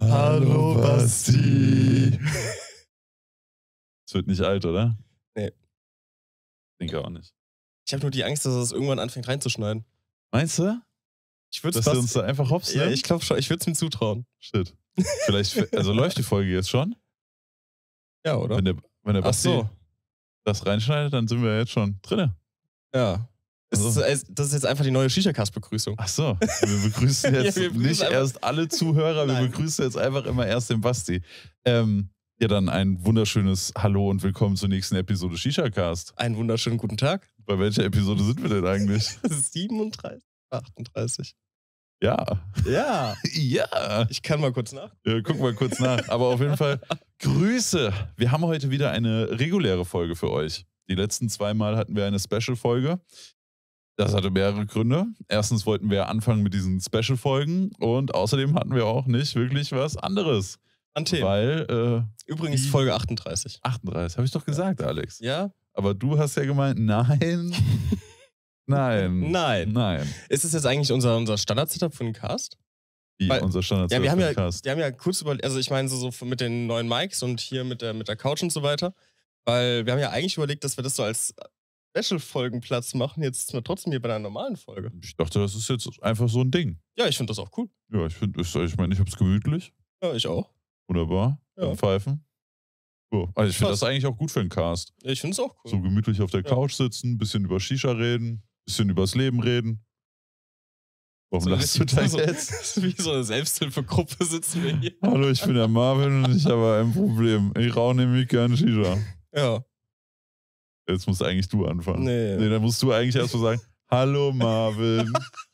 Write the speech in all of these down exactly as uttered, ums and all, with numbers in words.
Hallo Basti. Es wird nicht alt, oder? Nee. Denke auch nicht. Ich habe nur die Angst, dass es irgendwann anfängt reinzuschneiden. Meinst du? Ich würde Dass du uns da einfach hops, Ja, ne? ich glaube schon. Ich würde es mir zutrauen. Shit. Vielleicht, also läuft die Folge jetzt schon? Ja, oder? Wenn der, wenn der Ach Basti so. das reinschneidet, dann sind wir jetzt schon drinne. Ja. Das, Also. ist, das ist jetzt einfach die neue Shisha-Cast-Begrüßung. Ach so. Wir begrüßen jetzt Ja, wir begrüßen nicht einfach- erst alle Zuhörer, wir Nein. begrüßen jetzt einfach immer erst den Basti. Ähm, ja, dann ein wunderschönes Hallo und willkommen zur nächsten Episode Shisha-Cast. Einen wunderschönen guten Tag. Bei welcher Episode sind wir denn eigentlich? Das ist siebenunddreißig, achtunddreißig. Ja. Ja. Ja. Ich kann mal kurz nach. Ja, guck mal kurz nach. Aber auf jeden Fall Grüße. Wir haben heute wieder eine reguläre Folge für euch. Die letzten zwei Mal hatten wir eine Special-Folge. Das hatte mehrere Gründe. Erstens wollten wir anfangen mit diesen Special-Folgen und außerdem hatten wir auch nicht wirklich was anderes. An Themen. Weil, äh, Übrigens die- Folge achtunddreißig. achtunddreißig, habe ich doch gesagt, Alex. Ja? Aber du hast ja gemeint, nein, nein, Nein. nein. Ist das jetzt eigentlich unser, unser Standard-Setup für den Cast? Wie Weil- unser Standard Ja, wir haben ja, Podcast. wir haben ja kurz über, also ich meine so, so mit den neuen Mics und hier mit der, mit der Couch und so weiter, weil wir haben ja eigentlich überlegt, dass wir das so als Special-Folgenplatz machen, jetzt sind wir trotzdem hier bei einer normalen Folge. Ich dachte, das ist jetzt einfach so ein Ding. Ja, ich finde das auch cool. Ja, ich finde, ich meine, ich habe es gemütlich. Ja, ich auch. Wunderbar. Ja. Beim Pfeifen. So. Also ich finde Passt. das eigentlich auch gut für einen Cast. Ja, ich finde es auch cool. So gemütlich auf der Ja. Couch sitzen, bisschen über Shisha reden, bisschen übers Leben reden. Warum So lachst du richtig- da so- jetzt? Wie so eine Selbsthilfegruppe sitzen wir hier. Hallo, ich bin der Marvin und ich habe ein Problem. Ich rauche nämlich gerne Shisha. Ja. Jetzt musst eigentlich du anfangen. Nee. Nee, dann musst du eigentlich erst mal sagen, hallo Marvin.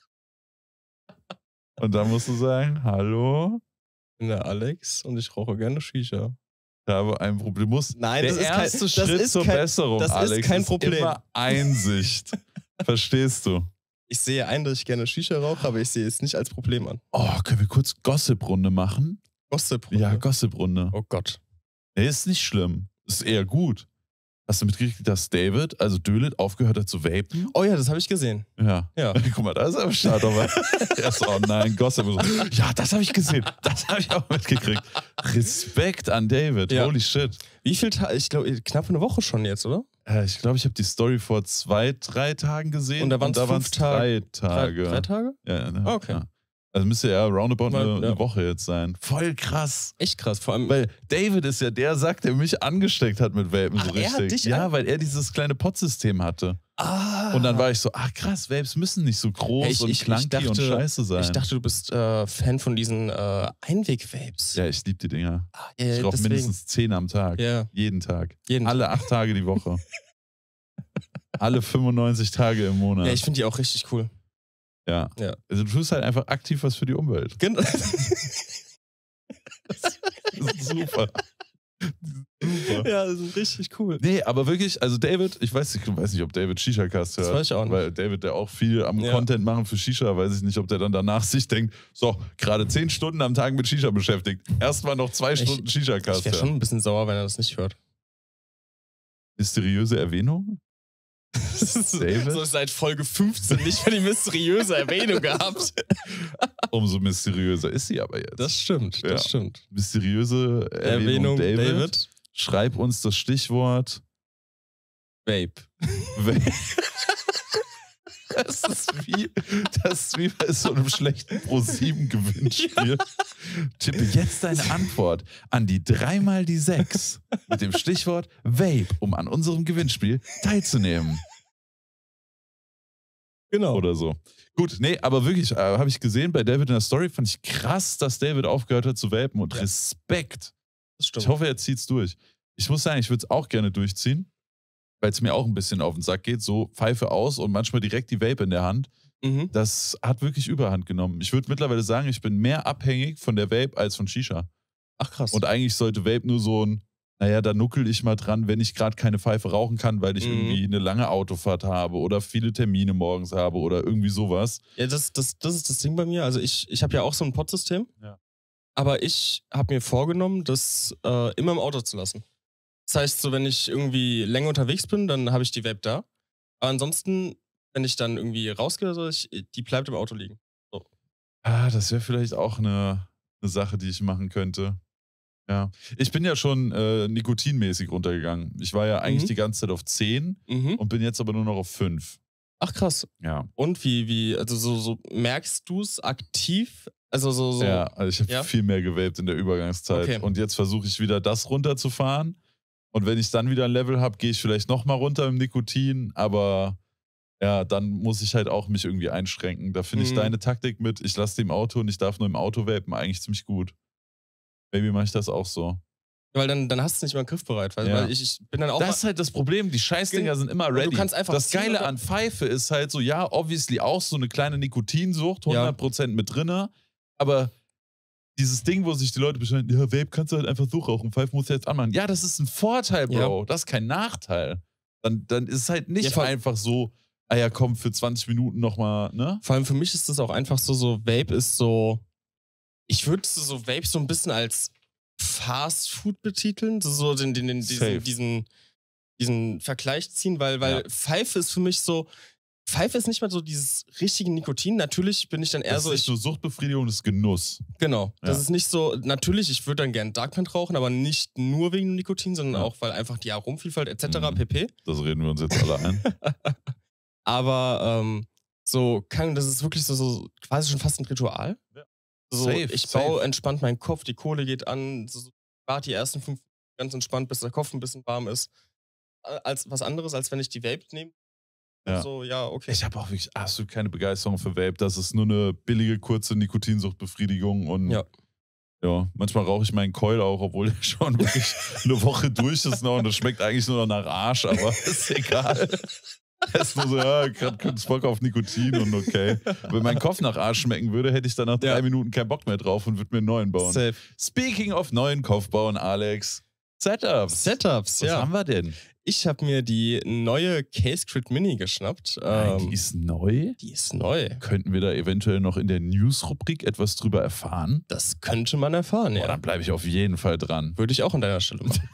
Und dann musst du sagen, hallo, Ich bin der Alex und ich rauche gerne Shisha. ich habe ein Problem. Du musst, Nein, der das ist kein- erste das Schritt ist zur kein- Besserung, das ist Alex, kein Problem. immer Einsicht. Verstehst du? Ich sehe ein, dass ich gerne Shisha rauche, aber ich sehe es nicht als Problem an. Oh, können wir kurz Gossip-Runde machen? Gossip. Ja, Gossip-Runde. Oh Gott. Nee, ist nicht schlimm. Ist eher gut. Hast du mitgekriegt, dass David, also Dölit, aufgehört hat zu vapen? Oh ja, das habe ich gesehen. Ja. Ja. Guck mal, da ist er am Start. Aber er ist oh nein, Gossip. Ja, das habe ich gesehen. Das habe ich auch mitgekriegt. Respekt an David. Ja. Holy shit. Wie viel Tage? Ich glaube, knapp eine Woche schon jetzt, oder? Äh, ich glaube, ich habe die Story vor zwei, drei Tagen gesehen. Und da waren's fünf waren's Tage. drei Tage. Drei, drei Tage? Ja, ne, Ah, okay. ja. Also müsste ja roundabout Mal, eine, ja. eine Woche jetzt sein. Voll krass. Echt krass. Vor allem, Weil David ist ja der Sack, der mich angesteckt hat mit Vapen so Ach, er richtig. hat dich ja, an- weil er dieses kleine Pod-System hatte. ah. Und dann war ich so, ach krass, Vapes müssen nicht so groß Hey, ich- und ich- ich clunky dachte- und scheiße sein. Ich dachte, du bist äh, Fan von diesen äh, Einweg-Vapes. ja, ich liebe die Dinger. Ah, ja, Ich rauche deswegen. mindestens zehn am Tag. Ja, Jeden Tag. jeden Alle acht Tage die Woche. Alle fünfundneunzig Tage im Monat. Ja, ich finde die auch richtig cool. ja. Ja. Also du tust halt einfach aktiv was für die Umwelt. Gen- Das ist super. Super. ja, das ist richtig cool. Nee, aber wirklich, also David, ich weiß nicht, ich weiß nicht ob David Shisha-Cast hört. Das weiß ich auch nicht. Weil David, der auch viel am Ja. Content machen für Shisha, weiß ich nicht, ob der dann danach sich denkt, so, gerade zehn Stunden am Tag mit Shisha beschäftigt. Erstmal noch zwei Ich- Stunden Shisha-Cast Ich wäre schon ein bisschen sauer, wenn er das nicht hört. Mysteriöse Erwähnung? David? So seit Folge fünfzehn nicht mehr die mysteriöse Erwähnung gehabt. Umso mysteriöser ist sie aber jetzt. Das stimmt, Ja. das stimmt. Mysteriöse Erwähnung, Erwähnung David. David. Schreib uns das Stichwort. Vape. Das ist wie, das ist wie bei so einem schlechten Pro sieben Gewinnspiel. Tippe jetzt deine Antwort an die dreimal die sechs mit dem Stichwort Vape, um an unserem Gewinnspiel teilzunehmen. Genau. Oder so. Gut, nee, aber wirklich, äh, habe ich gesehen bei David in der Story, fand ich krass, dass David aufgehört hat zu vapen und Ja. Respekt. Das stimmt. Ich hoffe, er zieht es durch. Ich muss sagen, ich würde es auch gerne durchziehen, weil es mir auch ein bisschen auf den Sack geht. So Pfeife aus und manchmal direkt die Vape in der Hand. Mhm. Das hat wirklich Überhand genommen. Ich würde mittlerweile sagen, ich bin mehr abhängig von der Vape als von Shisha. Ach krass. Und eigentlich sollte Vape nur so ein, naja, da nuckel ich mal dran, wenn ich gerade keine Pfeife rauchen kann, weil ich Mhm. irgendwie eine lange Autofahrt habe oder viele Termine morgens habe oder irgendwie sowas. Ja, das, das, das ist das Ding bei mir. Also ich, ich habe ja auch so ein Pod-System. Ja. Aber ich habe mir vorgenommen, das äh, immer im Auto zu lassen. Das heißt, so wenn ich irgendwie länger unterwegs bin, dann habe ich die Vape da. Aber ansonsten, wenn ich dann irgendwie rausgehe, oder so, ich, die bleibt im Auto liegen. Ah, das wäre vielleicht auch eine, eine Sache, die ich machen könnte. Ja. Ich bin ja schon äh, nikotinmäßig runtergegangen. Ich war ja eigentlich Mhm. die ganze Zeit auf zehn Mhm. und bin jetzt aber nur noch auf fünf. Ach krass. Ja. Und wie, wie, also so, so merkst du es aktiv? Also so, so. Ja, also ich habe Ja? viel mehr gewaped in der Übergangszeit. Okay. Und jetzt versuche ich wieder das runterzufahren. Und wenn ich dann wieder ein Level habe, gehe ich vielleicht nochmal runter im Nikotin. Aber ja, dann muss ich halt auch mich irgendwie einschränken. Da finde ich Mhm. deine Taktik mit, ich lasse die im Auto und ich darf nur im Auto vapen, eigentlich ziemlich gut. Maybe mache ich das auch so. Weil dann, dann hast du es nicht mehr griffbereit. Weil, Ja. weil ich, ich bin dann auch. Das ist halt das Problem, die Scheißdinger sind immer Und du ready. kannst einfach Das ziehen Geile und- an Pfeife ist halt so, ja, obviously auch so eine kleine Nikotinsucht, hundert Prozent mit drinne, aber dieses Ding, wo sich die Leute beschweren, ja, Vape kannst du halt einfach so rauchen, Pfeife musst du jetzt anmachen. Ja, das ist ein Vorteil, Bro, Ja. das ist kein Nachteil. Dann, dann ist es halt nicht Ja, vor- einfach so, ah ja, komm, für zwanzig Minuten nochmal, ne? Vor allem für mich ist das auch einfach so, so Vape ist so, ich würde so Vape so ein bisschen als Fast Food betiteln, so, so den, den, den, Safe. diesen, diesen, diesen Vergleich ziehen, weil, weil Ja. Pfeife ist für mich so, Pfeife ist nicht mal so dieses richtige Nikotin. Natürlich bin ich dann eher Das so, ist nicht ich, nur Suchtbefriedigung, das ist Genuss. genau, das Ja. ist nicht so, natürlich, ich würde dann gern Darkplant rauchen, aber nicht nur wegen dem Nikotin, sondern Ja. auch, weil einfach die Aromvielfalt et cetera Mhm. pp. Das reden wir uns jetzt alle ein. Aber ähm, so kann, das ist wirklich so, so quasi schon fast ein Ritual. Ja. So, Safe, ich safe. baue entspannt meinen Kopf, die Kohle geht an, so, so, warte die ersten fünf ganz entspannt, bis der Kopf ein bisschen warm ist. Äh, Als was anderes, als wenn ich die Vape nehme. Ja. So, ja, okay. Ich habe auch wirklich absolut keine Begeisterung für Vape. Das ist nur eine billige, kurze Nikotinsuchtbefriedigung. Und Ja. ja, manchmal rauche ich meinen Coil auch, obwohl der schon wirklich eine Woche durch ist noch und das schmeckt eigentlich nur noch nach Arsch, aber ist egal. Es ist nur so, ja, gerade kurz Bock auf Nikotin und okay. Wenn mein Kopf nach Arsch schmecken würde, hätte ich dann nach drei Ja. Minuten keinen Bock mehr drauf und würde mir einen neuen bauen. Safe. Speaking of neuen Kopf bauen, Alex. Setups. Setups, Was ja. haben wir denn? Ich habe mir die neue Case Crit Mini geschnappt. Nein, Ähm, die ist neu. die ist neu. Könnten wir da eventuell noch in der News-Rubrik etwas drüber erfahren? Das könnte man erfahren, Boah, ja. dann bleibe ich auf jeden Fall dran. Würde ich auch an deiner Stelle machen.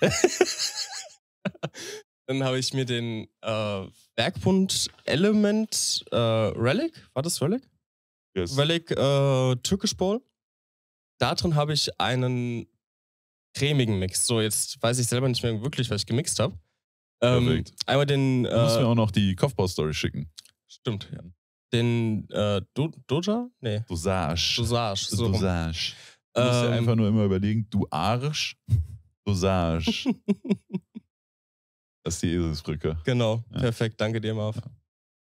Dann habe ich mir den äh, Werkbund Element äh, Relic, war das Relic? Yes. Relic äh, Türkisch Bowl. Da drin habe ich einen cremigen Mix. So, jetzt weiß ich selber nicht mehr wirklich, was ich gemixt habe. Ähm, Perfekt. einmal den. Du musst mir Äh, auch noch die Kopfbau-Story schicken. stimmt, ja. Den äh, Do Doja? Nee. Dosage. Dosage. So rum. Dosage. Du musst dir Ähm, einfach nur immer überlegen, du Arsch, Dosage. Das ist die Eselsbrücke. Genau, Ja. perfekt. Danke dir, Marv. Bitte.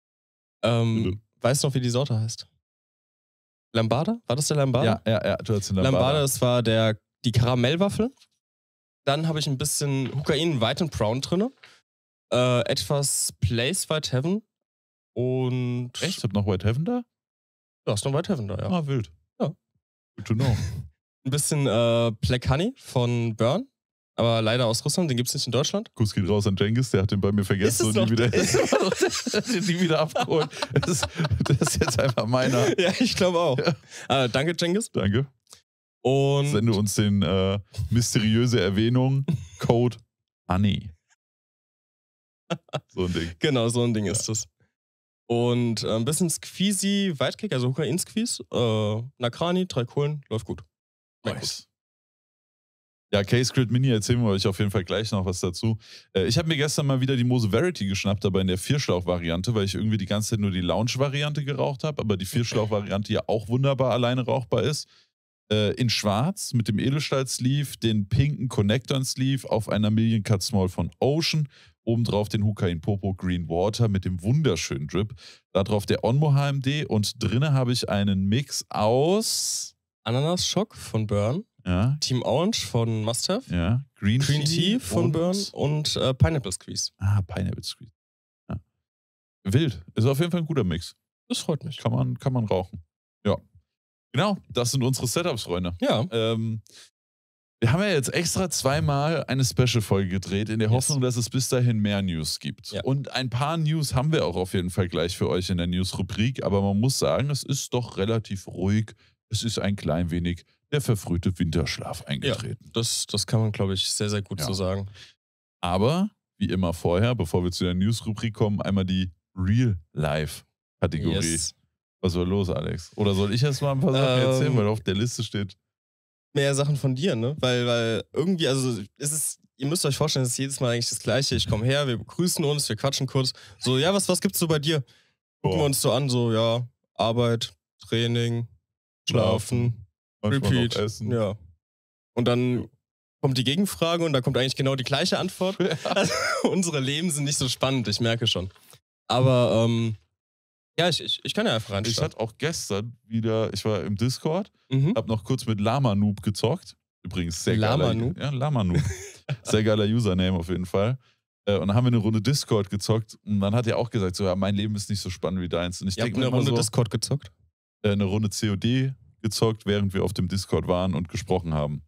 Ähm, weißt du noch, wie die Sorte heißt? Lambada? War das der Lambada? Ja, ja, ja, du hast den Lambada, Lambada. das war der, die Karamellwaffel. Dann habe ich ein bisschen Hukain White and Brown drin. Äh, etwas Place White Heaven. Und. Echt? Hab noch White Heaven da? Du hast noch White Heaven da, ja. Ah, wild. Ja. Good to know. Ein bisschen äh, Black Honey von Burn. Aber leider aus Russland, den gibt es nicht in Deutschland. Kuss geht raus an Jengis, der hat den bei mir Ist vergessen es und noch- nie wieder, ist es hat den nie wieder abgeholt. Das ist, das ist jetzt einfach meiner. Ja, ich glaube auch. Ja. Äh, danke, Cengiz. Danke. Und. Sende uns den äh, mysteriöse Erwähnung. Code Honey. So ein Ding. Genau, so ein Ding ist das. Und äh, ein bisschen Squeezy Weitkick, also Hukain-Squeeze. Äh, Nakrani, drei Kohlen, läuft gut. Schmeckt gut. Nice. Ja, Case Crit Mini erzählen wir euch auf jeden Fall gleich noch was dazu. Äh, ich habe mir gestern mal wieder die Mose Verity geschnappt, aber in der Vierschlauch-Variante, weil ich irgendwie die ganze Zeit nur die Lounge-Variante geraucht habe, aber die Vierschlauch-Variante ja auch wunderbar alleine rauchbar ist. Äh, in schwarz mit dem Edelstahl-Sleeve, den pinken Connector-Sleeve auf einer Million Cut Small von Ocean. Obendrauf den Hukain Popo Green Water mit dem wunderschönen Drip. Darauf der Onmo H M D und drinne habe ich einen Mix aus Ananas-Schock von Burn. ja, Team Orange von Must Have. ja, Green, Green Tea von und, Burn und äh, Pineapple Squeeze. Ah, Pineapple Squeeze. Ja. Wild. Ist auf jeden Fall ein guter Mix. Das freut mich. Kann man, kann man rauchen. Ja. Genau, das sind unsere Setups, Freunde. Ja. Ähm, wir haben ja jetzt extra zweimal eine Special-Folge gedreht, in der Yes. Hoffnung, dass es bis dahin mehr News gibt. Ja. Und ein paar News haben wir auch auf jeden Fall gleich für euch in der News-Rubrik, aber man muss sagen, es ist doch relativ ruhig. Es ist ein klein wenig der verfrühte Winterschlaf eingetreten. Das, das kann man, glaube ich, sehr, sehr gut Ja. so sagen. Aber, wie immer vorher, bevor wir zu der News-Rubrik kommen, einmal die Real-Life-Kategorie. Yes. Was war los, Alex? Oder soll ich erst mal ein paar Sachen Ähm, erzählen, weil auf der Liste steht mehr Sachen von dir, ne? Weil, weil irgendwie, also es ist, ihr müsst euch vorstellen, es ist jedes Mal eigentlich das Gleiche. Ich komme her, wir begrüßen uns, wir quatschen kurz. So, ja, was, was gibt's so bei dir? Gucken wir Boah. uns so an, so, ja, Arbeit, Training, Schlafen, Manchmal Repeat. noch essen. Ja. Und dann kommt die Gegenfrage und da kommt eigentlich genau die gleiche Antwort. Also, unsere Leben sind nicht so spannend, ich merke schon. Aber, ähm, ja, ich, ich, ich kann ja einfach Ich reinstarten. hatte auch gestern wieder, ich war im Discord, Mhm. hab noch kurz mit Lama Noob gezockt. Übrigens sehr geiler. Lama Noob? Ja, Lama Noob. Sehr geiler Username auf jeden Fall. Äh, Und dann haben wir eine Runde Discord gezockt und dann hat er auch gesagt, so, ja, mein Leben ist nicht so spannend wie deins. Und ich Ihr habt denke mir eine immer Runde so, Discord gezockt? äh, eine Runde C O D gezockt, während wir auf dem Discord waren und gesprochen haben.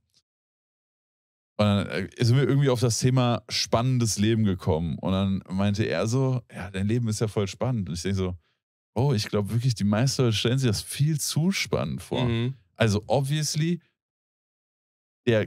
Und dann äh, sind wir irgendwie auf das Thema spannendes Leben gekommen. Und dann meinte er so, ja, dein Leben ist ja voll spannend. Und ich denke so, oh, ich glaube wirklich, die meisten Leute stellen sich das viel zu spannend vor. Mhm. Also obviously, der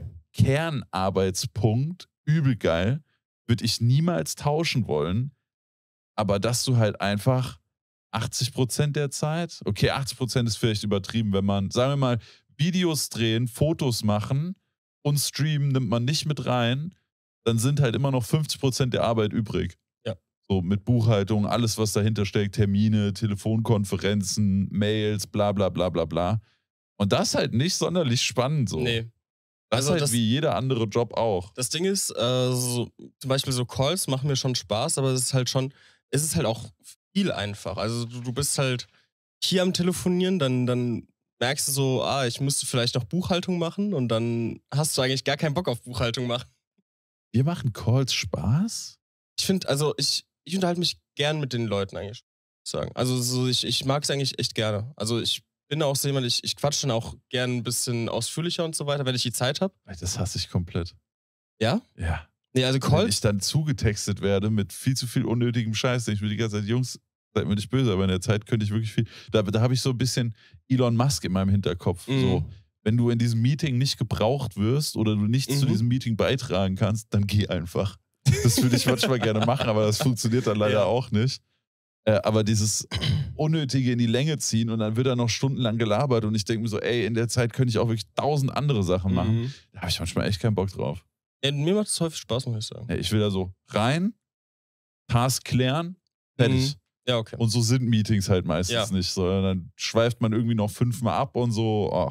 Kernarbeitspunkt, übel geil, würde ich niemals tauschen wollen. Aber dass du halt einfach achtzig Prozent der Zeit, okay, achtzig Prozent ist vielleicht übertrieben, wenn man, sagen wir mal, Videos drehen, Fotos machen und streamen nimmt man nicht mit rein, dann sind halt immer noch fünfzig Prozent der Arbeit übrig. Ja. So mit Buchhaltung, alles, was dahinter steckt, Termine, Telefonkonferenzen, Mails, bla bla bla bla bla. Und das ist halt nicht sonderlich spannend so. Nee. Das Also ist halt das- wie jeder andere Job auch. Das Ding ist, äh, so, zum Beispiel so Calls machen mir schon Spaß, aber es ist halt schon, es ist halt auch viel einfach. Also du, du bist halt hier am Telefonieren, dann, dann merkst du so, ah, ich müsste vielleicht noch Buchhaltung machen und dann hast du eigentlich gar keinen Bock auf Buchhaltung machen. Wir machen Calls Spaß? Ich finde, also ich, ich unterhalte mich gern mit den Leuten eigentlich, muss ich sagen. Also so, ich, ich mag es eigentlich echt gerne. Also ich bin auch so jemand, ich, ich quatsche dann auch gern ein bisschen ausführlicher und so weiter, wenn ich die Zeit habe. Das hasse ich komplett. Ja? Ja. Nee, also Wenn Calls, ich dann zugetextet werde mit viel zu viel unnötigem Scheiß, denke ich mir die ganze Zeit, Jungs, seid mir nicht böse, aber in der Zeit könnte ich wirklich viel. Da, da habe ich so ein bisschen Elon Musk in meinem Hinterkopf. Mhm. So, wenn du in diesem Meeting nicht gebraucht wirst oder du nichts zu Mhm. diesem Meeting beitragen kannst, dann geh einfach. Das würde ich manchmal gerne machen, aber das funktioniert dann leider Ja. auch nicht. Äh, aber dieses Unnötige in die Länge ziehen und dann wird da noch stundenlang gelabert und ich denke mir so, ey, in der Zeit könnte ich auch wirklich tausend andere Sachen machen. Mhm. Da habe ich manchmal echt keinen Bock drauf. Ja, mir macht es häufig Spaß, muss ich sagen. Ja, ich will da so rein, Task klären, fertig. Mhm. Ja, okay. Und so sind Meetings halt meistens Ja. nicht. So, dann schweift man irgendwie noch fünfmal ab und so. Oh.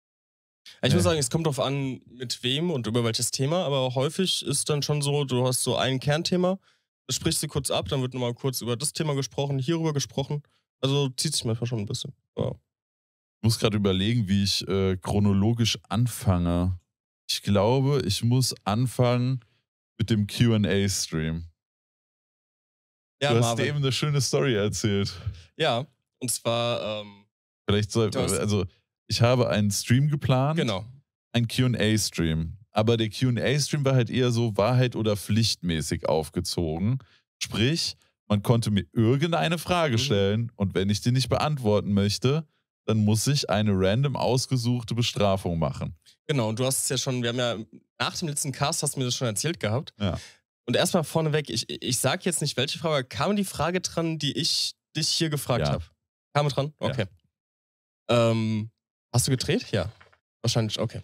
Ich Nee. muss sagen, es kommt drauf an, mit wem und über welches Thema, aber häufig ist dann schon so, du hast so ein Kernthema, das sprichst du kurz ab, dann wird nochmal kurz über das Thema gesprochen, hierüber gesprochen. Also zieht sich manchmal schon ein bisschen. Ja. Ich muss gerade überlegen, wie ich äh, chronologisch anfange. Ich glaube, ich muss anfangen mit dem Q and A-Stream. Ja, du hast Marvin. eben eine schöne Story erzählt. Ja, und zwar, ähm, Vielleicht soll, Du hast- also ich habe einen Stream geplant, genau. ein Q and A-Stream. Aber der Q and A-Stream war halt eher so Wahrheit oder Pflichtmäßig aufgezogen. Sprich, man konnte mir irgendeine Frage Mhm. stellen und wenn ich die nicht beantworten möchte, dann muss ich eine random ausgesuchte Bestrafung machen. Genau, und du hast es ja schon, wir haben ja nach dem letzten Cast hast du mir das schon erzählt gehabt. Ja. Und erstmal vorneweg, ich, ich sag jetzt nicht welche Frage, aber kam die Frage dran, die ich dich hier gefragt Ja. habe? Kam dran? Ja. Okay. Ähm, hast du gedreht? Ja. Wahrscheinlich, okay.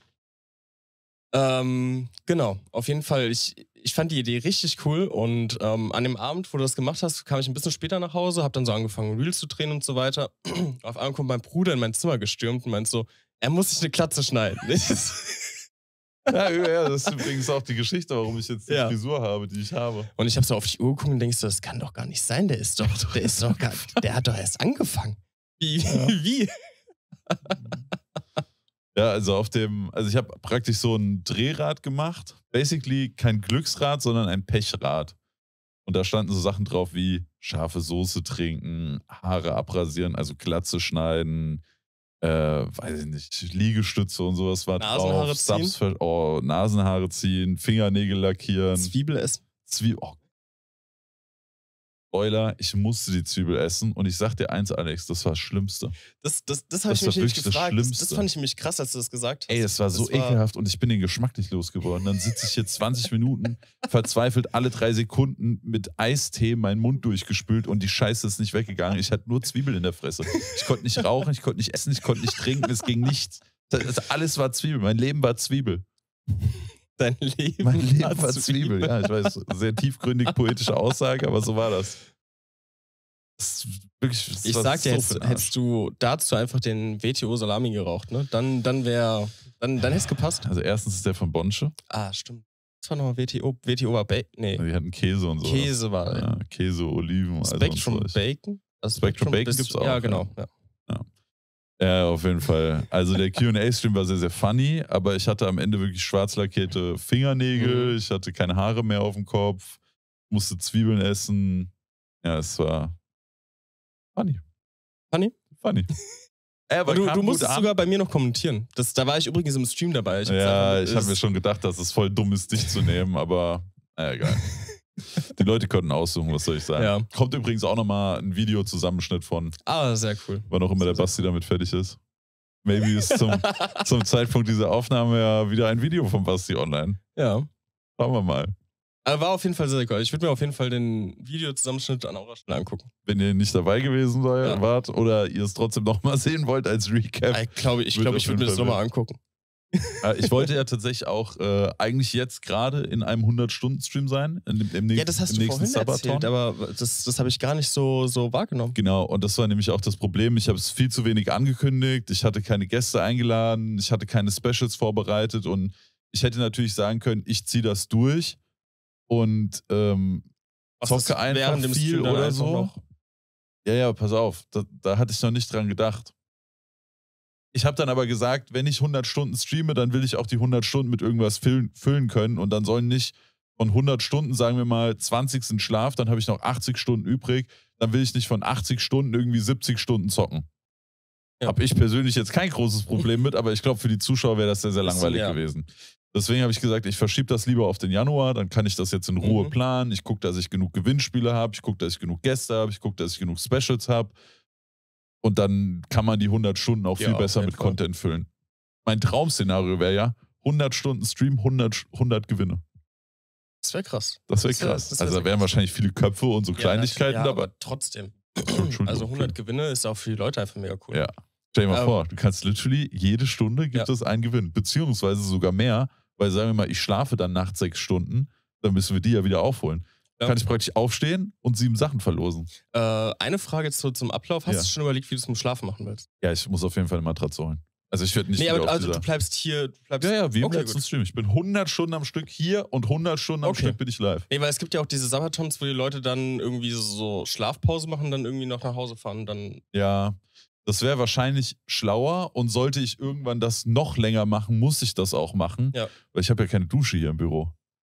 Ähm, genau, auf jeden Fall. Ich, ich fand die Idee richtig cool und ähm, an dem Abend, wo du das gemacht hast, kam ich ein bisschen später nach Hause, hab dann so angefangen, Reels zu drehen und so weiter. Auf einmal kommt mein Bruder in mein Zimmer gestürmt und meint so, er muss sich eine Klatze schneiden. Ja, ja, das ist übrigens auch die Geschichte, warum ich jetzt die Ja. Frisur habe, die ich habe. Und ich habe so auf die Uhr geguckt und denkst so, das kann doch gar nicht sein, der ist doch, der ist doch gar, der hat doch erst angefangen. Wie? Ja. Wie? Ja, also auf dem, also ich habe praktisch so ein Drehrad gemacht. Basically kein Glücksrad, sondern ein Pechrad. Und da standen so Sachen drauf wie scharfe Soße trinken, Haare abrasieren, also Glatze schneiden, äh, weiß ich nicht, Liegestütze und sowas war Nasenhaare drauf. ziehen? Subs ver- oh, Nasenhaare ziehen, Fingernägel lackieren, Zwiebel essen. Zwiebel. Oh. Spoiler, ich musste die Zwiebel essen und ich sag dir eins, Alex, das war das Schlimmste. Das, das, das habe Das ich mich war nämlich wirklich das gefragt. Das, das Schlimmste. fand ich nämlich krass, als du das gesagt hast. Ey, es war so Das war- ekelhaft und ich bin den Geschmack nicht losgeworden. Dann sitze ich hier zwanzig Minuten verzweifelt alle drei Sekunden mit Eistee meinen Mund durchgespült und die Scheiße ist nicht weggegangen. Ich hatte nur Zwiebeln in der Fresse. Ich konnte nicht rauchen, ich konnte nicht essen, ich konnte nicht trinken, es ging nichts. Das, das, alles war Zwiebel. Mein Leben war Zwiebel. Dein Leben, mein Leben war, war Zwiebel. Zwiebel. Ja, ich weiß, sehr tiefgründig poetische Aussage, aber so war das. das wirklich, das ich sag dir, so hättest, hättest du dazu einfach den W T O Salami geraucht, ne? Dann, dann wäre, dann, dann hätte es gepasst. Also erstens ist der von Bonsche. Ah, stimmt. Das war nochmal W T O. W T O war Bacon. Nee. Die hatten Käse und so. Käse war, ja. Käse, Oliven. Spectrum also Bacon? Also Spectrum Bacon gibt es auch. Ja, genau. Ja. Ja. ja, auf jeden Fall. Also der Q und A-Stream war sehr, sehr funny, aber ich hatte am Ende wirklich schwarz lackierte Fingernägel, mhm. ich hatte keine Haare mehr auf dem Kopf, musste Zwiebeln essen. Ja, es war funny. Funny? Funny. Ja, aber du, du musstest sogar bei mir noch kommentieren. Das, da war ich übrigens im Stream dabei. Ich ja, gesagt, ich habe mir schon gedacht, dass es voll dumm ist, dich zu nehmen, aber naja, egal. Die Leute konnten aussuchen, was soll ich sagen. Ja. Kommt übrigens auch nochmal ein Videozusammenschnitt von. Ah, sehr cool. Wann auch immer der Basti damit fertig ist. Maybe ist zum, zum Zeitpunkt dieser Aufnahme ja wieder ein Video von Basti online. Ja. Schauen wir mal. Aber war auf jeden Fall sehr cool. Ich würde mir auf jeden Fall den Videozusammenschnitt an eurer Stelle angucken. Wenn ihr nicht dabei gewesen seid, ja. wart oder ihr es trotzdem nochmal sehen wollt als Recap. Ich glaube, ich, glaub, ich würde mir das nochmal angucken. Ich wollte ja tatsächlich auch äh, eigentlich jetzt gerade in einem hundert-Stunden-Stream sein. Im, im, ja, das hast du vorhin erzählt, aber das, das habe ich gar nicht so, so wahrgenommen. Genau, und das war nämlich auch das Problem. Ich habe es viel zu wenig angekündigt. Ich hatte keine Gäste eingeladen. Ich hatte keine Specials vorbereitet. Und ich hätte natürlich sagen können, ich ziehe das durch und ähm, zocke einfach viel oder so. Noch? Ja, ja, pass auf. Da, da hatte ich noch nicht dran gedacht. Ich habe dann aber gesagt, wenn ich hundert Stunden streame, dann will ich auch die hundert Stunden mit irgendwas füllen, füllen können und dann sollen nicht von hundert Stunden, sagen wir mal, zwanzig sind Schlaf, dann habe ich noch achtzig Stunden übrig, dann will ich nicht von achtzig Stunden irgendwie siebzig Stunden zocken. Ja. Habe ich persönlich jetzt kein großes Problem mit, aber ich glaube, für die Zuschauer wäre das sehr, sehr langweilig ja. gewesen. Deswegen habe ich gesagt, ich verschiebe das lieber auf den Januar, dann kann ich das jetzt in Ruhe mhm. planen. Ich gucke, dass ich genug Gewinnspiele habe, ich gucke, dass ich genug Gäste habe, ich gucke, dass ich genug Specials habe. Und dann kann man die hundert Stunden auch viel ja, besser mit Fall. Content füllen. Mein Traum-Szenario wäre ja hundert Stunden Stream, hundert, hundert Gewinne. Das wäre krass. Das wäre krass. Das wär, das wär also da wären krass. Wahrscheinlich viele Köpfe und so ja, Kleinigkeiten ja, dabei. Aber trotzdem. Also hundert okay. Gewinne ist auch für die Leute einfach mega cool. Ja. Stell dir mal um, vor, du kannst literally jede Stunde gibt ja. es einen Gewinn. Beziehungsweise sogar mehr, weil sagen wir mal, ich schlafe dann nachts sechs Stunden, dann müssen wir die ja wieder aufholen. Ja. Kann ich praktisch aufstehen und sieben Sachen verlosen. Äh, eine Frage zu, zum Ablauf. Hast ja. du schon überlegt, wie du es zum Schlafen machen willst? Ja, ich muss auf jeden Fall eine Matratze holen. Also ich werde nicht Nee, aber auf also dieser... du bleibst hier... Du bleibst ja, ja, wie im okay, letzten Stream. Ich bin hundert Stunden am Stück hier und hundert Stunden am okay. Stück bin ich live. Nee, weil es gibt ja auch diese Sabatons, wo die Leute dann irgendwie so Schlafpause machen und dann irgendwie noch nach Hause fahren. Dann ja, das wäre wahrscheinlich schlauer und sollte ich irgendwann das noch länger machen, muss ich das auch machen. Ja. Weil ich habe ja keine Dusche hier im Büro.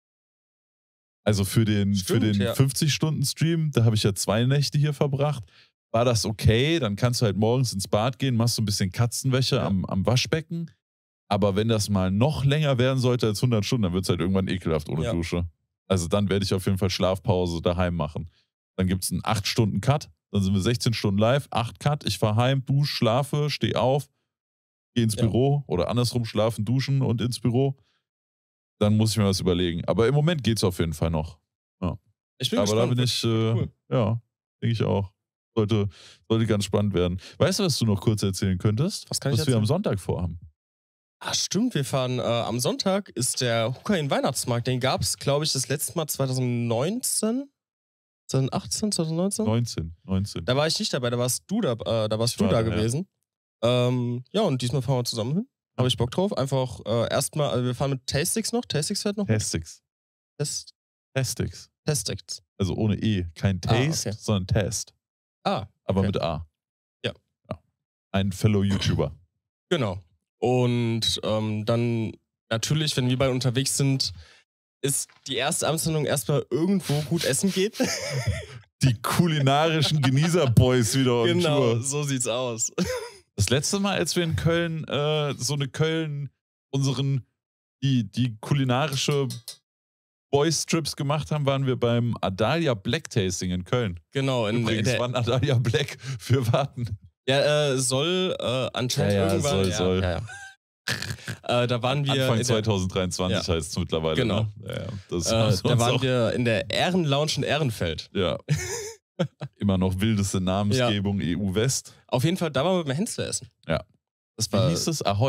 Also für den, Stimmt, für den ja. fünfzig-Stunden-Stream, da habe ich ja zwei Nächte hier verbracht, war das okay. Dann kannst du halt morgens ins Bad gehen, machst so ein bisschen Katzenwäsche ja. am, am Waschbecken. Aber wenn das mal noch länger werden sollte als hundert Stunden, dann wird es halt irgendwann ekelhaft ohne ja. Dusche. Also dann werde ich auf jeden Fall Schlafpause daheim machen. Dann gibt es einen acht Stunden Cut, dann sind wir sechzehn Stunden live, acht Cut, ich fahre heim, dusche, schlafe, stehe auf, gehe ins ja. Büro oder andersrum schlafen, duschen und ins Büro. Dann muss ich mir was überlegen. Aber im Moment geht es auf jeden Fall noch. Ja. Ich bin Aber gespannt. da bin ich, äh, cool. ja, denke ich auch. Sollte, sollte ganz spannend werden. Weißt du, was du noch kurz erzählen könntest? Was kann ich was erzählen? wir am Sonntag vorhaben? Ah, stimmt. Wir fahren, äh, am Sonntag ist der Hukain Weihnachtsmarkt. Den gab es, glaube ich, das letzte Mal zwanzig neunzehn? zwanzig achtzehn, zwanzig neunzehn? neunzehn, neunzehn. Da war ich nicht dabei, da warst du da, äh, da, warst du war, da ja. gewesen. Ähm, ja, und diesmal fahren wir zusammen hin. Habe ich Bock drauf. Einfach äh, erstmal, also wir fahren mit Tastix noch. Tastix fährt noch. Tastix. Test. Tastix. Tastix. Also ohne E. Kein Taste, ah, okay. sondern Test. Ah. Okay. Aber mit A. Ja. ja. Ein Fellow-YouTuber. Genau. Und ähm, dann natürlich, wenn wir beide unterwegs sind, ist die erste Amtshandlung erstmal irgendwo gut essen geht. Die kulinarischen Genießer-Boys wieder on Genau, Tour. so sieht's aus. Das letzte Mal, als wir in Köln äh, so eine Köln, unseren, die, die kulinarische Boys-Trips gemacht haben, waren wir beim Adalia Black Tasting in Köln. Genau. In Übrigens der, waren Adalia Black für Warten. Ja, äh, soll äh, anscheinend ja, ja, irgendwann... Soll, ja, soll. Ja, ja. äh, da waren wir... Anfang zwanzig dreiundzwanzig ja. heißt es mittlerweile. Genau. Ne? Ja, ja. Das äh, da waren auch. wir in der Ehrenlounge in Ehrenfeld. Ja. Immer noch wildeste Namensgebung, ja. E U West. Auf jeden Fall, da waren wir beim Hensler essen. Ja. Das war, Wie hieß es? Ahoi.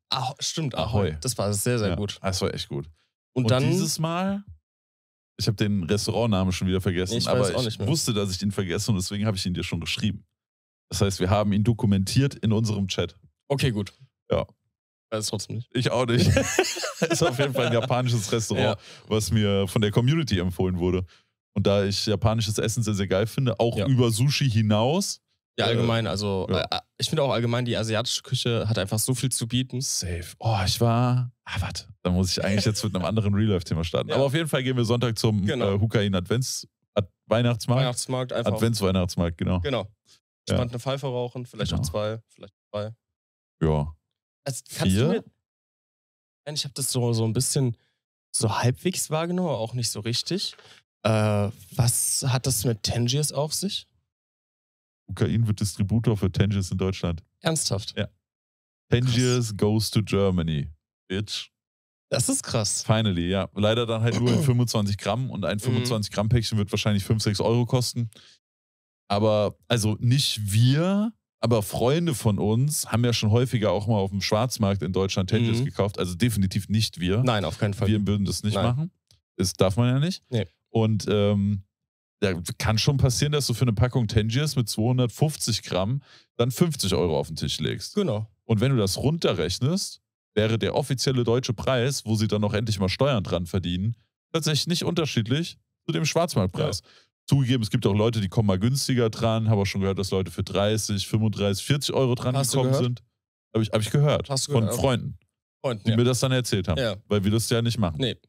Ah, stimmt, Ahoi. Ahoi. Das war sehr, sehr Ja, gut. das war echt gut. Und, Und dann. dieses Mal, ich habe den Restaurantnamen schon wieder vergessen, Nee, ich weiß aber auch ich nicht mehr. wusste, dass ich ihn vergesse und deswegen habe ich ihn dir schon geschrieben. Das heißt, wir haben ihn dokumentiert in unserem Chat. Okay, gut. Ja. Weiß es trotzdem nicht. Ich auch nicht. Ist auf jeden Fall ein japanisches Restaurant, Ja. was mir von der Community empfohlen wurde. Und da ich japanisches Essen sehr, sehr geil finde, auch Ja. über Sushi hinaus. Ja, äh, allgemein, also ja. äh, ich finde auch allgemein, die asiatische Küche hat einfach so viel zu bieten. Safe. Oh, ich war. Ah, warte. Da muss ich eigentlich jetzt mit einem anderen Real-Life-Thema starten. Ja. Aber auf jeden Fall gehen wir Sonntag zum Genau. äh, Hukain Advents Ad Weihnachtsmarkt. Weihnachtsmarkt einfach. Advents-Weihnachtsmarkt, genau. Genau. Ja. Spannend eine Pfeife rauchen, vielleicht Genau. auch zwei, vielleicht drei. Ja. Also, kannst Vier? du mir. Nein, ich habe das so, so ein bisschen so halbwegs wahrgenommen, aber auch nicht so richtig. Äh, was hat das mit Tangiers auf sich? Hukain wird Distributor für Tangiers in Deutschland. Ernsthaft? Ja. Tangiers goes to Germany. Bitch. Das ist krass. Finally, ja. Leider dann halt nur in fünfundzwanzig Gramm und ein fünfundzwanzig Gramm Päckchen wird wahrscheinlich fünf, sechs Euro kosten. Aber, also nicht wir, aber Freunde von uns haben ja schon häufiger auch mal auf dem Schwarzmarkt in Deutschland Tangiers Mhm. gekauft. Also definitiv nicht wir. Nein, auf keinen Fall. Wir würden das nicht Nein. machen. Das darf man ja nicht. Nee. Und ähm, da kann schon passieren, dass du für eine Packung Tangiers mit zweihundertfünfzig Gramm dann fünfzig Euro auf den Tisch legst. Genau. Und wenn du das runterrechnest, wäre der offizielle deutsche Preis, wo sie dann noch endlich mal Steuern dran verdienen, tatsächlich nicht unterschiedlich zu dem Schwarzmarktpreis. Zugegeben, es gibt auch Leute, die kommen mal günstiger dran. Habe auch schon gehört, dass Leute für dreißig, fünfunddreißig, vierzig Euro dran Hast du gekommen gehört? sind. Habe ich, hab ich gehört. Hast du von gehört? Freunden, Freund, die ja. mir das dann erzählt haben. Ja. Weil wir das ja nicht machen. Nee.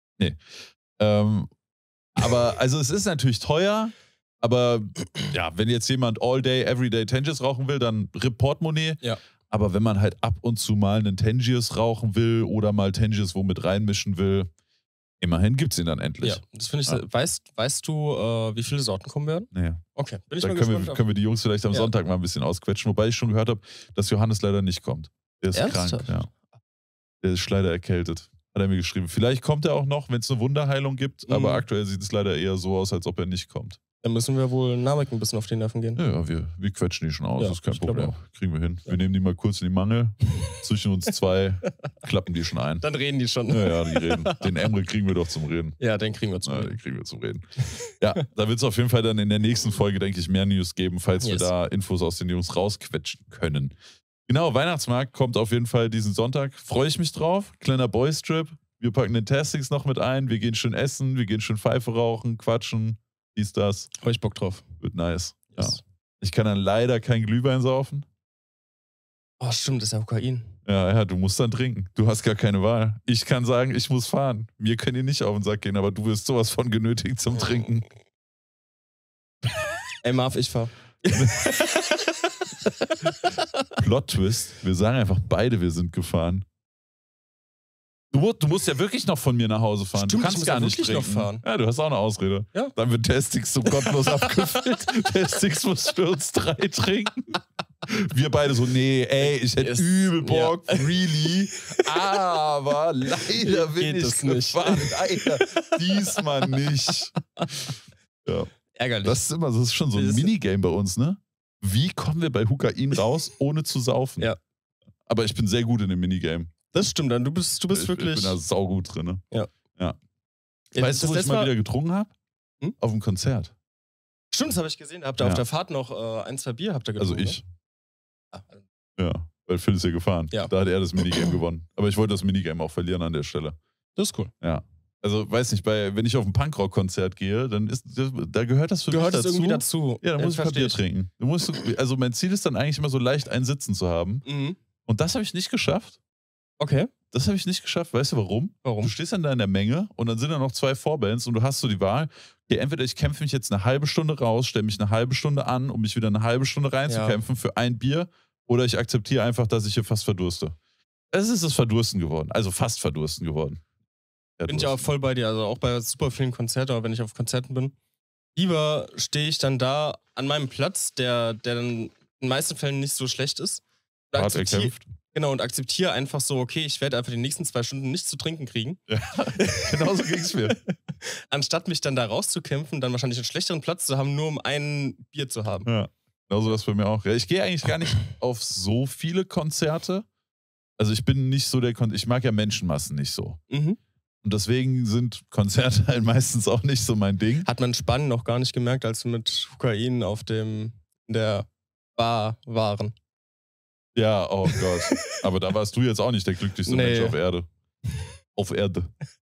Ähm, aber, also es ist natürlich teuer, aber ja, wenn jetzt jemand all day, everyday Tangiers rauchen will, dann Rip Portemonnaie. Ja. Aber wenn man halt ab und zu mal einen Tangiers rauchen will oder mal Tangiers wo mit reinmischen will, immerhin gibt es ihn dann endlich. Ja, das finde ich. Ja. sehr- Weißt, weißt du, äh, wie viele Sorten kommen werden? Naja. Okay, bin ich Da mal können gespannt. wir, auf- können wir die Jungs vielleicht am Ja. Sonntag mal ein bisschen ausquetschen, wobei ich schon gehört habe, dass Johannes leider nicht kommt. Der ist Ernsthaft? krank, ja. Der ist leider erkältet. Hat er mir geschrieben. Vielleicht kommt er auch noch, wenn es eine Wunderheilung gibt, Mhm. aber aktuell sieht es leider eher so aus, als ob er nicht kommt. Dann müssen wir wohl Namek ein bisschen auf die Nerven gehen. Ja, ja wir, wir quetschen die schon aus, Ja, das ist kein ich glaube Problem. Kriegen wir hin. Ja. Wir nehmen die mal kurz in die Mangel, zwischen uns zwei, klappen die schon ein. Dann reden die schon. Ja, ja, die reden. Den Emre kriegen wir doch zum Reden. Ja, den kriegen wir zu. Ja, den kriegen wir zum Reden. Ja, da wird es auf jeden Fall dann in der nächsten Folge, denke ich, mehr News geben, falls wir Yes. da Infos aus den Jungs rausquetschen können. Genau, Weihnachtsmarkt kommt auf jeden Fall diesen Sonntag. Freue ich mich drauf. Kleiner Boys-Trip. Wir packen den Tastings noch mit ein. Wir gehen schön essen, wir gehen schön Pfeife rauchen, quatschen. Dies, das. Habe ich Bock drauf. Wird nice. Ja. Yes. Ich kann dann leider kein Glühwein saufen. Oh, stimmt, das ist ja Kokain. Ja, ja, du musst dann trinken. Du hast gar keine Wahl. Ich kann sagen, ich muss fahren. Mir können die nicht auf den Sack gehen, aber du wirst sowas von genötigt zum Trinken. Ey, Marv, ich fahr. Plot-Twist. Wir sagen einfach beide, wir sind gefahren. Du, mu- du musst ja wirklich noch von mir nach Hause fahren. Stimmt, du ich kannst muss gar ja nicht wirklich noch trinken. fahren. Ja, du hast auch eine Ausrede. Ja. Dann wird Testix so gottlos abgefüllt. Testix muss für uns drei trinken. Wir beide so, nee, ey, ich hätte Yes. übel Bock, Ja. really. Aber leider bin Geht ich es nicht. gefahren. Leider diesmal nicht. Ja. Ärgerlich. Das ist immer, das ist schon so ein Das- Minigame bei uns, ne? Wie kommen wir bei Hukain raus, ohne zu saufen? Ja. Aber ich bin sehr gut in dem Minigame. Das stimmt, dann du bist, du bist ich, wirklich. Ich bin da saugut drin. Ne? Ja. ja. Ja, Weißt du, das wo ich letzte mal Mal- wieder getrunken habe? Hm? Auf dem Konzert. Stimmt, das habe ich gesehen. Habt ihr Ja. auf der Fahrt noch äh, ein, zwei Bier habt ihr Also getrunken? ich. Ne? Ah, Ja. Weil Phil ist ja gefahren. Ja. Da hat er das Minigame gewonnen. Aber ich wollte das Minigame auch verlieren an der Stelle. das ist cool. Ja. Also, weiß nicht, bei, wenn ich auf ein Punkrock-Konzert gehe, dann ist da gehört das für Gehört mich es dazu. irgendwie dazu. Ja, dann muss ich versteh Papier trinken. Du musst, also mein Ziel ist dann eigentlich immer so leicht ein Sitzen zu haben. Mhm. Und das habe ich nicht geschafft. Okay. Das habe ich nicht geschafft. Weißt du warum? Warum? Du stehst dann da in der Menge und dann sind da noch zwei Vorbands und du hast so die Wahl, okay, entweder ich kämpfe mich jetzt eine halbe Stunde raus, stelle mich eine halbe Stunde an, um mich wieder eine halbe Stunde reinzukämpfen für ein Bier, oder ich akzeptiere einfach, dass ich hier fast verdurste. Es ist das Verdursten geworden, also fast Verdursten geworden. Bin ich auch voll bei dir, also auch bei super vielen Konzerten, aber wenn ich auf Konzerten bin, lieber stehe ich dann da an meinem Platz, der, der dann in den meisten Fällen nicht so schlecht ist. Und hart akzeptier- erkämpft. Genau, und akzeptiere einfach so, okay, ich werde einfach die nächsten zwei Stunden nichts zu trinken kriegen. Ja, genau so ging es mir. Anstatt mich dann da rauszukämpfen, dann wahrscheinlich einen schlechteren Platz zu haben, nur um ein Bier zu haben. Ja, genauso das bei mir auch. Ja, ich gehe eigentlich gar nicht auf so viele Konzerte, Also ich bin nicht so der Kon ich mag ja Menschenmassen nicht so. Mhm. Und deswegen sind Konzerte halt meistens auch nicht so mein Ding. Hat man Spannen noch gar nicht gemerkt, als wir mit Kokain auf dem, in der Bar waren. Ja, oh Gott. Aber da warst du jetzt auch nicht der glücklichste Nee. Mensch auf Erde. Auf Erde.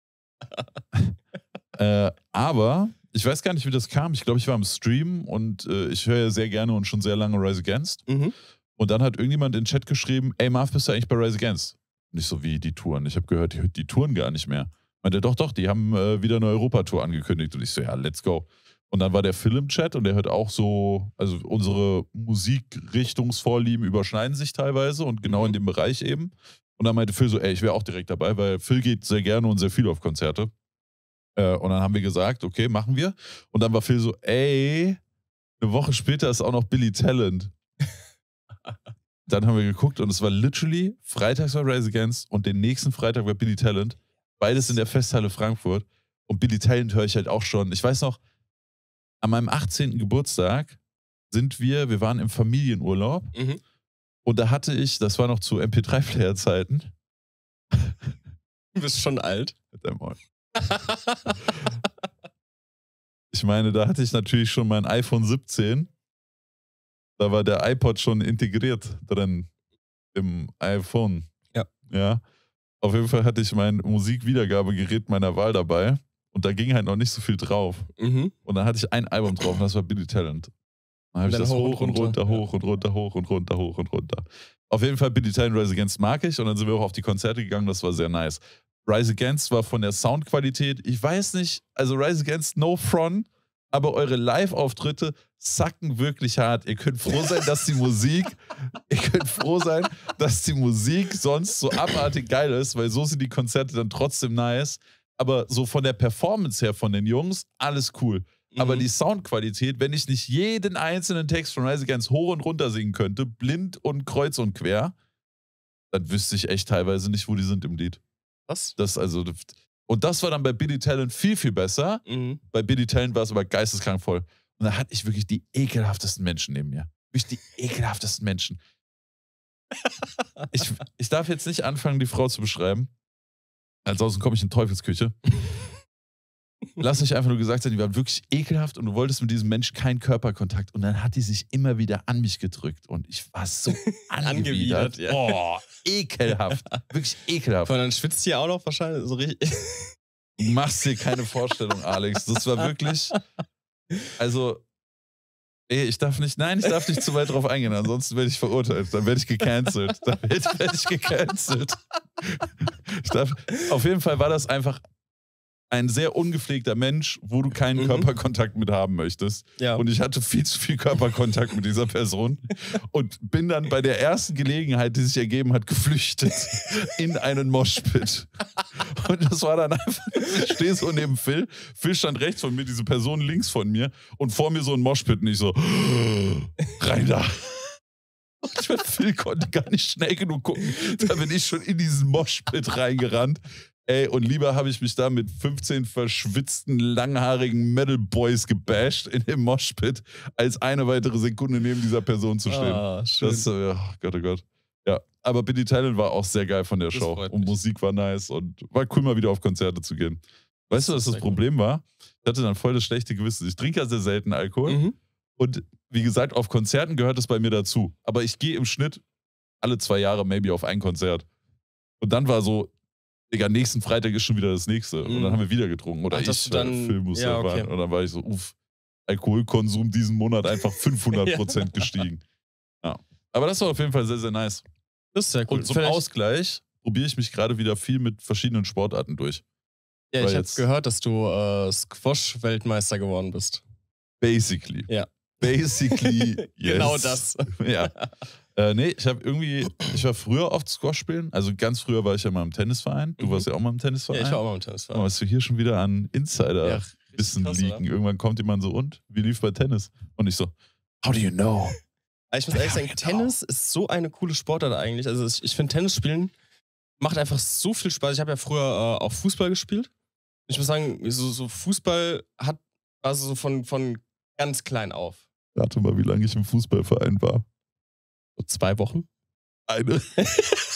äh, aber ich weiß gar nicht, wie das kam. Ich glaube, ich war im Stream und äh, ich höre ja sehr gerne und schon sehr lange Rise Against. Mhm. Und dann hat irgendjemand in den Chat geschrieben, ey Marv, bist du eigentlich bei Rise Against? Nicht so wie die Touren. Ich habe gehört, die, die touren gar nicht mehr. Meinte, doch, doch, die haben äh, wieder eine Europatour angekündigt. Und ich so, ja, let's go. Und dann war der Phil im Chat und der hört auch so, also unsere Musikrichtungsvorlieben überschneiden sich teilweise und genau Mhm. in dem Bereich eben. Und dann meinte Phil so, ey, ich wäre auch direkt dabei, weil Phil geht sehr gerne und sehr viel auf Konzerte. Äh, und dann haben wir gesagt, okay, machen wir. Und dann war Phil so, ey, eine Woche später ist auch noch Billy Talent. Dann haben wir geguckt und es war literally freitags war Rise Against und den nächsten Freitag war Billy Talent. Beides in der Festhalle Frankfurt. Und Billy Talent höre ich halt auch schon. Ich weiß noch, an meinem achtzehnten Geburtstag sind wir, wir waren im Familienurlaub Mhm. und da hatte ich, das war noch zu M P drei Player Zeiten. Du bist schon alt. Ich meine, da hatte ich natürlich schon mein iPhone siebzehn. Da war der iPod schon integriert drin im iPhone. Ja. Ja. Auf jeden Fall hatte ich mein Musikwiedergabegerät meiner Wahl dabei und da ging halt noch nicht so viel drauf. Mhm. Und dann hatte ich ein Album drauf und das war Billy Talent. Dann habe ich Dann das hoch hoch und und runter, runter, hoch und runter, hoch und runter, hoch und runter. Auf jeden Fall Billy Talent, Rise Against mag ich und dann sind wir auch auf die Konzerte gegangen, das war sehr nice. Rise Against war von der Soundqualität, ich weiß nicht, also Rise Against, no front, aber eure Live-Auftritte sacken wirklich hart. Ihr könnt froh sein, dass die Musik, ihr könnt froh sein, dass die Musik sonst so abartig geil ist, weil so sind die Konzerte dann trotzdem nice. Aber so von der Performance her von den Jungs, alles cool. Aber Mhm. die Soundqualität, wenn ich nicht jeden einzelnen Text von Rise Against hoch und runter singen könnte, blind und kreuz und quer, dann wüsste ich echt teilweise nicht, wo die sind im Lied. Was? Das also, und das war dann bei Billy Talent viel, viel besser. Mhm. Bei Billy Talent war es aber geisteskrank voll. Und da hatte ich wirklich die ekelhaftesten Menschen neben mir. Wirklich die ekelhaftesten Menschen. Ich, ich darf jetzt nicht anfangen, die Frau zu beschreiben. Ansonsten komme ich in Teufelsküche. Lass mich einfach nur gesagt sein, die war wirklich ekelhaft und du wolltest mit diesem Menschen keinen Körperkontakt. Und dann hat die sich immer wieder an mich gedrückt und ich war so angewidert. Angewidert, ja. Oh, ekelhaft. Wirklich ekelhaft. Und dann schwitzt ihr auch noch wahrscheinlich so richtig. Du machst dir keine Vorstellung, Alex. Das war wirklich, also, ey, ich darf nicht, nein, ich darf nicht zu weit drauf eingehen, ansonsten werde ich verurteilt, dann werde ich gecancelt. Dann werde werd ich gecancelt. Ich darf, auf jeden Fall war das einfach ein sehr ungepflegter Mensch, wo du keinen Mhm. Körperkontakt mit haben möchtest. Ja. Und ich hatte viel zu viel Körperkontakt mit dieser Person und bin dann bei der ersten Gelegenheit, die sich ergeben hat, geflüchtet in einen Moshpit. Und das war dann einfach, ich stehe so neben Phil, Phil stand rechts von mir, diese Person links von mir und vor mir so ein Moshpit und ich so, rein da. Und ich meine, Phil konnte gar nicht schnell genug gucken, da bin ich schon in diesen Moshpit reingerannt. Ey, und lieber habe ich mich da mit fünfzehn verschwitzten, langhaarigen Metal Boys gebasht in dem Moshpit, als eine weitere Sekunde neben dieser Person zu stehen. Ah, schön. Das, äh, oh Gott, oh Gott. Ja, aber Billy Talent war auch sehr geil von der Das Show. freut Und mich. Musik war nice und war cool, mal wieder auf Konzerte zu gehen. Weißt du, was ist das sehr Problem war? Ich hatte dann voll das schlechte Gewissen. Ich trinke ja sehr selten Alkohol. Mhm. Und wie gesagt, auf Konzerten gehört es bei mir dazu. Aber ich gehe im Schnitt alle zwei Jahre maybe auf ein Konzert. Und dann war so, Digga, nächsten Freitag ist schon wieder das nächste. Und Mhm. dann haben wir wieder getrunken. Oder Ach, dass ich, du weil dann- Phil musste ja, fahren. okay. Und dann war ich so, uff, Alkoholkonsum diesen Monat einfach fünfhundert Prozent gestiegen. Ja. Aber das war auf jeden Fall sehr, sehr nice. Das ist sehr cool. Und zum Vielleicht- Ausgleich probiere ich mich gerade wieder viel mit verschiedenen Sportarten durch. Ja, weil ich habe jetzt- gehört, dass du äh, Squash-Weltmeister geworden bist. Basically. Ja. Basically, yes. Genau das. Ja. Äh, nee, ich habe irgendwie, ich war früher oft Squash spielen. Also ganz früher war ich ja mal im Tennisverein. Du Mhm. warst ja auch mal im Tennisverein. Ja, ich war auch mal im Oh, Tennisverein. was du hier schon wieder an Ja, Insider-Wissen richtig krass, liegen. Irgendwann kommt jemand so, und? Wie lief bei Tennis? Und ich so, how do you know? Aber ich muss ehrlich Ja, sagen, genau. Tennis ist so eine coole Sportart eigentlich. Also ich, ich finde Tennis spielen macht einfach so viel Spaß. Ich habe ja früher äh, auch Fußball gespielt. Ich muss sagen, so, so Fußball hat also so von, von ganz klein auf. Rate mal, wie lange ich im Fußballverein war. So zwei Wochen. Eine.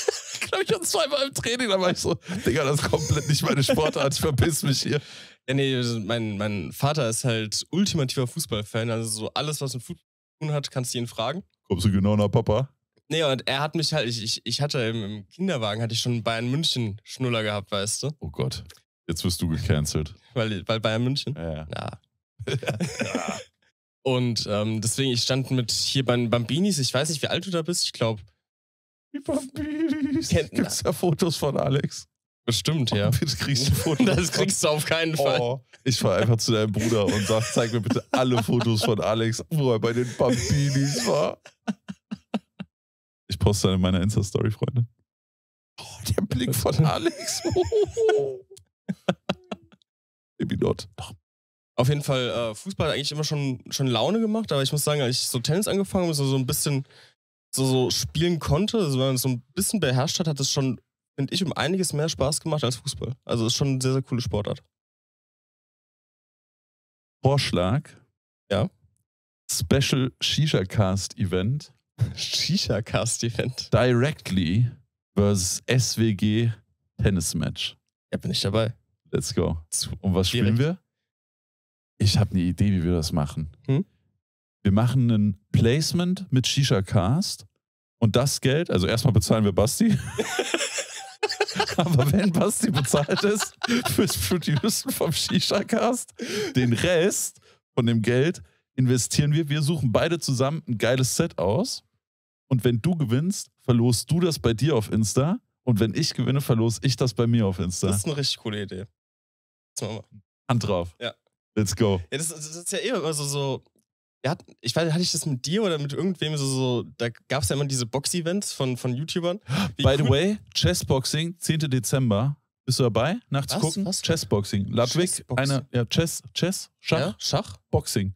glaube ich, und zweimal im Training. Da war ich so, Digga, das ist komplett nicht meine Sportart. Ich verpiss mich hier. Ja, nee, mein, mein Vater ist halt ultimativer Fußballfan. Also so alles, was mit Fußball zu tun hat, kannst du ihn fragen. Kommst du genau nach Papa? Nee, und er hat mich halt, ich, ich, ich hatte im, im Kinderwagen, hatte ich schon einen Bayern München Schnuller gehabt, weißt du? Oh Gott, jetzt wirst du gecancelt. Weil, weil Bayern München? Ja, ja. Ja. Ja. Und ähm, deswegen, ich stand mit hier bei den Bambinis, ich weiß nicht, wie alt du da bist, ich glaube. Die Bambinis. Kennt- Gibt's ja Fotos von Alex? Bestimmt, ja. Bitte kriegst du Fotos. Das kriegst du auf keinen Fall. Oh, ich fahr einfach zu deinem Bruder und sag, zeig mir bitte alle Fotos von Alex, wo er bei den Bambinis war. Ich poste dann in meiner Insta-Story, Freunde. Oh, der Blick von Alex. Maybe not. Doch. Auf jeden Fall, äh, Fußball hat eigentlich immer schon, schon Laune gemacht, aber ich muss sagen, als ich so Tennis angefangen habe, so, so ein bisschen so, so spielen konnte, also wenn man es so ein bisschen beherrscht hat, hat es schon, finde ich, um einiges mehr Spaß gemacht als Fußball. Also ist schon eine sehr, sehr coole Sportart. Vorschlag. Ja. Special Shisha-Cast-Event. Shisha-Cast-Event. Directly versus S W G Tennis-Match. Ja, bin ich dabei. Let's go. Und was spielen Direkt. wir? Ich habe eine Idee, wie wir das machen. Hm? Wir machen ein Placement mit Shisha-Cast und das Geld, also erstmal bezahlen wir Basti. Aber wenn Basti bezahlt ist fürs Producen vom Shisha-Cast, den Rest von dem Geld investieren wir. Wir suchen beide zusammen ein geiles Set aus. Und wenn du gewinnst, verlost du das bei dir auf Insta. Und wenn ich gewinne, verlose ich das bei mir auf Insta. Das ist eine richtig coole Idee. Das machen wir. Hand drauf. Ja. Let's go. Ja, das, das ist ja eh immer so, so ja, ich weiß, hatte ich das mit dir oder mit irgendwem so, so da gab es ja immer diese Box-Events von, von YouTubern. Wie By the cool- way, Chessboxing, zehnten Dezember. Bist du dabei, nachzugucken? Was? Was? Chessboxing. Ludwig, Chessboxing. eine, ja, Chess, Chess, Schach, Ja, Schach? Boxing.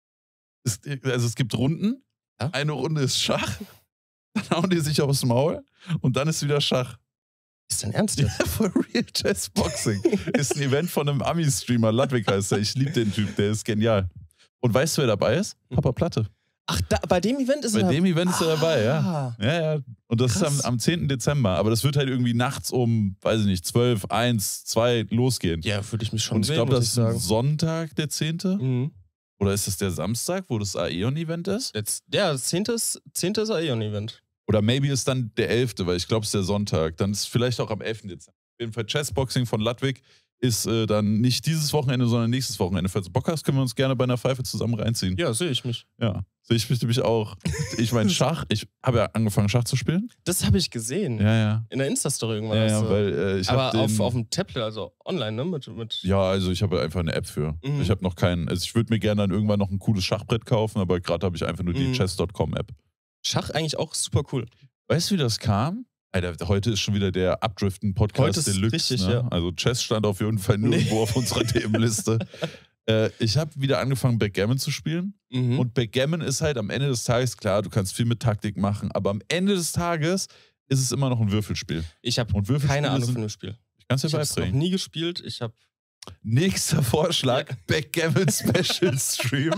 Es, also es gibt Runden. Ja? Eine Runde ist Schach. Dann hauen die sich aufs Maul und dann ist wieder Schach. Ist dein Ernst Ja, jetzt? for real Chessboxing. Ist ein Event von einem Ami-Streamer. Ludwig heißt er. Ich liebe den Typ, der ist genial. Und weißt du, wer dabei ist? Papa Platte. Ach, da, bei dem Event ist Bei er dem Event ist er dabei, ja. Ah. Ja, ja. Und das Krass. ist am, am zehnten Dezember. Aber das wird halt irgendwie nachts um, weiß ich nicht, zwölf, eins, zwei losgehen. Ja, würde ich mich schon Und ich sehen, glaube, muss das ich ist ein sagen. Sonntag, der zehnte. Mhm. Oder ist es der Samstag, wo das Aeon-Event ist? Jetzt, ja, das zehnte ist, zehnte ist Aeon-Event. Oder maybe ist dann der elfte, weil ich glaube, es ist der Sonntag. Dann ist es vielleicht auch am elften Dezember. Auf jeden Fall Chessboxing von Ludwig ist äh, dann nicht dieses Wochenende, sondern nächstes Wochenende. Falls du Bock hast, können wir uns gerne bei einer Pfeife zusammen reinziehen. Ja, sehe ich mich. Ja. Sehe ich mich nämlich auch. Ich meine, Schach, ich habe ja angefangen, Schach zu spielen. Das habe ich gesehen. Ja, ja. In der Insta-Story irgendwann. Ja, hast ja, du- weil äh, ich Aber habe auf, den... auf dem Tablet, also online, ne? Mit, mit Ja, also ich habe einfach eine App für. Mhm. Ich habe noch keinen, also ich würde mir gerne dann irgendwann noch ein cooles Schachbrett kaufen, aber gerade habe ich einfach nur die Mhm. chess Punkt com App. Schach eigentlich auch super cool. Weißt du, wie das kam? Alter, heute ist schon wieder der Heute Abdriften-Podcast ist Deluxe. richtig, ne? ja. Also Chess stand auf jeden Fall nirgendwo Nee. auf unserer Themenliste. äh, ich habe wieder angefangen, Backgammon zu spielen. Mhm. Und Backgammon ist halt am Ende des Tages, klar, du kannst viel mit Taktik machen, aber am Ende des Tages ist es immer noch ein Würfelspiel. ich habe Und Würfelspiele keine Ahnung sind, von dem Spiel. ich kann es dir Ich habe es noch beibringen. nie gespielt. Ich habe Nächster Vorschlag, Backgammon Special Stream.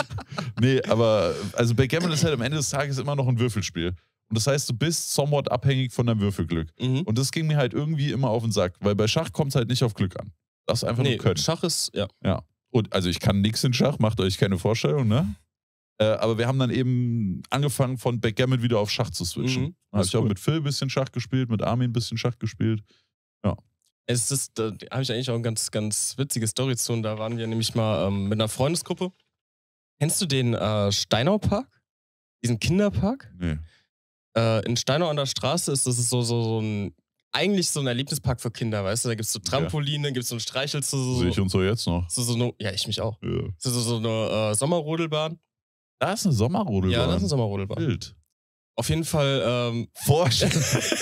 Nee, aber also Backgammon ist halt am Ende des Tages immer noch ein Würfelspiel. Und das heißt, du bist somewhat abhängig von deinem Würfelglück. mhm. Und das ging mir halt irgendwie immer auf den Sack, weil bei Schach kommt es halt nicht auf Glück an. Das ist einfach nee, nur Können. Schach ist, ja. Ja. Und also ich kann nichts in Schach, macht euch keine Vorstellung, ne? Äh, aber wir haben dann eben angefangen, von Backgammon wieder auf Schach zu switchen. Mhm. Dann habe Das ich ist auch cool. mit Phil ein bisschen Schach gespielt, mit Armin ein bisschen Schach gespielt. Es ist, da habe ich eigentlich auch eine ganz, ganz witzige Story zu. Und da waren wir nämlich mal ähm, mit einer Freundesgruppe. Kennst du den äh, Steinau-Park? Diesen Kinderpark? Nee. Äh, in Steinau an der Straße ist das so, so, so ein, eigentlich so ein Erlebnispark für Kinder, weißt du? Da gibt es so Trampoline, gibt es so ein Streichelzoo, so, Sehe ich uns so jetzt noch. so, so eine, ja, ich mich auch. Ja. So, so, so eine äh, Sommerrodelbahn. Da ist eine Sommerrodelbahn. Ja, das ist eine Sommerrodelbahn. Wild. Auf jeden Fall, ähm, Vorstellen.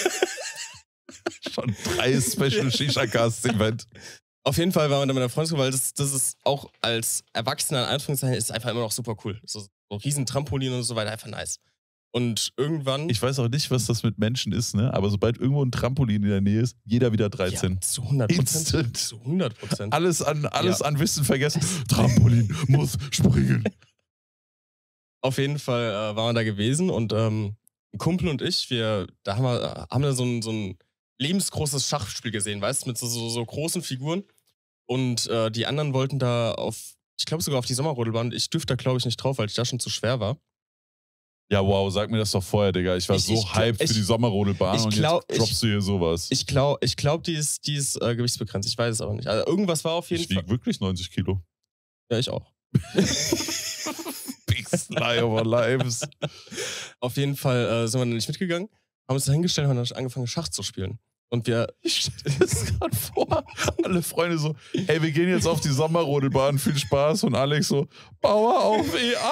Schon drei Special Shisha-Cast-Event. auf jeden Fall waren wir da mit der Freundesgruppe, weil das, das ist auch als Erwachsener in Anführungszeichen ist einfach immer noch super cool. So, so riesen Trampolin und so weiter, einfach nice. Und irgendwann. Ich weiß auch nicht, was das mit Menschen ist, ne? Aber sobald irgendwo ein Trampolin in der Nähe ist, jeder wieder dreizehn. Ja, zu hundert Prozent. Instant. Zu hundert Prozent. Alles an, alles Ja. an Wissen vergessen. Trampolin muss springen. Auf jeden Fall äh, waren wir da gewesen und ähm, ein Kumpel und ich, wir, da haben wir, haben wir so ein, so ein lebensgroßes Schachspiel gesehen, weißt du, mit so, so, so großen Figuren. Und äh, die anderen wollten da auf, ich glaube sogar auf die Sommerrodelbahn. Ich dürfte da, glaube ich, nicht drauf, weil ich da schon zu schwer war. Ja, wow, sag mir das doch vorher, Digga. Ich war Ich- so ich- hyped ich- für die Sommerrodelbahn ich und glaub, jetzt droppst du hier sowas. Ich glaube, ich glaub, die ist, die ist äh, gewichtsbegrenzt. Ich weiß es aber nicht. Also irgendwas war auf jeden Ich Fall. wiege wirklich neunzig Kilo. Ja, ich auch. Big Lie of our lives. Auf jeden Fall äh, sind wir dann nicht mitgegangen, haben uns da hingestellt und haben dann angefangen, Schach zu spielen. Und wir. Ich stelle mir das gerade vor. Alle Freunde so, ey, wir gehen jetzt auf die Sommerrodelbahn, viel Spaß. Und Alex so, Bauer auf E A.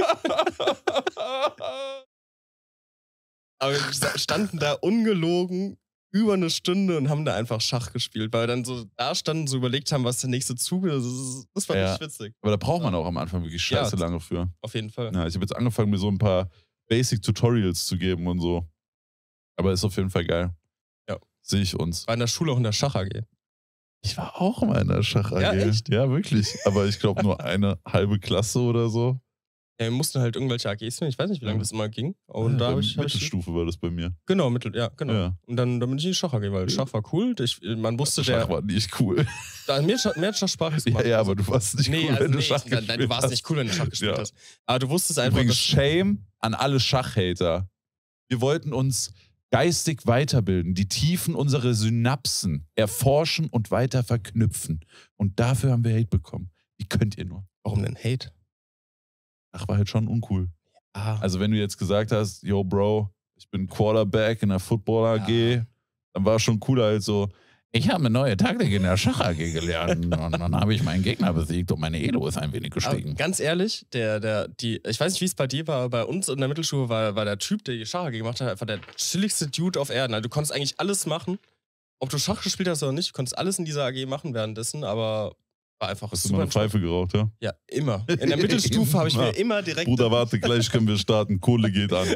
Aber wir standen da ungelogen über eine Stunde und haben da einfach Schach gespielt, weil wir dann so da standen, so überlegt haben, was der nächste Zug ist. Das, ist, das war Ja. richtig witzig. Aber da braucht man auch am Anfang wirklich scheiße Ja. lange für. Auf jeden Fall. Ja, ich habe jetzt angefangen, mir so ein paar Basic-Tutorials zu geben und so. Aber ist auf jeden Fall geil. Ja. Sehe ich uns. War in der Schule auch in der Schach A G. Ich war auch mal in der Schach-A G. Ja, echt? Ja, wirklich. Aber ich glaube nur eine halbe Klasse oder so. Ja, wir mussten halt irgendwelche A Gs finden. Ich weiß nicht, wie lange Ja. das immer ging. Und Ja, da habe bei ich, hab ich. Mittelstufe war das bei mir. Genau, Mittel, ja, genau. Ja. Und dann, dann bin ich in die Schach A G, weil Schach war cool. Ich, man wusste, Schach der. war nicht cool. Da, mir, hat- mir hat Schach Spaß Ja, gemacht. ja, aber du warst nicht Nee, cool, also wenn du nee, Schach ich, nein, gespielt du warst hast. nicht cool, wenn du Schach gespielt Ja. hast. Aber du wusstest einfach, Übrigens, dass. Shame an alle Schachhater. Wir wollten uns geistig weiterbilden, die Tiefen unserer Synapsen erforschen und weiter verknüpfen. Und dafür haben wir Hate bekommen. Wie könnt ihr nur? Warum denn Hate? Ach, war halt schon uncool. Ah, Also wenn du jetzt gesagt hast, yo Bro, ich bin Quarterback in der Football-A G, Ja. dann war es schon cooler als so, ich habe eine neue Taktik in der Schach-A G gelernt und dann habe ich meinen Gegner besiegt und meine Elo ist ein wenig aber gestiegen. ganz ehrlich, der, der, die, ich weiß nicht, wie es bei dir war, aber bei uns in der Mittelschule war, war der Typ, der die Schach A G gemacht hat, einfach der chilligste Dude auf Erden. Also du konntest eigentlich alles machen. Ob du Schach gespielt hast oder nicht, du konntest alles in dieser A G machen währenddessen, aber war einfach Hast du mal eine super. Pfeife geraucht, ja? Ja, immer. In der Mittelstufe habe ich mir Immer. immer direkt. Bruder, warte, gleich können wir starten. Kohle geht an.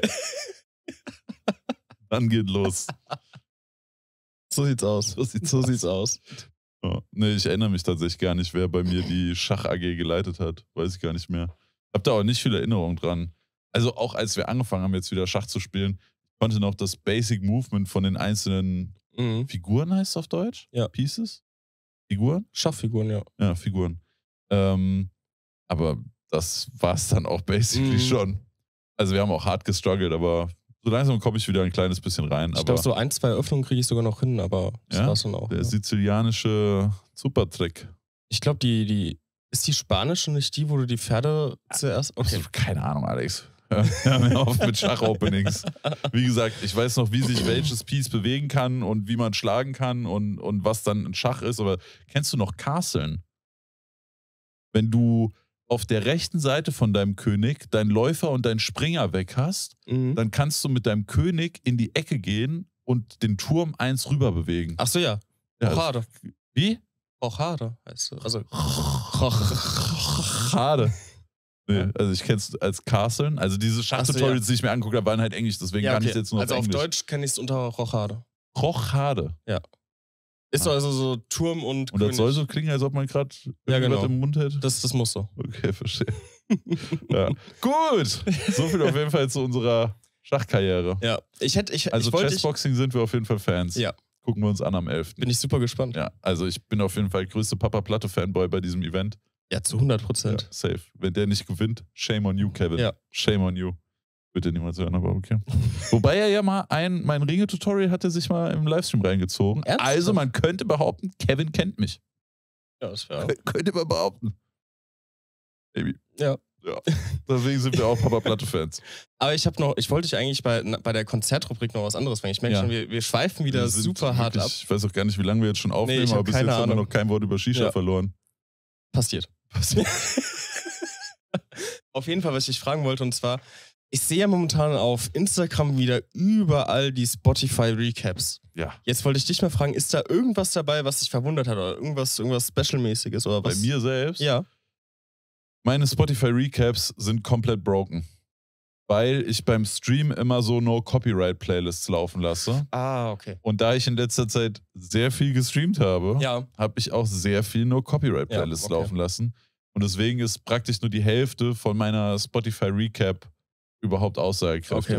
Dann geht los. So sieht's aus. So sieht's So aus. sieht's aus. Ja. Nee, ich erinnere mich tatsächlich gar nicht, wer bei mir die Schach-A G geleitet hat. Weiß ich gar nicht mehr. Hab da auch nicht viel Erinnerung dran. Also auch als wir angefangen haben, jetzt wieder Schach zu spielen, konnte noch das Basic Movement von den einzelnen Mhm. Figuren, heißt es auf Deutsch? Ja. Pieces? Figuren? Schachfiguren, ja. Ja, Figuren. Ähm, aber das war es dann auch basically Mhm. schon. Also wir haben auch hart gestruggelt, aber so langsam komme ich wieder ein kleines bisschen rein. Ich Aber glaube, so ein, zwei Öffnungen kriege ich sogar noch hin, aber das Ja? war's dann auch. der Ja. sizilianische Supertrick. Ich glaube, die, die. Ist die spanische nicht die, wo du die Pferde zuerst. Okay. Also, keine Ahnung, Alex. Hör hör mir auf mit Schach-Openings. Wie gesagt, ich weiß noch, wie sich welches Piece bewegen kann und wie man schlagen kann und, und was dann ein Schach ist. Aber kennst du noch Castlen? Wenn du auf der rechten Seite von deinem König deinen Läufer und deinen Springer weg hast, Mhm. dann kannst du mit deinem König in die Ecke gehen und den Turm eins rüber bewegen. Achso, ja. Ja, Rochade. wie? Rochade heißt du. Also. Schade. Nee, also ich kenn's als Castlen. Also diese Schachtutorials, Ach so, ja. die ich mir angeguckt habe, waren halt Englisch, deswegen Ja, kann ich okay. jetzt nur Also auf auf Englisch. Deutsch kenne ich es unter Rochade. Rochade. Ist Ah. so also so Turm und. Und das König. soll so klingen, als ob man gerade Ja, genau. was im Mund hätte. Das, das muss so. Okay, verstehe. Ja. Gut. So viel auf jeden Fall zu unserer Schachkarriere. Ja. Ich hätte. Ich, Also ich wollte. Ich, Chessboxing sind wir auf jeden Fall Fans. Ja. Gucken wir uns an am elften bin ich super gespannt. Ja, also ich bin auf jeden Fall größte Papa Platte-Fanboy bei diesem Event. Ja, zu hundert Ja, Prozent. safe. Wenn der nicht gewinnt, shame on you, Kevin. Ja. Shame on you. Wird ja niemals hören, aber okay. Wobei er ja mal ein, mein Ringe-Tutorial hat er sich mal im Livestream reingezogen. Ernsthaft? Also man könnte behaupten, Kevin kennt mich. Ja, das wäre. Könnte man behaupten. Baby. Ja. Ja. Deswegen sind wir auch Papa-Platte-Fans. Aber ich habe noch, ich wollte dich eigentlich bei, bei der Konzertrubrik noch was anderes fragen. Ich merke Ja. schon, wir, wir schweifen wieder Wir sind super hart wirklich, ab. Ich weiß auch gar nicht, wie lange wir jetzt schon aufnehmen, ich hab aber bis jetzt keine haben wir Ahnung. noch kein Wort über Shisha Ja. verloren. Passiert. Passiert. Auf jeden Fall, was ich dich fragen wollte, und zwar, ich sehe ja momentan auf Instagram wieder überall die Spotify-Recaps. Ja. Jetzt wollte ich dich mal fragen, ist da irgendwas dabei, was dich verwundert hat oder irgendwas, irgendwas Special-mäßiges oder Bei was? mir selbst, Ja. meine Spotify-Recaps sind komplett broken. Weil ich beim Stream immer so No-Copyright-Playlists laufen lasse. Ah, okay. Und da ich in letzter Zeit sehr viel gestreamt habe, Ja. habe ich auch sehr viel No-Copyright-Playlists Ja, okay. laufen lassen. Und deswegen ist praktisch nur die Hälfte von meiner Spotify-Recap überhaupt aussagekräftig. Okay.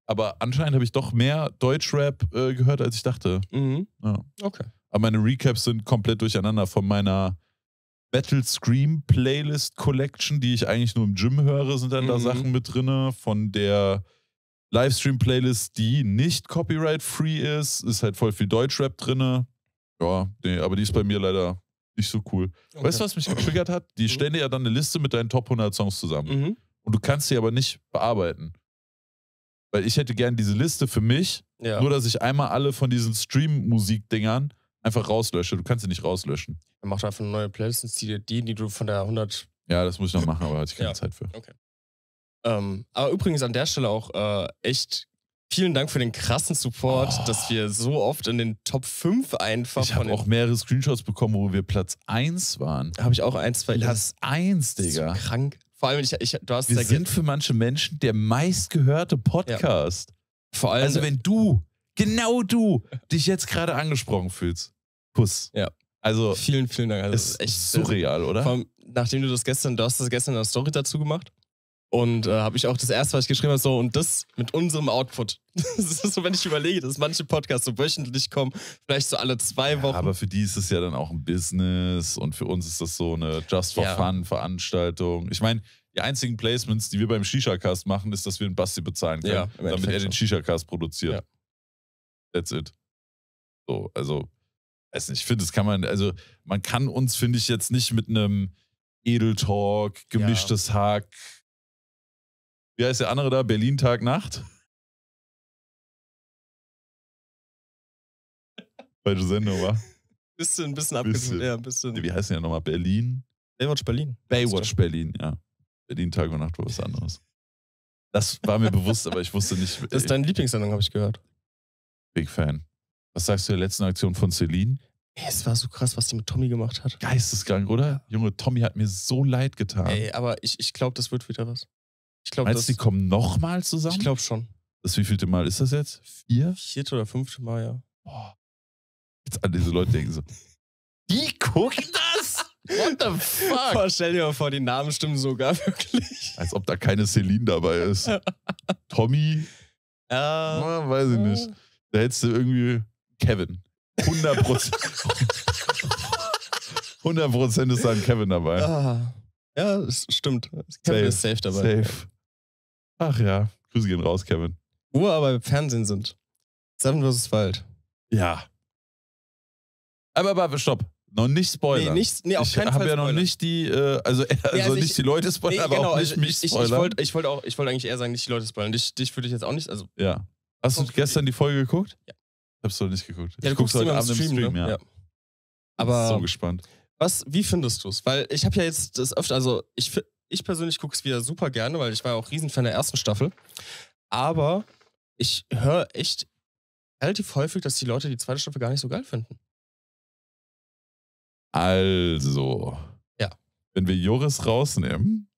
Aber anscheinend habe ich doch mehr Deutschrap äh, gehört, als ich dachte. Mhm. Ja. Okay. Aber meine Recaps sind komplett durcheinander von meiner Battle Scream Playlist Collection, die ich eigentlich nur im Gym höre, sind dann Mhm. da Sachen mit drin. Von der Livestream Playlist, die nicht copyright-free ist, ist halt voll viel Deutschrap drin. Ja, nee, aber die ist bei mir leider nicht so cool. Okay. Weißt du, was mich getriggert hat? Die Mhm. stellen dir ja dann eine Liste mit deinen Top hundert Songs zusammen. Mhm. Und du kannst sie aber nicht bearbeiten. Weil ich hätte gern diese Liste für mich, Ja. nur dass ich einmal alle von diesen Stream-Musik-Dingern einfach rauslösche. Du kannst sie nicht rauslöschen. Dann mach doch einfach eine neue Playlist und zieh dir die, die du von der hundert. Ja, das muss ich noch machen, aber hatte ich keine Ja. Zeit für. Ähm, aber übrigens an der Stelle auch äh, echt vielen Dank für den krassen Support, Oh. dass wir so oft in den Top fünf einfach Ich von habe den. auch mehrere Screenshots bekommen, wo wir Platz eins waren. Habe ich auch ein, zwei. Platz eins, das ist so Digga. krank. Vor allem, ich, ich, du hast Wir ja sind für manche Menschen der meistgehörte Podcast. vor allem. Also wenn du, genau du, dich jetzt gerade angesprochen fühlst, Puss. Ja. Also vielen, vielen Dank. Also, ist das ist echt surreal, oder? Vor allem, nachdem du das gestern, du hast das gestern in der Story dazu gemacht. Und äh, habe ich auch das erste, was ich geschrieben habe, so, und das mit unserem Output. Das ist so, wenn ich überlege, dass manche Podcasts so wöchentlich kommen, vielleicht so alle zwei Wochen. Ja, aber für die ist es ja dann auch ein Business und für uns ist das so eine Just for Ja. Fun Veranstaltung. Ich meine, die einzigen Placements, die wir beim Shisha-Cast machen, ist, dass wir einen Basti bezahlen können, Ja, im damit Endeffekt er den schon. Shisha-Cast produziert. Ja. That's it. So, also, weiß nicht, ich finde, das kann man, also, man kann uns, finde ich, jetzt nicht mit einem Edeltalk, gemischtes Hack. Wie heißt der andere da? Berlin Tag Nacht? Falsche Sendung, war? Bisschen, ein bisschen Bisschen. abgezogen. Ja, ein bisschen. Wie heißen die ja nochmal? Berlin? Baywatch Berlin. Baywatch Berlin, ja. Berlin Tag und Nacht war was anderes. Das war mir bewusst, aber ich wusste nicht. Das ist deine Lieblingssendung, habe ich gehört. Big Fan. Was sagst du der letzten Aktion von Celine? Ey, es war so krass, was die mit Tommy gemacht hat. Geisteskrank, oder? Junge, Tommy hat mir so leid getan. Ey, aber ich, ich glaube, das wird wieder was. Ich glaube, Meinst das. du, die kommen nochmal zusammen? Ich glaube schon. Das wievielte Mal ist das jetzt? Vier? Vierte oder fünfte Mal, ja. Boah. Jetzt an diese Leute denken so, die gucken das? What the fuck? Boah, stell dir mal vor, die Namen stimmen sogar wirklich. Als ob da keine Celine dabei ist. Tommy? Ja. Oh, weiß ich nicht. Da hättest du irgendwie Kevin. hundert Prozent. hundert Prozent ist da ein Kevin dabei. Ah. Ja, es stimmt. Kevin Safe. ist safe dabei. Safe. Ach ja, Grüße gehen raus, Kevin. Wo wir aber im Fernsehen sind. Seven versus. Wild. Ja. Aber, aber, stopp. Noch nicht spoilern. Nee, nicht, nee auf ich keinen Fall habe ja noch spoilern. nicht die, äh, also, äh, also also nicht ich- die Leute spoilern, Nee, aber genau, auch nicht also mich ich, ich, spoilern. ich wollte ich wollt auch, ich wollte eigentlich eher sagen, nicht die Leute spoilern. Dich, dich würde ich jetzt auch nicht, also. ja. Hast du Kommt- gestern die Folge geguckt? Ja. Ich hab's noch nicht geguckt. Ja, ich du guck's guckst heute immer im Abend im Stream, ne? ja. Aber So gespannt. was, wie findest du es? Weil ich habe ja jetzt das öfter, also ich, fi- ich persönlich gucke es wieder super gerne, weil ich war ja auch Riesenfan der ersten Staffel. Aber ich höre echt relativ häufig, dass die Leute die zweite Staffel gar nicht so geil finden. Also. Ja. Wenn wir Joris rausnehmen.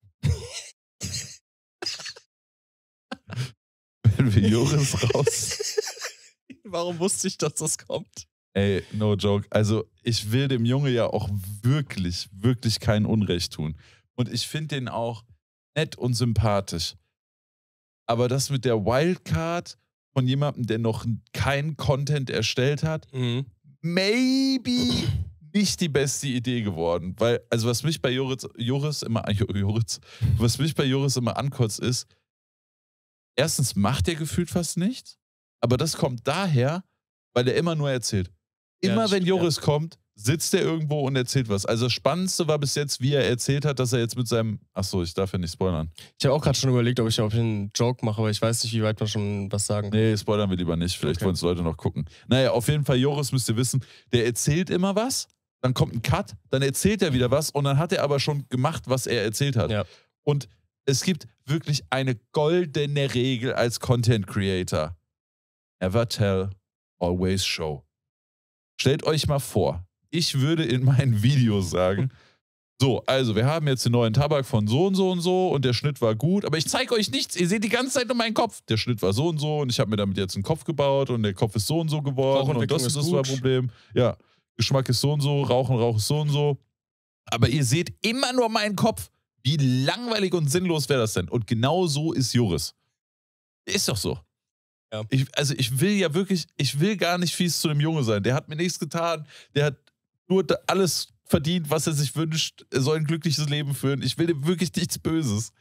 wenn wir Joris raus. Warum wusste ich, dass das kommt? Ey, no joke. Also, ich will dem Junge ja auch wirklich, wirklich kein Unrecht tun. Und ich finde den auch nett und sympathisch. Aber das mit der Wildcard von jemandem, der noch keinen Content erstellt hat, Mhm. maybe nicht die beste Idee geworden. Weil, also was mich bei Joris, Joris immer, Joris, was mich bei Joris immer ankotzt ist, erstens macht er gefühlt fast nichts, aber das kommt daher, weil er immer nur erzählt. Ja, Immer das wenn stimmt, Joris kommt, sitzt er irgendwo und erzählt was. Also das Spannendste war bis jetzt, wie er erzählt hat, dass er jetzt mit seinem, achso, ich darf ja nicht spoilern. Ich habe auch gerade schon überlegt, ob ich, ob ich einen Joke mache, aber ich weiß nicht, wie weit man schon was sagen kann. Nee, spoilern wir lieber nicht. Vielleicht Okay. wollen es Leute noch gucken. Naja, auf jeden Fall, Joris müsst ihr wissen, der erzählt immer was, dann kommt ein Cut, dann erzählt er wieder was und dann hat er aber schon gemacht, was er erzählt hat. Ja. Und es gibt wirklich eine goldene Regel als Content Creator. Never tell, always show. Stellt euch mal vor, ich würde in meinen Videos sagen, so, also wir haben jetzt den neuen Tabak von so und so und so und der Schnitt war gut, aber ich zeige euch nichts, ihr seht die ganze Zeit nur meinen Kopf. Der Schnitt war so und so und ich habe mir damit jetzt einen Kopf gebaut und der Kopf ist so und so geworden und das Rauchentwicklung ist das ist war gut. Problem. Ja, Geschmack ist so und so, Rauchen, Rauch ist so und so. Aber ihr seht immer nur meinen Kopf. Wie langweilig und sinnlos wäre das denn? Und genau so ist Joris. Ist doch so. Ja. Ich, also ich will ja wirklich, ich will gar nicht fies zu dem Junge sein. Der hat mir nichts getan. Der hat nur da alles verdient, was er sich wünscht. Er soll ein glückliches Leben führen. Ich will dem wirklich nichts Böses.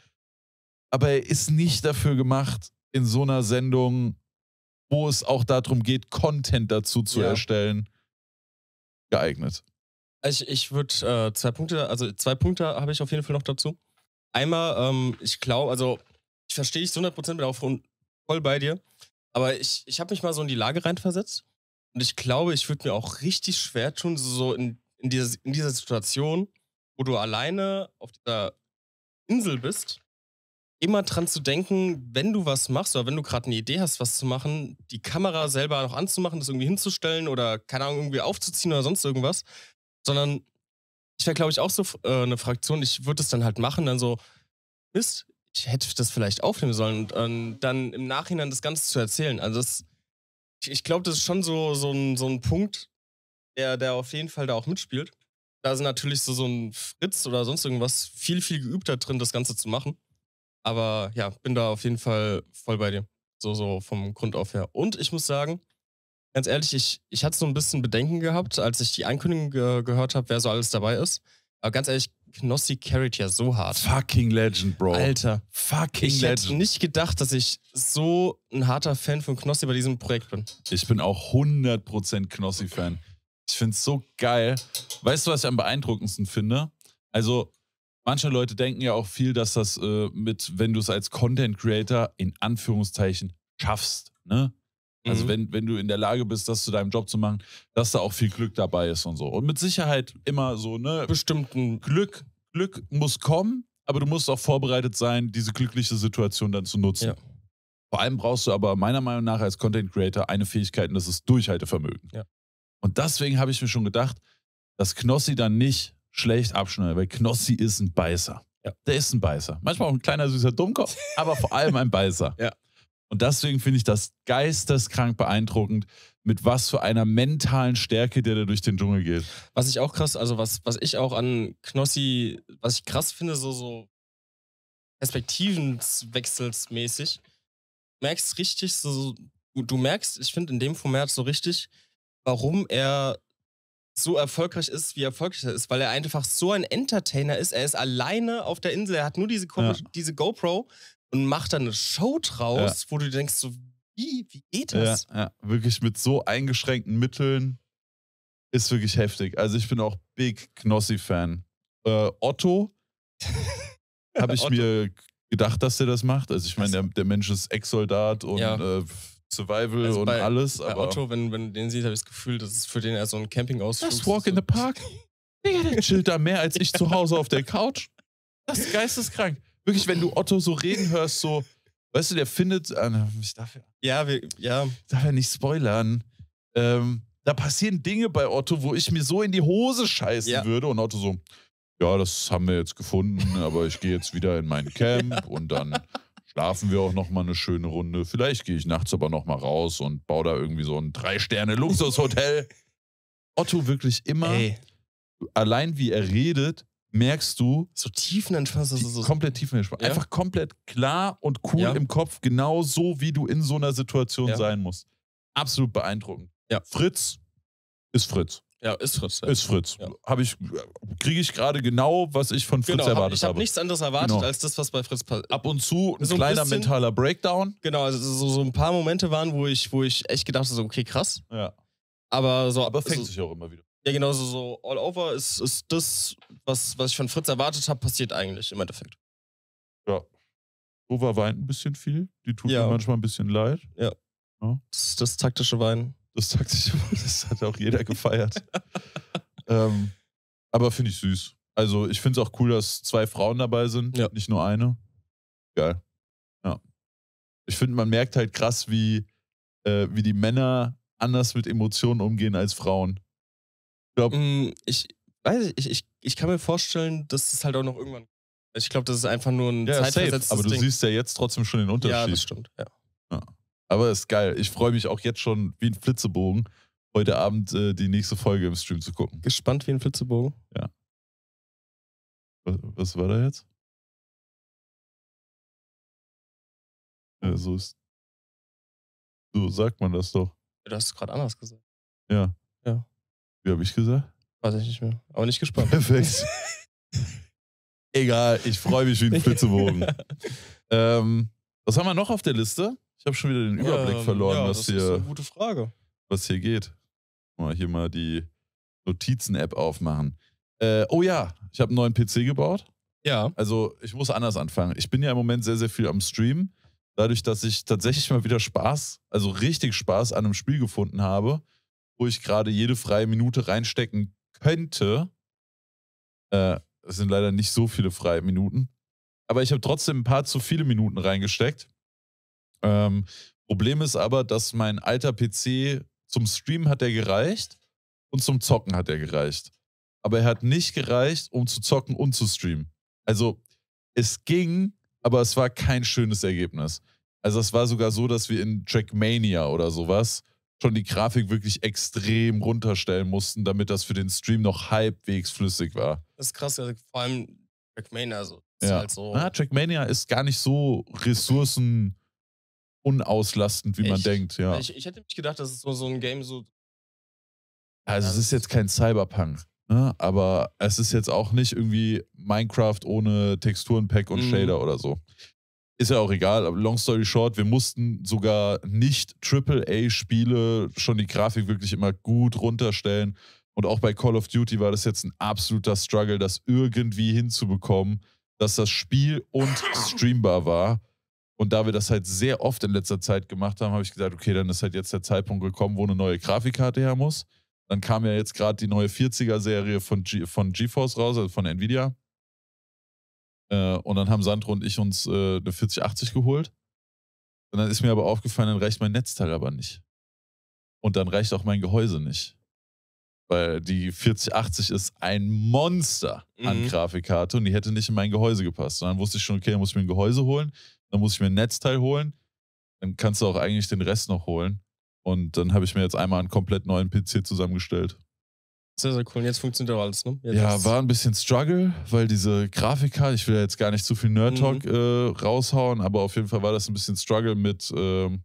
Aber er ist nicht dafür gemacht, in so einer Sendung, wo es auch darum geht, Content dazu zu Ja. erstellen, geeignet. Ich, ich würde äh, zwei Punkte, also zwei Punkte habe ich auf jeden Fall noch dazu. Einmal, ähm, ich glaube, also ich verstehe dich zu hundert Prozent, bin auch voll voll bei dir. Aber ich, ich habe mich mal so in die Lage reinversetzt. Und ich glaube, ich würde mir auch richtig schwer tun, so in, in, dieser, in dieser Situation, wo du alleine auf dieser Insel bist, immer dran zu denken, wenn du was machst oder wenn du gerade eine Idee hast, was zu machen, die Kamera selber noch anzumachen, das irgendwie hinzustellen oder, keine Ahnung, irgendwie aufzuziehen oder sonst irgendwas. Sondern ich wäre, glaube ich, auch so äh, eine Fraktion, ich würde es dann halt machen, dann so, Mist, ich hätte das vielleicht aufnehmen sollen und ähm, dann im Nachhinein das Ganze zu erzählen. Also das, ich, ich glaube, das ist schon so, so, ein, so ein Punkt, der, der auf jeden Fall da auch mitspielt. Da sind natürlich so, so ein Fritz oder sonst irgendwas viel, viel geübter drin, das Ganze zu machen. Aber ja, bin da auf jeden Fall voll bei dir. So, so vom Grund auf her. Und ich muss sagen, ganz ehrlich, ich, ich hatte so ein bisschen Bedenken gehabt, als ich die Ankündigung ge gehört habe, wer so alles dabei ist. Aber ganz ehrlich, Knossi carried ja so hart. Fucking Legend, Bro. Alter, Fucking ich Legend. hätte nicht gedacht, dass ich so ein harter Fan von Knossi bei diesem Projekt bin. Ich bin auch hundert Prozent Knossi-Fan. Ich finde es so geil. Weißt du, was ich am beeindruckendsten finde? Also, manche Leute denken ja auch viel, dass das äh, mit, wenn du es als Content Creator in Anführungszeichen schaffst, ne? Also Mhm. wenn, wenn du in der Lage bist, das zu deinem Job zu machen, dass da auch viel Glück dabei ist und so. Und mit Sicherheit immer so, ne? Bestimmten. Glück, Glück muss kommen, aber du musst auch vorbereitet sein, diese glückliche Situation dann zu nutzen. Ja. Vor allem brauchst du aber meiner Meinung nach als Content Creator eine Fähigkeit und das ist Durchhaltevermögen. Ja. Und deswegen habe ich mir schon gedacht, dass Knossi dann nicht schlecht abschneidet, weil Knossi ist ein Beißer. Ja. Der ist ein Beißer. Manchmal auch ein kleiner süßer Dummkopf, aber vor allem ein Beißer. Ja. Und deswegen finde ich das geisteskrank beeindruckend, mit was für einer mentalen Stärke der da durch den Dschungel geht. Was ich auch krass, also was, was ich auch an Knossi, was ich krass finde, so, so perspektivenwechselsmäßig, merkst richtig, so, du, du merkst, ich finde in dem Format so richtig, warum er so erfolgreich ist, wie erfolgreich er ist, weil er einfach so ein Entertainer ist. Er ist alleine auf der Insel, er hat nur diese, Ko- Ja. diese GoPro und macht dann eine Show draus, wo du denkst, so, wie, wie geht Ja, das? ja, wirklich mit so eingeschränkten Mitteln ist wirklich heftig. Also ich bin auch Big Knossi-Fan. Äh, Otto habe ich Otto. mir gedacht, dass der das macht. Also ich meine, der, der Mensch ist Ex-Soldat und Ja. äh, Survival Also und bei- alles. Bei Aber Otto, wenn, wenn du den siehst, habe ich das Gefühl, das ist für den eher so ein Campingausflug. Just walk in the park. Digga, der chillt da mehr als ich zu Hause auf der Couch. Das ist geisteskrank. Wirklich, wenn du Otto so reden hörst, so, weißt du, der findet, äh, ich darf ja, Ja, wir, ja. ich darf ja nicht spoilern. Ähm, da passieren Dinge bei Otto, wo ich mir so in die Hose scheißen Ja. würde und Otto so, ja, das haben wir jetzt gefunden, aber ich gehe jetzt wieder in mein Camp und dann schlafen wir auch noch mal eine schöne Runde. Vielleicht gehe ich nachts aber noch mal raus und baue da irgendwie so ein Drei-Sterne-Luxushotel. Otto wirklich immer, Ey, allein wie er redet, merkst du, so tiefenentspannt. die, So, so, komplett tiefenentspannt. Ja. Einfach komplett klar und cool Ja. im Kopf, genau so, wie du in so einer Situation Ja. sein musst. Absolut beeindruckend. Ja. Fritz ist Fritz. ja, ist Fritz. Ja. Ist Fritz. Ja. Habe ich, kriege ich gerade genau, was ich von Fritz Genau, hab, erwartet ich habe habe. nichts anderes erwartet, Genau. als das, was bei Fritz passiert. Ab und zu ein So ein kleiner bisschen- mentaler Breakdown. Genau, also so, so ein paar Momente waren, wo ich, wo ich echt gedacht habe, so, okay, krass. Ja. Aber so. Aber fängt so, sich auch immer wieder. Ja, genau, so, so all over ist, ist das, was, was ich von Fritz erwartet habe, passiert eigentlich im Endeffekt. Ja. Ova weint ein bisschen viel. Die tut Ja. mir manchmal ein bisschen leid. Das, das taktische Wein. Das sagt sich, das hat auch jeder gefeiert. ähm, aber finde ich süß. Also ich finde es auch cool, dass zwei Frauen dabei sind, Ja. nicht nur eine. Geil. Ja. Ich finde, man merkt halt krass, wie, äh, wie die Männer anders mit Emotionen umgehen als Frauen. Mm, Ich weiß nicht, ich, ich, ich kann mir vorstellen, dass es halt auch noch irgendwann. Ich glaube, das ist einfach nur ein Ja, safe. zeitversetztes Aber du Ding. siehst ja jetzt trotzdem schon den Unterschied. Ja, das stimmt. Ja. Aber ist geil. Ich freue mich auch jetzt schon wie ein Flitzebogen, heute Abend äh, die nächste Folge im Stream zu gucken. Gespannt wie ein Flitzebogen. Was, was war da jetzt? Äh, so ist So sagt man das doch. Du hast es gerade anders gesagt. Ja. Ja. Wie habe ich gesagt? Weiß ich nicht mehr. Aber nicht gespannt. Perfekt. Egal, ich freue mich wie ein Flitzebogen. ähm, was haben wir noch auf der Liste? Ich habe schon wieder den Überblick ähm, verloren, ja, was, das hier, ist eine gute Frage. was hier geht. Mal hier mal die Notizen-App aufmachen. Äh, oh ja, ich habe einen neuen P C gebaut. Ja. Also ich muss anders anfangen. Ich bin ja im Moment sehr, sehr viel am Stream. Dadurch, dass ich tatsächlich mal wieder Spaß, also richtig Spaß an einem Spiel gefunden habe, wo ich gerade jede freie Minute reinstecken könnte. Äh, es sind leider nicht so viele freie Minuten. Aber ich habe trotzdem ein paar zu viele Minuten reingesteckt. Ähm, Problem ist aber, dass mein alter P C zum Streamen hat der gereicht und zum Zocken hat er gereicht. Aber er hat nicht gereicht, um zu zocken und zu streamen. Also es ging, aber es war kein schönes Ergebnis. Also es war sogar so, dass wir in Trackmania oder sowas schon die Grafik wirklich extrem runterstellen mussten, damit das für den Stream noch halbwegs flüssig war. Das ist krass, also vor allem Trackmania, also ist Ja. halt so. Ah, Trackmania ist gar nicht so ressourcenunauslastend, wie man Echt? denkt. Ja. Ich, ich hätte nicht gedacht, dass es so, so ein Game so. Also es ist jetzt kein Cyberpunk, ne? Aber es ist jetzt auch nicht irgendwie Minecraft ohne Texturenpack und Mhm. Shader oder so. Ist ja auch egal, aber long story short, wir mussten sogar nicht Triple A Spiele schon die Grafik wirklich immer gut runterstellen. Und auch bei Call of Duty war das jetzt ein absoluter Struggle, das irgendwie hinzubekommen, dass das Spiel und streambar war. Und da wir das halt sehr oft in letzter Zeit gemacht haben, habe ich gesagt, okay, dann ist halt jetzt der Zeitpunkt gekommen, wo eine neue Grafikkarte her muss. Dann kam ja jetzt gerade die neue vierziger-Serie von, G von GeForce raus, also von Nvidia. Äh, und dann haben Sandro und ich uns äh, eine vierzig achtzig geholt. Und dann ist mir aber aufgefallen, dann reicht mein Netzteil aber nicht. Und dann reicht auch mein Gehäuse nicht. Weil die vierzig achtzig ist ein Monster an Mhm. Grafikkarte und die hätte nicht in mein Gehäuse gepasst. Und dann wusste ich schon, okay, dann muss ich mir ein Gehäuse holen, dann muss ich mir ein Netzteil holen, dann kannst du auch eigentlich den Rest noch holen. Und dann habe ich mir jetzt einmal einen komplett neuen P C zusammengestellt. Sehr, sehr cool. Und jetzt funktioniert auch alles, ne? Jetzt Ja, ist- war ein bisschen Struggle, weil diese Grafikkarte, ich will ja jetzt gar nicht zu viel Nerd-Talk Mhm. äh, raushauen, aber auf jeden Fall war das ein bisschen Struggle mit ähm,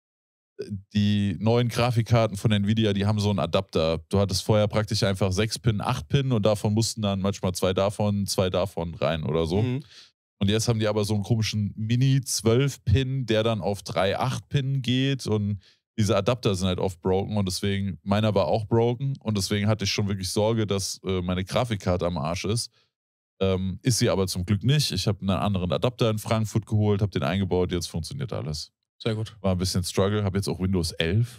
die neuen Grafikkarten von Nvidia, die haben so einen Adapter. Du hattest vorher praktisch einfach sechs Pin, acht Pin und davon mussten dann manchmal zwei davon, zwei davon rein oder so. Mhm. Und jetzt haben die aber so einen komischen Mini zwölf Pin, der dann auf drei acht Pin geht und diese Adapter sind halt oft broken und deswegen, meiner war auch broken und deswegen hatte ich schon wirklich Sorge, dass äh, meine Grafikkarte am Arsch ist. Ähm, ist sie aber zum Glück nicht. Ich habe einen anderen Adapter in Frankfurt geholt, habe den eingebaut, jetzt funktioniert alles. Sehr gut. War ein bisschen Struggle, habe jetzt auch Windows elf.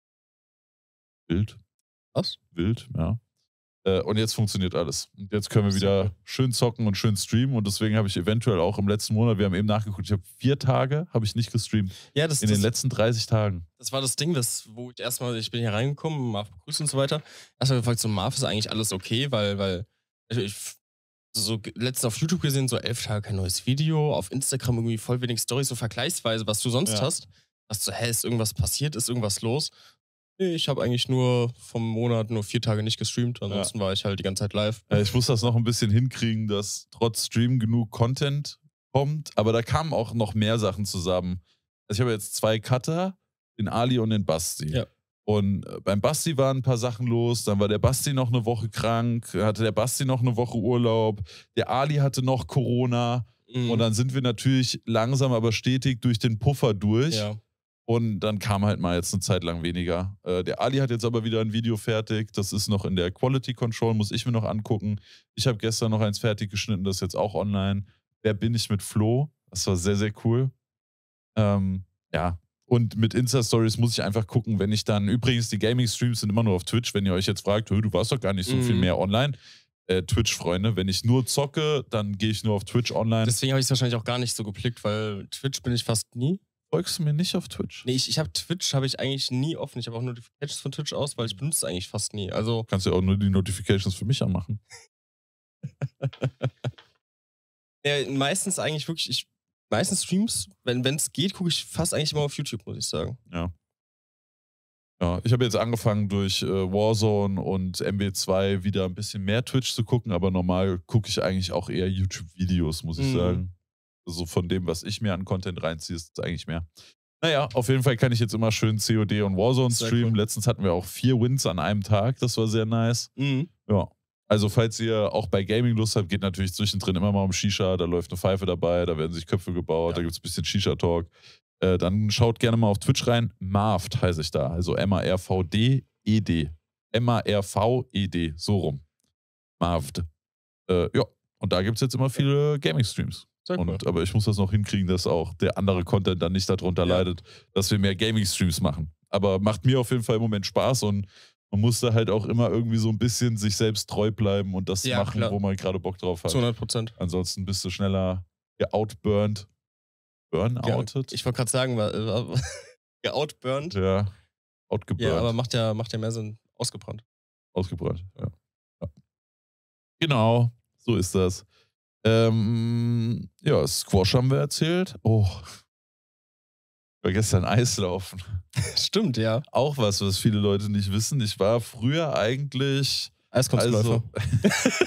Wild. Was? Wild, ja. Äh, und jetzt funktioniert alles. Und jetzt können wir Sehr wieder cool. schön zocken und schön streamen und deswegen habe ich eventuell auch im letzten Monat, wir haben eben nachgeguckt, ich habe vier Tage, habe ich nicht gestreamt. Ja, das, In das, den letzten dreißig Tagen. das war das Ding, das, wo ich erstmal, ich bin hier reingekommen, Marv begrüßt und so weiter. Erstmal gefragt, so Marv, ist eigentlich alles okay, weil, weil also ich so ge- letztens auf YouTube gesehen, so elf Tage kein neues Video, auf Instagram irgendwie voll wenig Storys, so vergleichsweise, was du sonst Ja. hast. Hast du, hä, ist irgendwas passiert, ist irgendwas los? Nee, ich habe eigentlich nur vom Monat nur vier Tage nicht gestreamt, ansonsten war ich halt die ganze Zeit live. Äh, ich muss das noch ein bisschen hinkriegen, dass trotz Stream genug Content kommt, aber da kamen auch noch mehr Sachen zusammen. Also ich habe jetzt zwei Cutter, den Ali und den Basti. Ja. Und äh, beim Basti waren ein paar Sachen los, dann war der Basti noch eine Woche krank, hatte der Basti noch eine Woche Urlaub, der Ali hatte noch Corona Mhm. und dann sind wir natürlich langsam aber stetig durch den Puffer durch. Ja. Und dann kam halt mal jetzt eine Zeit lang weniger. Äh, der Ali hat jetzt aber wieder ein Video fertig. Das ist noch in der Quality Control, muss ich mir noch angucken. Ich habe gestern noch eins fertig geschnitten, das ist jetzt auch online. Wer bin ich mit Flo? Das war sehr, sehr cool. Ähm, ja. Und mit Insta-Stories muss ich einfach gucken, wenn ich dann, übrigens, die Gaming-Streams sind immer nur auf Twitch, wenn ihr euch jetzt fragt, du warst doch gar nicht so Mhm. viel mehr online. Äh, Twitch-Freunde, wenn ich nur zocke, dann gehe ich nur auf Twitch online. Deswegen habe ich es wahrscheinlich auch gar nicht so geplickt, weil Twitch bin ich fast nie. Folgst du mir nicht auf Twitch? Nee, ich, ich habe Twitch habe ich eigentlich nie offen. Ich habe auch Notifications von Twitch aus, weil ich benutze es eigentlich fast nie. Also, Kannst du ja auch nur die Notifications für mich anmachen. ja, meistens eigentlich wirklich, ich, meistens Streams, wenn es geht, gucke ich fast eigentlich immer auf YouTube, muss ich sagen. Ja. Ja, ich habe jetzt angefangen durch äh, Warzone und M B zwei wieder ein bisschen mehr Twitch zu gucken, aber normal gucke ich eigentlich auch eher YouTube-Videos, muss ich Mhm. sagen. Also von dem, was ich mir an Content reinziehe, ist es eigentlich mehr. Naja, auf jeden Fall kann ich jetzt immer schön C O D und Warzone Sehr streamen. cool. Letztens hatten wir auch vier Wins an einem Tag. Das war sehr nice. Mhm. Ja. Also, falls ihr auch bei Gaming Lust habt, geht natürlich zwischendrin immer mal um Shisha. Da läuft eine Pfeife dabei, da werden sich Köpfe gebaut, Ja. da gibt es ein bisschen Shisha-Talk. Äh, dann schaut gerne mal auf Twitch rein. Marvd heiße ich da. Also M A R V D E D. M A R V E D. So rum. Marvd. Äh, ja. Und da gibt es jetzt immer viele Gaming-Streams. Sehr cool. Und, aber ich muss das noch hinkriegen, dass auch der andere Content dann nicht darunter Ja. leidet, dass wir mehr Gaming-Streams machen. Aber macht mir auf jeden Fall im Moment Spaß und man muss da halt auch immer irgendwie so ein bisschen sich selbst treu bleiben und das Ja, machen, klar. wo man gerade Bock drauf hat. Zu hundert Prozent. Ansonsten bist du schneller geoutburned. Burnouted? Ich wollte gerade sagen, war, war geoutburned. Ja, outgeburnt. Ja, aber macht ja, macht ja mehr Sinn. Ausgebrannt. Ausgebrannt, ja. ja. Genau, so ist das. Ähm, ja, Squash haben wir erzählt. Oh, ich war gestern Eislaufen. Stimmt, ja. Auch was, was viele Leute nicht wissen. Ich war früher eigentlich... Eiskunstläufer. Also,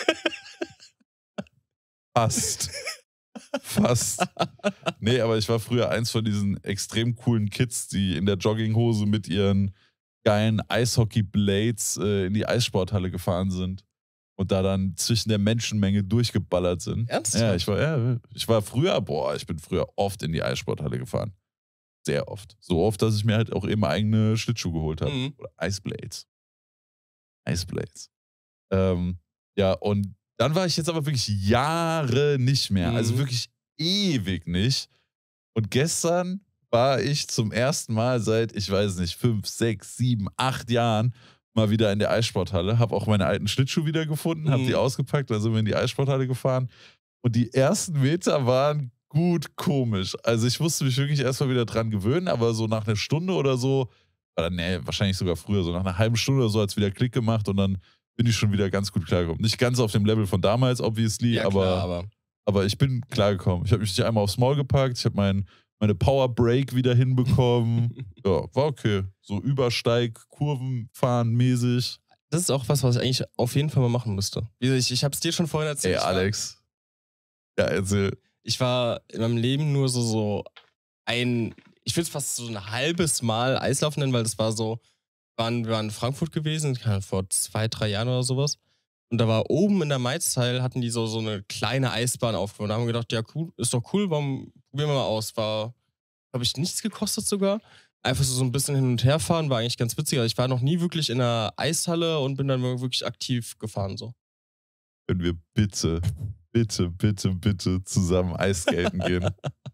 fast. Fast. Nee, aber ich war früher eins von diesen extrem coolen Kids, die in der Jogginghose mit ihren geilen Eishockey-Blades äh, in die Eissporthalle gefahren sind und da dann zwischen der Menschenmenge durchgeballert sind. Ernsthaft? Ja, ich war, ja, ich war früher, boah, ich bin früher oft in die Eissporthalle gefahren. Sehr oft. So oft, dass ich mir halt auch eben eigene Schlittschuhe geholt habe. Mhm. Oder Eisblades. Eisblades. Ähm, ja, und dann war ich jetzt aber wirklich Jahre nicht mehr. Also Mhm. wirklich ewig nicht. Und gestern war ich zum ersten Mal seit, ich weiß nicht, fünf, sechs, sieben, acht Jahren mal wieder in der Eissporthalle. Habe auch meine alten Schlittschuhe wieder gefunden, habe Mhm. die ausgepackt, dann sind wir in die Eissporthalle gefahren. Und die ersten Meter waren gut komisch. Also ich musste mich wirklich erstmal wieder dran gewöhnen, aber so nach einer Stunde oder so, oder nee, wahrscheinlich sogar früher, so nach einer halben Stunde oder so hat es wieder Klick gemacht und dann bin ich schon wieder ganz gut klargekommen. Nicht ganz auf dem Level von damals, obviously, Ja, aber, klar, aber aber ich bin klargekommen. Ich habe mich nicht einmal aufs Maul gepackt, ich habe mein, meine Power Break wieder hinbekommen. Ja, war okay. So Übersteig, Kurven fahren mäßig. das ist auch was, was ich eigentlich auf jeden Fall mal machen müsste. Wie gesagt, Ich, ich habe es dir schon vorhin erzählt. Ey, Ich war- Alex. Ja, erzähl. Ich war in meinem Leben nur so, so ein, ich würde es fast so ein halbes Mal Eislaufen nennen, weil das war so, waren, wir waren in Frankfurt gewesen, keine Ahnung, vor zwei, drei Jahren oder sowas. Und da war oben in der Maizteil, hatten die so, so eine kleine Eisbahn aufgebaut. Da haben wir gedacht, ja, cool, ist doch cool, warum probieren wir mal aus. War, habe ich nichts gekostet sogar. Einfach so, so ein bisschen hin und her fahren, war eigentlich ganz witzig. Also ich war noch nie wirklich in einer Eishalle und bin dann wirklich aktiv gefahren. So. Können wir bitte, bitte, bitte, bitte zusammen Eisskaten gehen?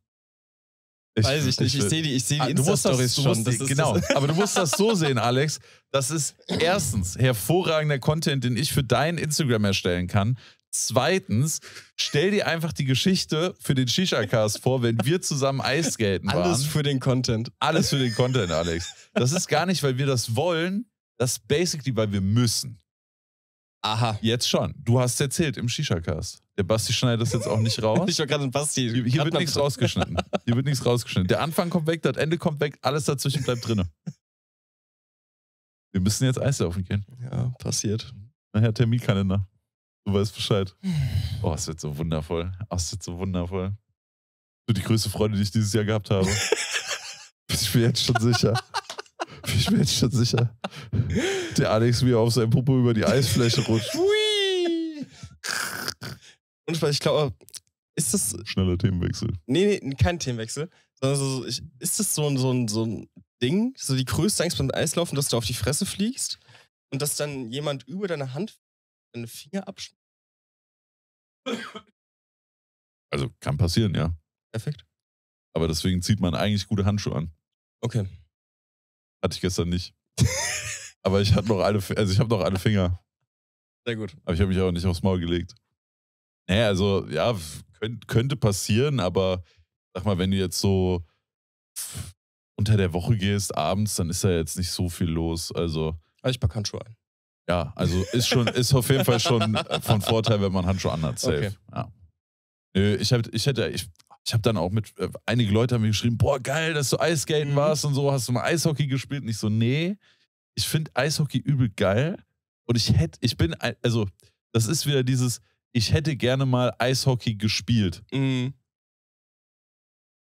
Weiß ich nicht, ich sehe die, ich seh die Ah, du musst das, Insta-Stories du schon. musst, Das ist genau, das. aber du musst das so sehen, Alex. Das ist erstens hervorragender Content, den ich für dein Instagram erstellen kann. Zweitens, stell dir einfach die Geschichte für den Shisha-Cast vor, wenn wir zusammen Eisskaten waren. Alles für den Content. Alles für den Content, Alex. Das ist gar nicht, weil wir das wollen, das ist basically, weil wir müssen. Aha. Jetzt schon. Du hast erzählt im Shisha-Cast. Der Basti schneidet das jetzt auch nicht raus. Ich war gerade ein Basti. Hier, hier wird nichts rausgeschnitten. Hier wird nichts rausgeschnitten. Der Anfang kommt weg, das Ende kommt weg, alles dazwischen bleibt drin. Wir müssen jetzt Eislaufen gehen. Ja, passiert. Nachher Terminkalender. Du weißt Bescheid. Oh, es wird so wundervoll. Oh, es wird so wundervoll. So die größte Freude, die ich dieses Jahr gehabt habe. Ich bin jetzt schon sicher. Ich bin jetzt schon sicher. Der Alex, wie er auf seinem Popo über die Eisfläche rutscht. Hui! Und ich glaube, ist das. Schneller Themenwechsel. Nee, nee, kein Themenwechsel. Sondern so, ich, ist das so ein, so, ein, so ein Ding, so die größte Angst beim Eislaufen, dass du auf die Fresse fliegst und dass dann jemand über deine Hand deine Finger abschneidet? Also kann passieren, ja. Perfekt. Aber deswegen zieht man eigentlich gute Handschuhe an. Okay. Hatte ich gestern nicht. Aber ich hatte noch alle, also ich habe noch alle Finger. Sehr gut. Aber ich habe mich auch nicht aufs Maul gelegt. Naja, also ja, könnt, könnte passieren, aber sag mal, wenn du jetzt so unter der Woche gehst, abends, dann ist da jetzt nicht so viel los. Also Aber ich pack Handschuhe ein. ja, also ist schon, ist auf jeden Fall schon von Vorteil, wenn man Handschuhe anhat. Safe. Okay. Ja. Nö, ich, hab, ich hätte, ich, ich habe dann auch mit, äh, einige Leute haben mir geschrieben, boah, geil, dass du Eisskaten Mhm. warst und so, hast du mal Eishockey gespielt? Und ich so, nee, ich finde Eishockey übel geil und ich hätte, ich bin, ein- also das ist wieder dieses, ich hätte gerne mal Eishockey gespielt, Mhm.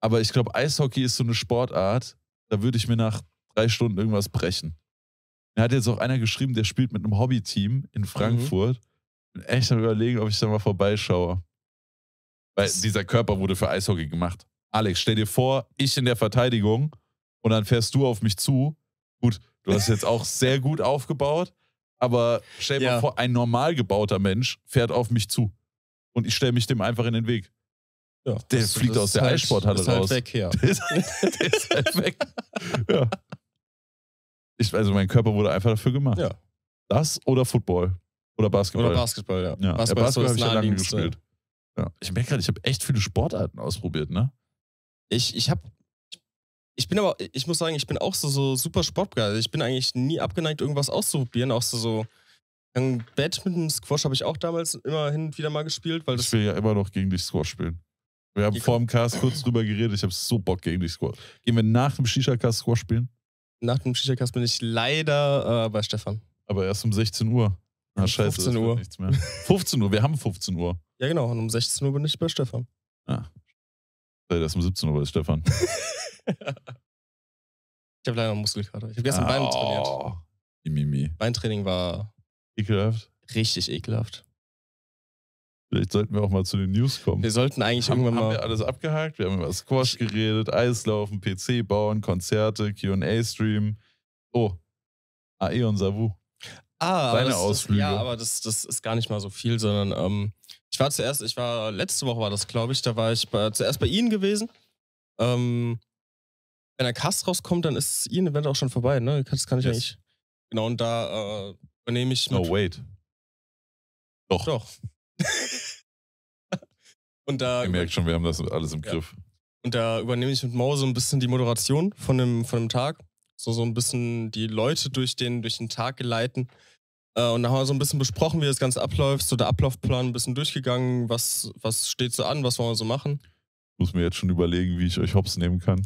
Aber ich glaube, Eishockey ist so eine Sportart, da würde ich mir nach drei Stunden irgendwas brechen. Mir hat jetzt auch einer geschrieben, der spielt mit einem Hobbyteam in Frankfurt. Bin echt am Überlegen, ob ich da mal vorbeischaue. Weil dieser Körper wurde für Eishockey gemacht. Alex, stell dir vor, ich in der Verteidigung und dann fährst du auf mich zu. Gut, du hast jetzt auch sehr gut aufgebaut, aber stell dir Ja. mal vor, ein normal gebauter Mensch fährt auf mich zu. Und ich stelle mich dem einfach in den Weg. Ja, Der das- fliegt das aus ist der halt, Eissporthalle ist halt raus. weg, ja. Der ist, der ist halt weg. Ja. Ich, also mein Körper wurde einfach dafür gemacht. Ja. Das oder Football. Oder Basketball. Oder Basketball, ja. Ja, Basketball, ja, ist so Basketball das habe ich ja lange Naheliegendste. gespielt. Ja. Ich merke gerade, ich habe echt viele Sportarten ausprobiert, ne? Ich, ich hab. Ich bin aber, ich muss sagen, ich bin auch so, so super sportbegeistert. Ich bin eigentlich nie abgeneigt, irgendwas auszuprobieren. Auch so, so ähm, Badminton, Squash habe ich auch damals immer hin und wieder mal gespielt, weil Ich das. will ja immer noch gegen dich Squash spielen. Wir haben Die vor dem Cast kurz drüber geredet, ich habe so Bock gegen dich Squash. Gehen wir nach dem Shisha-Cast Squash spielen? Nach dem Shisha-Cast bin ich leider äh, bei Stefan. Aber erst um sechzehn Uhr. Ah, Um scheiße, fünfzehn das wird Uhr. nichts mehr. fünfzehn Uhr, wir haben fünfzehn Uhr. Ja, genau. Und um sechzehn Uhr bin ich bei Stefan. Ah. Nee, das ist um siebzehn Uhr bei Stefan. Ich habe leider einen Muskelkater. Ich habe gestern Ah, Beine trainiert. oh. Mimimi. Beintraining war Ekelhaft. richtig ekelhaft. Vielleicht sollten wir auch mal zu den News kommen. Wir sollten eigentlich Haben, irgendwann haben mal. wir alles abgehakt? Wir haben über Squash geredet, Eislaufen, P C bauen, Konzerte, Q und A-Stream. Oh, Aeon Savu. Ah, aber Deine das, Ausflüge. Das, ja, aber das, das ist gar nicht mal so viel, sondern ähm, ich war zuerst, ich war, letzte Woche war das, glaube ich, da war ich bei, zuerst bei Ihnen gewesen. Ähm, wenn der Cast rauskommt, dann ist Ihnen Event auch schon vorbei, ne? Das kann ich Yes. eigentlich. Genau, und da äh, übernehme ich mit. Oh, wait. Doch. Doch. und da Ihr merkt schon, wir haben das alles im Ja. Griff. Und da übernehme ich mit Mo so ein bisschen die Moderation von dem, von dem Tag. So, so ein bisschen die Leute durch den, durch den Tag geleiten. Äh, und da haben wir so ein bisschen besprochen, wie das Ganze abläuft. So der Ablaufplan ein bisschen durchgegangen. Was, was steht so an? Was wollen wir so machen? Ich muss mir jetzt schon überlegen, wie ich euch hops nehmen kann.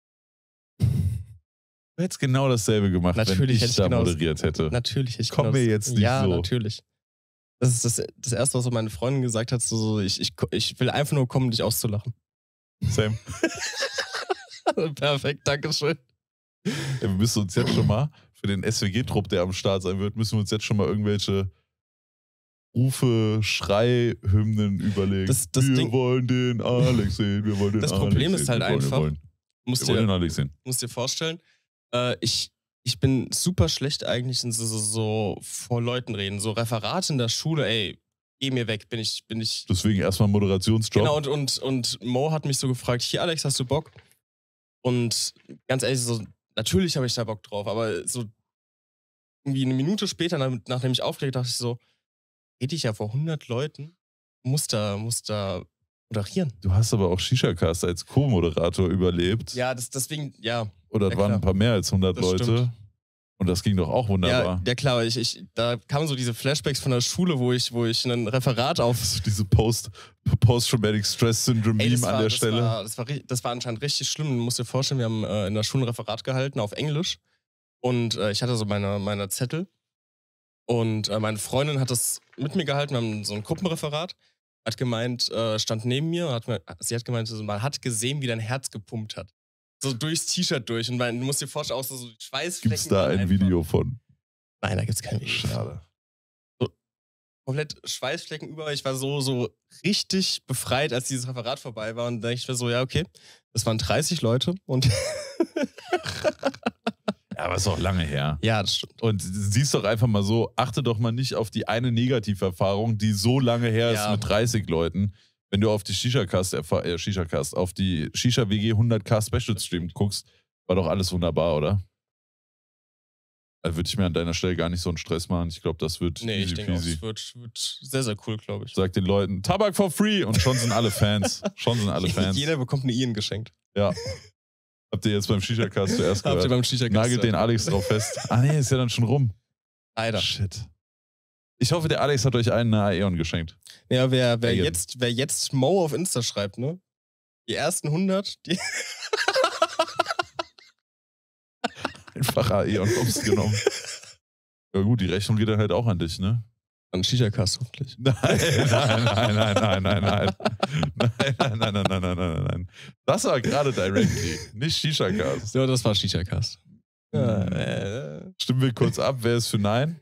Du hättest genau dasselbe gemacht, Natürlich wenn ich hätte ich da genau das- moderiert hätte. Natürlich. Ich Komm kann mir das- jetzt nicht ja, so. natürlich. Das ist das, das Erste, was so meine Freundin gesagt hat. So, so, ich, ich, ich will einfach nur kommen, dich auszulachen. Sam, Perfekt, Dankeschön. ja, wir müssen uns jetzt schon mal für den S W G-Trupp, der am Start sein wird, müssen wir uns jetzt schon mal irgendwelche Rufe, Schrei-Hymnen überlegen. Das- das wir Ding- wollen den Alex sehen, wir wollen den Das Alex Problem sehen. ist halt wir wollen, einfach, Wir wollen, Musst wir wollen dir, den Alex sehen. musst dir vorstellen, äh, ich, ich bin super schlecht eigentlich in so, so, so vor Leuten reden. So Referate in der Schule, ey, geh mir weg, bin ich, bin ich. Deswegen erstmal Moderationsjob. Genau, und, und, und Mo hat mich so gefragt, hier Alex, hast du Bock? Und ganz ehrlich, so, natürlich habe ich da Bock drauf, aber so irgendwie eine Minute später, nach- nachdem ich aufgelegt, dachte ich so, rede ich ja vor hundert Leuten, muss da, muss da moderieren. Du hast aber auch Shisha-Cast als Co-Moderator überlebt. Ja, das, deswegen, ja. Oder ja, waren klar. ein paar mehr als hundert Das Leute. stimmt. Und das ging doch auch wunderbar. Ja, ja klar, ich, ich, da kamen so diese Flashbacks von der Schule, wo ich, wo ich ein Referat auf. So diese Post- Post-Traumatic Stress Syndrome Ey, das, Meme war, an der das, Stelle. war, das, war, ri- das war anscheinend richtig schlimm. Du musst dir vorstellen, wir haben äh, in der Schule ein Referat gehalten auf Englisch. Und äh, ich hatte so meine, meine Zettel. Und äh, meine Freundin hat das mit mir gehalten. Wir haben so ein Gruppenreferat. Hat gemeint, äh, stand neben mir. Und hat mir, sie hat gemeint, so, man hat gesehen, wie dein Herz gepumpt hat. So durchs T-Shirt durch. Und man, du musst dir vorstellen, auch so, so Schweißflecken. Gibt's da waren ein einfach- Video von? Nein, da gibt's kein Video. Schade. Komplett Schweißflecken über. Ich war so, so richtig befreit, als dieses Referat vorbei war. Und da ich mir so, ja, okay, das waren dreißig Leute. Und Ja, aber ist auch lange her. ja, das stimmt. Und siehst doch einfach mal so, achte doch mal nicht auf die eine Negativerfahrung, die so lange her ist Ja. mit dreißig Leuten. Wenn du auf die Shisha-Cast, äh, Shisha-Cast, auf die Shisha-W G hundert K Special Stream guckst, war doch alles wunderbar, oder? Da würde ich mir an deiner Stelle gar nicht so einen Stress machen. Ich glaube, das wird Nee, ich easy denke auch, peasy. es wird, wird sehr, sehr cool, glaube ich. Sag den Leuten, Tabak for free und schon sind alle Fans. Schon sind alle Fans. Jeder bekommt eine Ian geschenkt. Ja. Habt ihr jetzt beim Shisha-Cast zuerst Habt ihr gehört? beim Shisha Nagelt den Alex drauf fest. Ah nee, ist ja dann schon rum. Leider. Shit. Ich hoffe, der Alex hat euch einen eine Aeon geschenkt. Ja, wer, wer, Aeon. jetzt, wer jetzt Mo auf Insta schreibt, ne? Die ersten hundert, die. Einfach Aeon Ops genommen. Ja gut, die Rechnung geht dann halt auch an dich, ne? An Shisha-Cast hoffentlich. Nein, nein, nein, nein, nein, nein, nein. Nein, nein, nein, nein, nein, nein, nein, nein. Das war gerade Directly, nicht Shisha-Cast. Ja, das war Shisha-Cast. Ja, äh. Stimmen wir kurz ab, wer ist für Nein?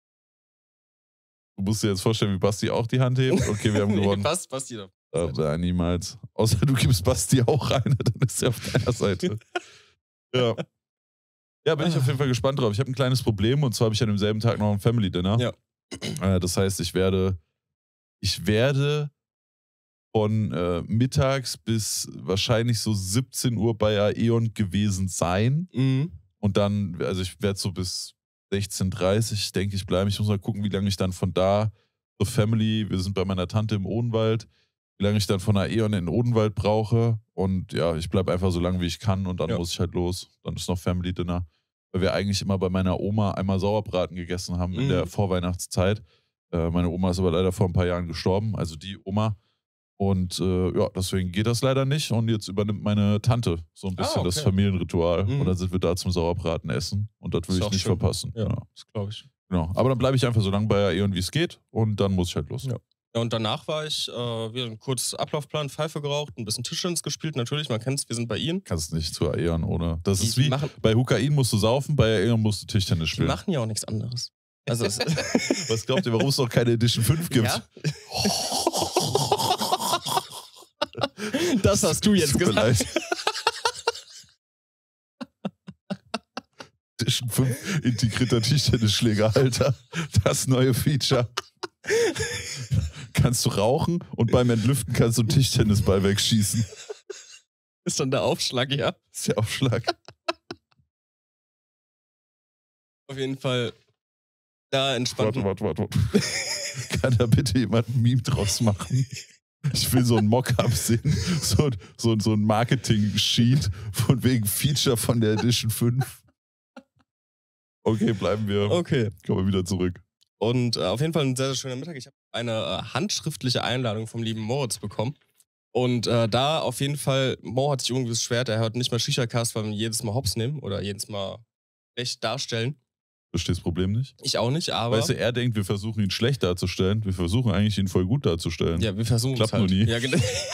Du musst dir jetzt vorstellen, wie Basti auch die Hand hebt. Okay, wir haben gewonnen. Nee, passt, Basti doch. Äh, nein, niemals. Außer du gibst Basti auch eine, dann ist er auf deiner Seite. Ja. Ja, bin ich auf jeden Fall gespannt drauf. Ich habe ein kleines Problem und zwar habe ich an demselben Tag noch ein Family Dinner. Ja. Äh, das heißt, ich werde, ich werde von äh, mittags bis wahrscheinlich so siebzehn Uhr bei Aeon gewesen sein. Mhm. Und dann, also ich werde so bis sechzehn Uhr dreißig, denke ich, bleiben. Ich muss mal gucken, wie lange ich dann von da zur Family, wir sind bei meiner Tante im Odenwald, wie lange ich dann von Aeon in den Odenwald brauche. Und ja, ich bleibe einfach so lange, wie ich kann und dann Ja. muss ich halt los. Dann ist noch Family Dinner. Weil wir eigentlich immer bei meiner Oma einmal Sauerbraten gegessen haben in Mhm. der Vorweihnachtszeit. Äh, meine Oma ist aber leider vor ein paar Jahren gestorben, also die Oma. Und äh, ja, deswegen geht das leider nicht. Und jetzt übernimmt meine Tante so ein bisschen Ah, das okay. Familienritual. Mhm. Und dann sind wir da zum Sauerbraten essen. Und das will Ist ich auch nicht schön. verpassen. Ja, Genau. das glaube ich. Genau. Aber dann bleibe ich einfach so lange bei Aeon, wie es geht. Und dann muss ich halt los. Ja. Ja, und danach war ich, äh, wir haben kurz Ablaufplan, Pfeife geraucht, ein bisschen Tischtennis gespielt, natürlich, man kennt es, wir sind bei ihnen. Kannst nicht zu Aeon ohne. Das Die ist wie, machen- bei Hukain musst du saufen, bei Aeon musst du Tischtennis Die spielen. machen ja auch nichts anderes. Also es, Was glaubt ihr, warum es noch keine Edition fünf gibt? ja? Das hast du jetzt Tut mir gesagt. leid. Edition fünf integrierter Tischtennisschläger, Alter. Das neue Feature. Kannst du rauchen und beim Entlüften kannst du einen Tischtennisball wegschießen. Ist dann der Aufschlag, ja. Das ist der Aufschlag. Auf jeden Fall da entspannt. Warte, warte, warte. warte. Kann da bitte jemand ein Meme draus machen? Ich will so ein Mock-up sehen. So, so, so ein Marketing-Sheet von wegen Feature von der Edition fünf. Okay, bleiben wir. Okay. Kommen wir wieder zurück. Und äh, auf jeden Fall ein sehr, sehr schöner Mittag. Ich habe eine äh, handschriftliche Einladung vom lieben Moritz bekommen. Und äh, da auf jeden Fall, Mo hat sich irgendwie beschwert, er hört nicht mal Shisha-Cast, weil wir jedes Mal Hops nehmen oder jedes Mal schlecht darstellen. Verstehst das Problem nicht? Ich auch nicht, aber Weißt du, er denkt, wir versuchen ihn schlecht darzustellen. Wir versuchen eigentlich, ihn voll gut darzustellen. ja, wir versuchen es Klappt halt. nur nie. Ja, genau.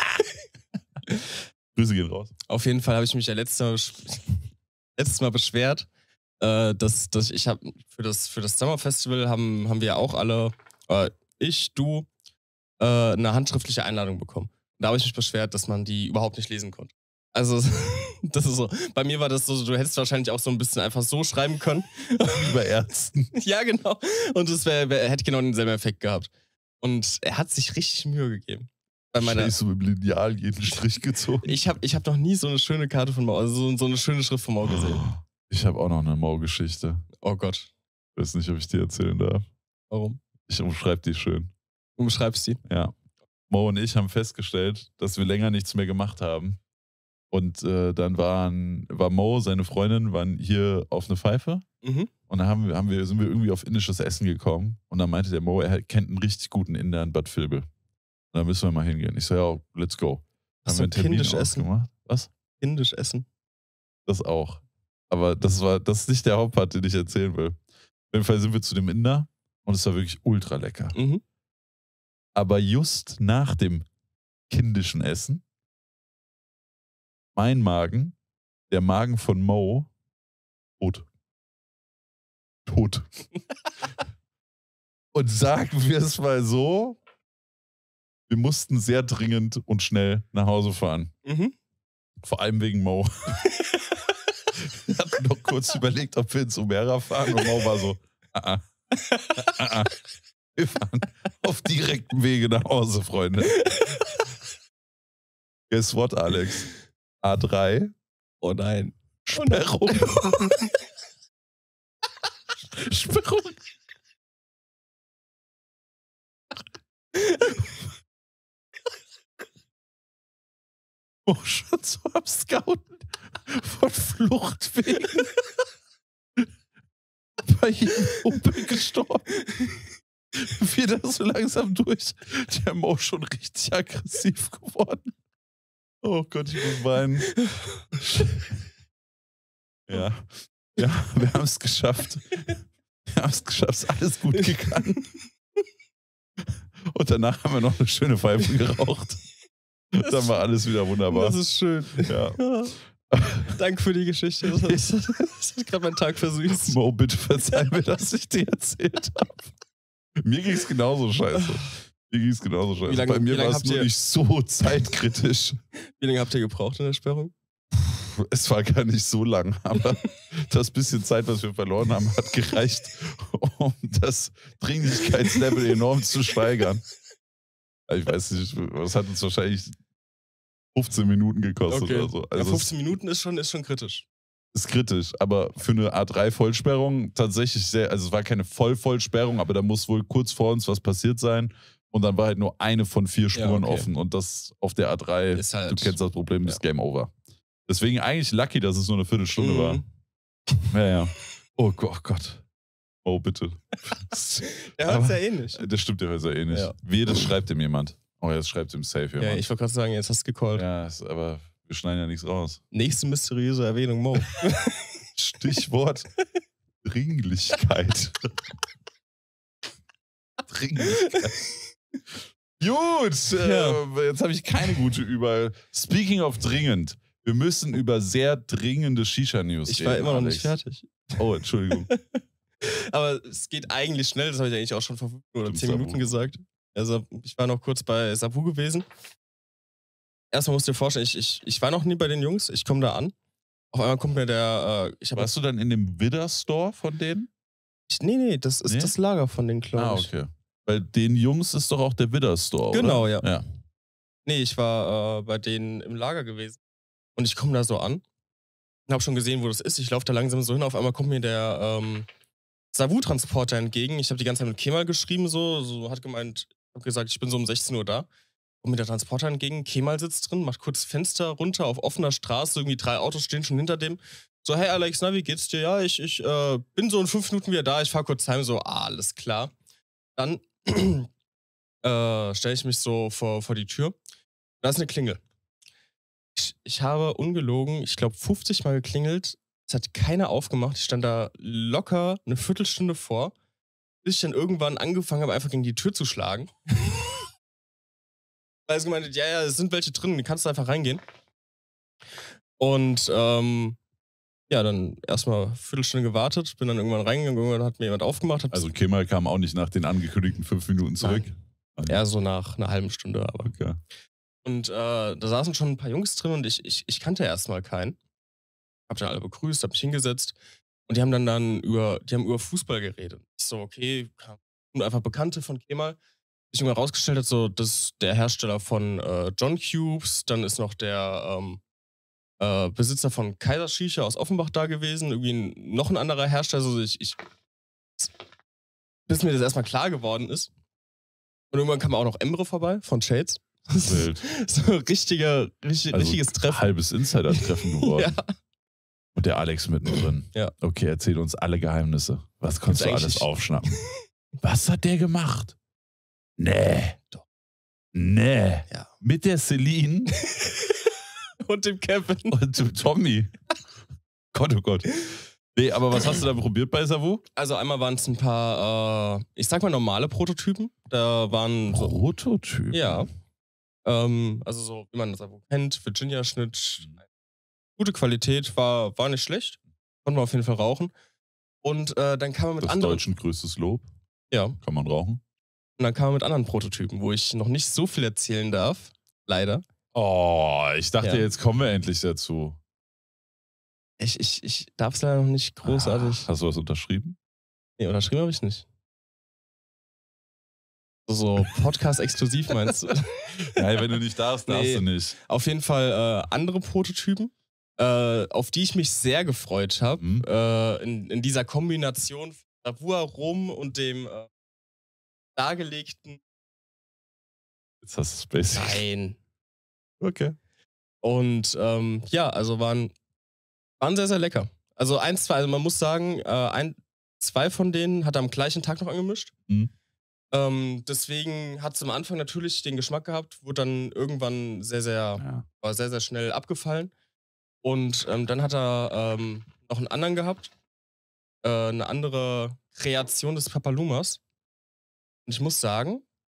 Grüße gehen raus. Auf jeden Fall habe ich mich ja letztes Mal, besch- letztes Mal beschwert, äh, dass, dass ich habe für das, für das Summer Festival haben, haben wir ja auch alle, äh, ich, du, äh, eine handschriftliche Einladung bekommen. Da habe ich mich beschwert, dass man die überhaupt nicht lesen konnte. Also, das ist so. Bei mir war das so, du hättest wahrscheinlich auch so ein bisschen einfach so schreiben können. Wie bei Ärzten. Ja, genau. Und es wär, wär, hätte genau denselben Effekt gehabt. Und er hat sich richtig Mühe gegeben. Bei meiner, Scheiße, mit dem Lineal jeden Strich gezogen. ich habe ich hab noch nie so eine schöne Karte von Mau, also so, so eine schöne Schrift von Mau gesehen. Ich habe auch noch eine Mau-Geschichte. Oh Gott. Ich weiß nicht, ob ich die erzählen darf. Warum? Ich umschreibe die schön. Du beschreibst die. Ja. Mo und ich haben festgestellt, dass wir länger nichts mehr gemacht haben. Und äh, dann waren, war Mo, seine Freundin, waren hier auf eine Pfeife. Mhm. Und dann haben wir, haben wir, sind wir irgendwie auf indisches Essen gekommen. Und dann meinte der Mo, er kennt einen richtig guten Inder in Bad Vilbel. Und da müssen wir mal hingehen. Ich so, ja, let's go. Dann Ach haben so, wir einen Termin kindisch essen. ausgemacht. Was? Indisch essen. Das auch. Aber das war, das ist nicht der Hauptpart, den ich erzählen will. Auf jeden Fall sind wir zu dem Inder und es war wirklich ultra lecker. Mhm. Aber just nach dem kindischen Essen, mein Magen, der Magen von Mo, tot. Tot. Und sagen wir es mal so, wir mussten sehr dringend und schnell nach Hause fahren. Mhm. Vor allem wegen Mo. Wir hatten noch kurz überlegt, ob wir ins Umera fahren und Mo war so, ah, ah, ah, ah. Wir fahren auf direktem Wege nach Hause, Freunde. Guess what, Alex? A drei. Oh nein. Sperrung. Sperrung. Oh, schon so am Scouten von Fluchtwegen. Bei jedem Opel gestorben. Wir da so langsam durch. Der Mo schon richtig aggressiv geworden. Oh Gott, ich muss weinen. Ja. Ja, wir haben es geschafft. Wir haben es geschafft. Ist alles gut gegangen. Und danach haben wir noch eine schöne Pfeife geraucht. Dann war alles wieder wunderbar. Das ist schön. Ja. Ja. Danke für die Geschichte. Das hat, das hat gerade meinen Tag versüßt. Mo, bitte verzeih mir, dass ich dir erzählt habe. Mir ging es genauso scheiße. Mir ging es genauso scheiße. Wie lange- Bei mir wie lange war es habt nur ihr- nicht so zeitkritisch. Wie lange habt ihr gebraucht in der Sperrung? Es war gar nicht so lang, aber das bisschen Zeit, was wir verloren haben, hat gereicht, um das Dringlichkeitslevel enorm zu steigern. Ich weiß nicht, das hat uns wahrscheinlich fünfzehn Minuten gekostet Okay. oder so. Ja, Also fünfzehn Minuten ist schon, ist schon kritisch. es ist kritisch, aber für eine A drei Vollsperrung tatsächlich sehr, also es war keine Vollvollsperrung, aber da muss wohl kurz vor uns was passiert sein und dann war halt nur eine von vier Spuren okay. offen und das auf der A drei, Ist halt- du kennst das Problem, ja. ist Game Over. Deswegen eigentlich lucky, dass es nur eine Viertelstunde Mhm. war. Ja, ja. Oh Gott, oh Gott. Oh, bitte. Der hört Aber- ja eh nicht. Das stimmt ja so ähnlich. Ja. Wie, das schreibt ihm jemand. Oh, jetzt schreibt ihm safe jemand. Ja, ich wollte gerade sagen, jetzt hast du gecallt. Ja, ist, aber wir schneiden ja nichts raus. Nächste mysteriöse Erwähnung, Mo. Stichwort Dringlichkeit. Dringlichkeit. Gut, äh, jetzt habe ich keine gute über. Speaking of dringend, wir müssen über sehr dringende Shisha-News Ich reden. war immer noch Alex. nicht fertig. Oh, Entschuldigung. Aber es geht eigentlich schnell, das habe ich eigentlich auch schon vor fünf oder Stimmt, zehn Minuten Sabu. gesagt. Also, ich war noch kurz bei Sabu gewesen. Erstmal musst du dir vorstellen, ich, ich, ich war noch nie bei den Jungs, ich komme da an. Auf einmal kommt mir der, äh, ich habe. Warst du dann in dem Widder-Store von denen? Nee, nee, das ist Nee? das Lager von den, glaube Ah, ich. okay. Bei den Jungs ist doch auch der Widder-Store, oder? Genau, ja. Ja. Nee, ich war äh, bei denen im Lager gewesen. Und ich komme da so an und habe schon gesehen, wo das ist. Ich laufe da langsam so hin. Auf einmal kommt mir der ähm, Savu-Transporter entgegen. Ich habe die ganze Zeit mit Kemal geschrieben, so, so hat gemeint, ich habe gesagt, ich bin so um sechzehn Uhr da. Kommt mir der Transporter entgegen. Kemal sitzt drin, macht kurz Fenster runter auf offener Straße. Irgendwie drei Autos stehen schon hinter dem. So, hey Alex, na, wie geht's dir? Ja, ich, ich äh, bin so in fünf Minuten wieder da. Ich fahr kurz heim. So, ah, alles klar. Dann äh, stelle ich mich so vor, vor die Tür. Da ist eine Klingel. Ich, ich habe ungelogen, ich glaube, fünfzig Mal geklingelt. Es hat keiner aufgemacht. Ich stand da locker eine Viertelstunde vor, bis ich dann irgendwann angefangen habe, einfach gegen die Tür zu schlagen. Weil sie gemeint hat, ja, ja, es sind welche drin, kannst du einfach reingehen. Und ähm, ja, dann erstmal eine Viertelstunde gewartet, bin dann irgendwann reingegangen, irgendwann hat mir jemand aufgemacht. Hat Also Kemal kam auch nicht nach den angekündigten fünf Minuten zurück. eher so nach einer halben Stunde, aber. Okay. Und äh, da saßen schon ein paar Jungs drin und ich, ich, ich kannte erstmal keinen. Hab dann alle begrüßt, hab mich hingesetzt und die haben dann, dann über, die haben über Fußball geredet. Ich so, okay, und einfach Bekannte von Kemal. Ich irgendwann rausgestellt hat, so, das ist der Hersteller von äh, John Cubes, dann ist noch der ähm, äh, Besitzer von Kaiser Shisha aus Offenbach da gewesen, irgendwie ein, noch ein anderer Hersteller, also ich, ich bis mir das erstmal klar geworden ist. Und irgendwann kam auch noch Emre vorbei von Shades. Wild. So ein richtiger, richtig, Also richtiges Treffen. Halbes Insider-Treffen geworden. Ja. Und der Alex mittendrin. Ja. Okay, erzähl uns alle Geheimnisse. Was konntest du Gibt's alles eigentlich- aufschnappen? Was hat der gemacht? Nee. Doch. Nee. Ja. Mit der Celine Und dem Kevin. und dem Tommy. Gott, oh Gott. Nee, aber was hast du da probiert bei Savu? Also einmal waren es ein paar, äh, ich sag mal normale Prototypen. Da waren so, Prototyp. ja, ähm, also so, wie man das Abo kennt, Virginia-Schnitt. Gute Qualität, war, war nicht schlecht. Konnten wir auf jeden Fall rauchen. Und äh, dann kam man mit Das anderen, Deutschen größtes Lob. ja, Kann man rauchen. und dann kam man mit anderen Prototypen, wo ich noch nicht so viel erzählen darf. Leider. Oh, ich dachte, Ja. jetzt kommen wir endlich dazu. Ich, ich, ich darf es leider noch nicht großartig. Ah, hast du was unterschrieben? Nee, unterschrieben habe ich nicht. So Podcast-exklusiv meinst du? Nein, wenn du nicht darfst, darfst Nee. du nicht. Auf jeden Fall äh, andere Prototypen, äh, auf die ich mich sehr gefreut habe. Mhm. Äh, in, in dieser Kombination von Savua Rum und dem äh, dargelegten Jetzt hast du es basic. Nein. Okay. Und ähm, ja, also waren, waren sehr, sehr lecker. Also eins, zwei, also man muss sagen, äh, ein, zwei von denen hat er am gleichen Tag noch angemischt. Mhm. Ähm, deswegen hat es am Anfang natürlich den Geschmack gehabt, wurde dann irgendwann sehr, sehr, Ja. war sehr, sehr schnell abgefallen. Und ähm, dann hat er ähm, noch einen anderen gehabt. Äh, eine andere Kreation des Papalumas. Und ich muss sagen,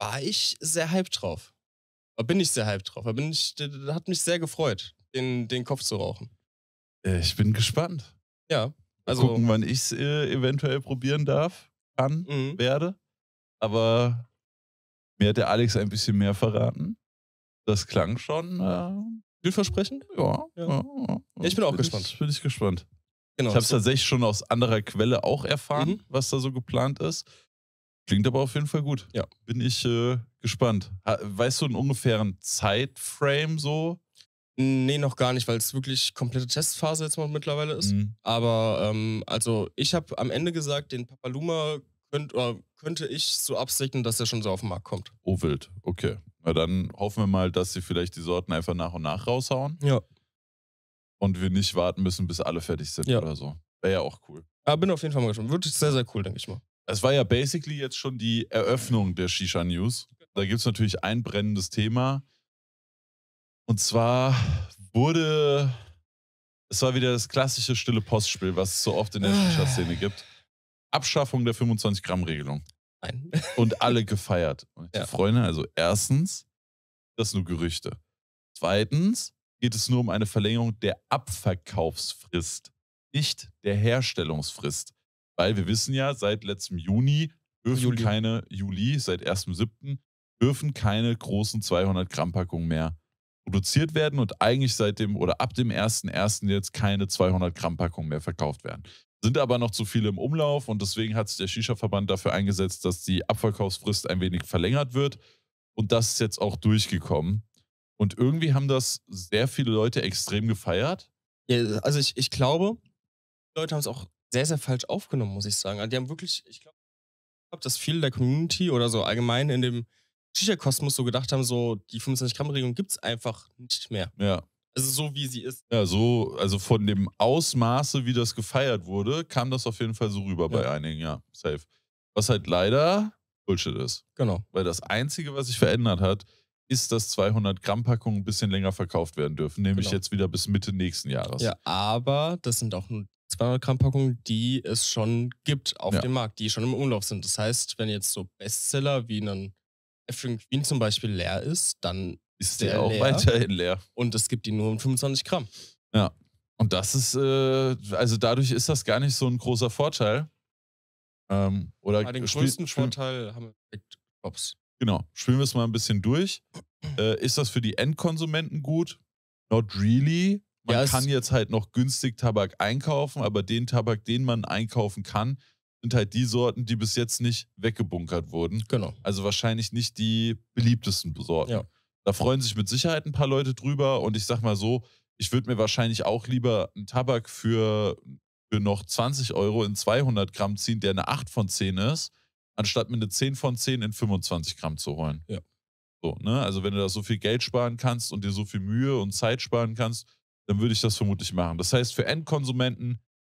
war ich sehr hyped drauf. Da bin ich sehr hyped drauf. Da bin ich, da da hat mich sehr gefreut, den, den Kopf zu rauchen. Äh, Ich bin gespannt. Ja, Mal also, gucken, wann ich es äh, eventuell probieren darf, kann, mhm. werde. Aber mir hat der Alex ein bisschen mehr verraten. Das klang schon, äh, Vielversprechend? ja, Ja. ja, ja. Ja, ich bin auch Bin gespannt. Ich, bin ich gespannt. Genau. Ich habe es so, tatsächlich schon aus anderer Quelle auch erfahren, Mhm. was da so geplant ist. Klingt aber auf jeden Fall gut. Ja. Bin ich äh, gespannt. Ha, weißt du einen ungefähren Zeitframe so? nee, noch gar nicht, weil es wirklich komplette Testphase jetzt mal mittlerweile ist. Mhm. Aber ähm, also ich habe am Ende gesagt, den Papaluma könnt, oder könnte ich so absegnen, dass er schon so auf den Markt kommt. Oh, wild. Okay. Na dann hoffen wir mal, dass sie vielleicht die Sorten einfach nach und nach raushauen Ja. und wir nicht warten müssen, bis alle fertig sind Ja. oder so. Wäre ja auch cool. Aber bin auf jeden Fall mal gespannt. Wird sehr, sehr cool, denke ich mal. Es war ja basically jetzt schon die Eröffnung der Shisha News. Da gibt es natürlich ein brennendes Thema. Und zwar wurde, es war wieder das klassische stille Postspiel, was es so oft in der Shisha-Szene gibt. Abschaffung der fünfundzwanzig Gramm Regelung. Nein. Und alle gefeiert. Und ich Ja. so, Freunde, also erstens, das sind nur Gerüchte. Zweitens geht es nur um eine Verlängerung der Abverkaufsfrist, nicht der Herstellungsfrist. Weil wir wissen ja, seit letztem Juni dürfen Juli. keine, Juli, seit ersten siebten dürfen keine großen zweihundert Gramm Packungen mehr produziert werden und eigentlich seit dem oder ab dem ersten ersten jetzt keine zweihundert Gramm Packungen mehr verkauft werden. Sind aber noch zu viele im Umlauf und deswegen hat sich der Shisha-Verband dafür eingesetzt, dass die Abverkaufsfrist ein wenig verlängert wird und das ist jetzt auch durchgekommen. Und irgendwie haben das sehr viele Leute extrem gefeiert. Ja, also ich, ich glaube, die Leute haben es auch sehr, sehr falsch aufgenommen, muss ich sagen. Also die haben wirklich, ich glaube, dass viele der Community oder so allgemein in dem Shisha-Kosmos so gedacht haben, so die fünfundzwanzig Gramm Regelung gibt es einfach nicht mehr. Ja. Also so wie sie ist. Ja, so, also von dem Ausmaße, wie das gefeiert wurde, kam das auf jeden Fall so rüber bei Ja. einigen, ja, safe. Was halt leider Bullshit ist. Genau. Weil das Einzige, was sich verändert hat, ist, dass zweihundert Gramm Packungen ein bisschen länger verkauft werden dürfen, nämlich Genau. jetzt wieder bis Mitte nächsten Jahres. Ja, aber das sind auch nur zweihundert Gramm Packungen, die es schon gibt auf Ja. dem Markt, die schon im Umlauf sind. Das heißt, wenn jetzt so Bestseller wie ein African Queen zum Beispiel leer ist, dann Ist der der auch leer. weiterhin leer. und es gibt die nur in fünfundzwanzig Gramm. Ja. Und das ist, äh, also dadurch ist das gar nicht so ein großer Vorteil. Ähm, oder Aber den spiel- größten spiel- Vorteil haben wir mit Shops. Genau, spielen wir es mal ein bisschen durch. Äh, ist das für die Endkonsumenten gut? Not really. Man Ja, es- kann jetzt halt noch günstig Tabak einkaufen, aber den Tabak, den man einkaufen kann, sind halt die Sorten, die bis jetzt nicht weggebunkert wurden. Genau. Also wahrscheinlich nicht die beliebtesten Sorten. Ja. Da freuen sich mit Sicherheit ein paar Leute drüber und ich sag mal so, ich würde mir wahrscheinlich auch lieber einen Tabak für, für noch zwanzig Euro in zweihundert Gramm ziehen, der eine acht von zehn ist, anstatt mir eine zehn von zehn in fünfundzwanzig Gramm zu holen. Ja. So, ne? Also wenn du da so viel Geld sparen kannst und dir so viel Mühe und Zeit sparen kannst, dann würde ich das vermutlich machen. Das heißt, für Endkonsumenten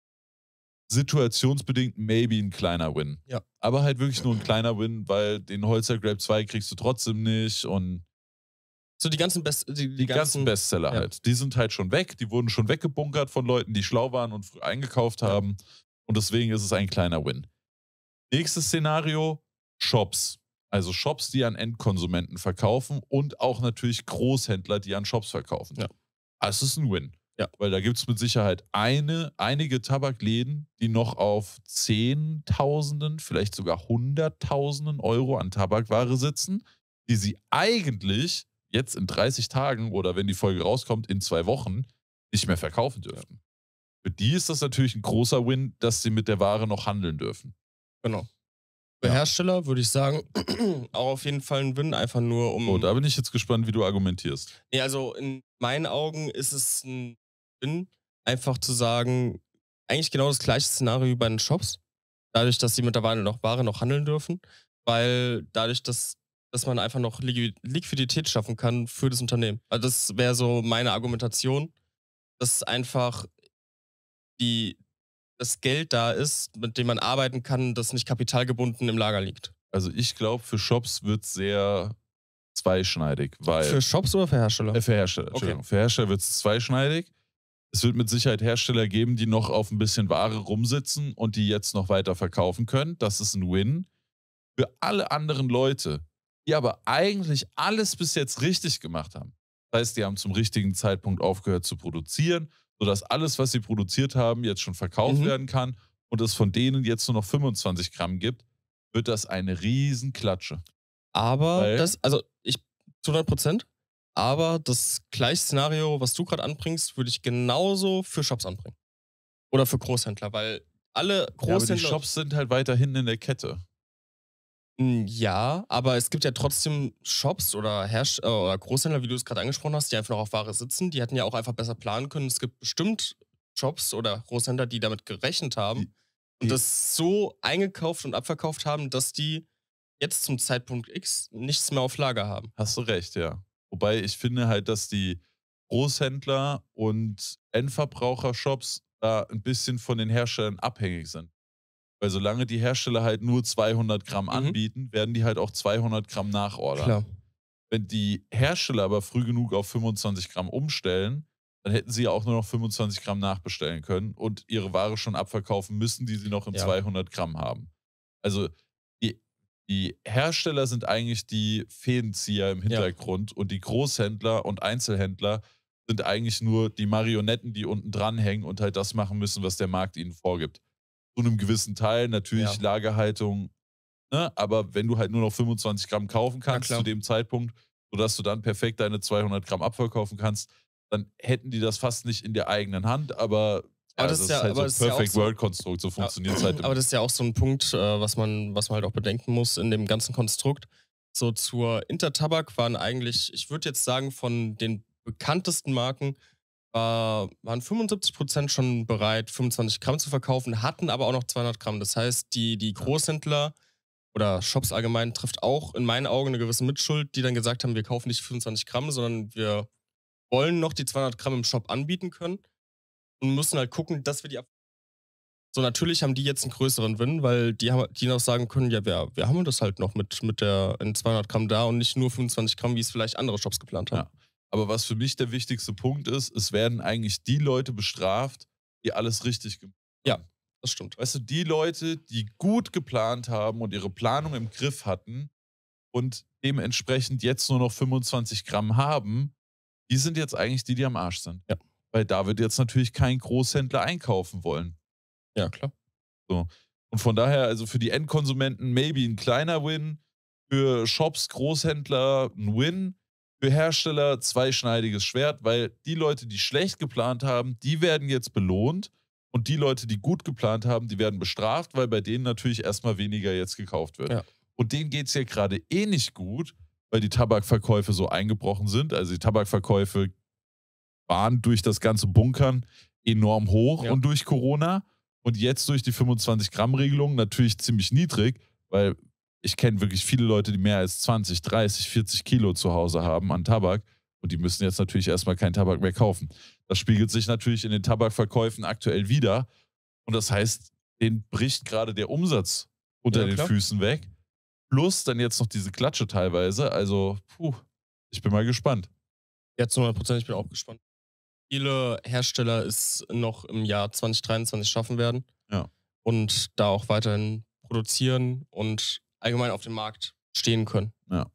situationsbedingt maybe ein kleiner Win. Ja. Aber halt wirklich nur ein kleiner Win, weil den Holzer Grape zwei kriegst du trotzdem nicht und So die ganzen Best die, die, die ganzen ganzen Bestseller ja. halt. Die sind halt schon weg, die wurden schon weggebunkert von Leuten, die schlau waren und früh eingekauft Ja. haben. Und deswegen ist es ein kleiner Win. Nächstes Szenario, Shops. Also Shops, die an Endkonsumenten verkaufen und auch natürlich Großhändler, die an Shops verkaufen. Ja. Das ist ein Win. Ja. Weil da gibt es mit Sicherheit eine, einige Tabakläden, die noch auf Zehntausenden, vielleicht sogar Hunderttausenden Euro an Tabakware sitzen, die sie eigentlich jetzt in dreißig Tagen oder wenn die Folge rauskommt, in zwei Wochen nicht mehr verkaufen dürfen. Für die ist das natürlich ein großer Win, dass sie mit der Ware noch handeln dürfen. Genau. Für Ja. Hersteller würde ich sagen, auch auf jeden Fall ein Win, einfach nur um. Oh, da bin ich jetzt gespannt, wie du argumentierst. Nee, also in meinen Augen ist es ein Win, einfach zu sagen, eigentlich genau das gleiche Szenario wie bei den Shops. Dadurch, dass sie mit der Ware noch, Ware noch handeln dürfen. Weil dadurch, dass, dass man einfach noch Liqui- Liquidität schaffen kann für das Unternehmen. Also das wäre so meine Argumentation, dass einfach die, das Geld da ist, mit dem man arbeiten kann, das nicht kapitalgebunden im Lager liegt. Also ich glaube, für Shops wird es sehr zweischneidig, weil Für Shops oder für Hersteller? Äh, für Hersteller, Entschuldigung. Für Hersteller wird es zweischneidig. Es wird mit Sicherheit Hersteller geben, die noch auf ein bisschen Ware rumsitzen und die jetzt noch weiter verkaufen können. Das ist ein Win. Für alle anderen Leute, die aber eigentlich alles bis jetzt richtig gemacht haben. Das heißt, die haben zum richtigen Zeitpunkt aufgehört zu produzieren, sodass alles, was sie produziert haben, jetzt schon verkauft Mhm. werden kann und es von denen jetzt nur noch fünfundzwanzig Gramm gibt, wird das eine Riesenklatsche. Aber Weil- das, also ich zu hundert Prozent, aber das gleiche Szenario, was du gerade anbringst, würde ich genauso für Shops anbringen. Oder für Großhändler, weil alle Ja, aber die Großhändler. Shops sind halt weiter hinten in der Kette. Mm, Ja, aber es gibt ja trotzdem Shops oder, Herst äh, oder Großhändler, wie du es gerade angesprochen hast, die einfach noch auf Ware sitzen. Die hätten ja auch einfach besser planen können. Es gibt bestimmt Shops oder Großhändler, die damit gerechnet haben Die- und die- das so eingekauft und abverkauft haben, dass die jetzt zum Zeitpunkt X nichts mehr auf Lager haben. Hast du recht, ja. Wobei ich finde halt, dass die Großhändler und Endverbrauchershops da ein bisschen von den Herstellern abhängig sind. Weil solange die Hersteller halt nur zweihundert Gramm Mhm. anbieten, werden die halt auch zweihundert Gramm nachordern. Klar. Wenn die Hersteller aber früh genug auf fünfundzwanzig Gramm umstellen, dann hätten sie ja auch nur noch fünfundzwanzig Gramm nachbestellen können und ihre Ware schon abverkaufen müssen, die sie noch in Ja. zweihundert Gramm haben. Also die, die Hersteller sind eigentlich die Fädenzieher im Hintergrund und die Großhändler und Einzelhändler sind eigentlich nur die Marionetten, die unten dran hängen und halt das machen müssen, was der Markt ihnen vorgibt. Zu einem gewissen Teil natürlich Ja. Lagerhaltung, ne? Aber wenn du halt nur noch fünfundzwanzig Gramm kaufen kannst klar. zu dem Zeitpunkt, sodass du dann perfekt deine zweihundert Gramm abverkaufen kannst, dann hätten die das fast nicht in der eigenen Hand, aber, Aber ja, das ist ja- halt aber so das ist ja auch Perfect so- World Konstrukt, so funktioniert es halt. im- Aber das ist ja auch so ein Punkt, äh, was, man, was man halt auch bedenken muss in dem ganzen Konstrukt. So zur Intertabak waren eigentlich, ich würde jetzt sagen, von den bekanntesten Marken war, waren fünfundsiebzig Prozent schon bereit, fünfundzwanzig Gramm zu verkaufen, hatten aber auch noch zweihundert Gramm. Das heißt, die, die Großhändler oder Shops allgemein trifft auch in meinen Augen eine gewisse Mitschuld, die dann gesagt haben, wir kaufen nicht fünfundzwanzig Gramm, sondern wir wollen noch die zweihundert Gramm im Shop anbieten können und müssen halt gucken, dass wir die ab. So, natürlich haben die jetzt einen größeren Win, weil die, haben, die noch sagen können, ja, wir, wir haben das halt noch mit, mit der in zweihundert Gramm da und nicht nur fünfundzwanzig Gramm, wie es vielleicht andere Shops geplant haben. Ja. Aber was für mich der wichtigste Punkt ist, es werden eigentlich die Leute bestraft, die alles richtig gemacht haben. Ja. Das stimmt. Weißt du, die Leute, die gut geplant haben und ihre Planung im Griff hatten und dementsprechend jetzt nur noch fünfundzwanzig Gramm haben, die sind jetzt eigentlich die, die am Arsch sind. Ja. Weil da wird jetzt natürlich kein Großhändler einkaufen wollen. Ja, klar. Und von daher, also für die Endkonsumenten maybe ein kleiner Win, für Shops, Großhändler ein Win, für Hersteller zweischneidiges Schwert, weil die Leute, die schlecht geplant haben, die werden jetzt belohnt und die Leute, die gut geplant haben, die werden bestraft, weil bei denen natürlich erstmal weniger jetzt gekauft wird. Ja. Und denen geht es ja gerade eh nicht gut, weil die Tabakverkäufe so eingebrochen sind. Also die Tabakverkäufe waren durch das ganze Bunkern enorm hoch Ja. und durch Corona. Und jetzt durch die fünfundzwanzig Gramm Regelung natürlich ziemlich niedrig, weil ich kenne wirklich viele Leute, die mehr als zwanzig, dreißig, vierzig Kilo zu Hause haben an Tabak und die müssen jetzt natürlich erstmal keinen Tabak mehr kaufen. Das spiegelt sich natürlich in den Tabakverkäufen aktuell wieder und das heißt, denen bricht gerade der Umsatz unter Ja, den klar. Füßen weg. Plus dann jetzt noch diese Klatsche teilweise. Also, puh, ich bin mal gespannt. Ja, zu hundert Prozent, ich bin auch gespannt. Viele Hersteller es noch im Jahr zwanzig dreiundzwanzig schaffen werden. Ja. Und da auch weiterhin produzieren und allgemein auf dem Markt stehen können.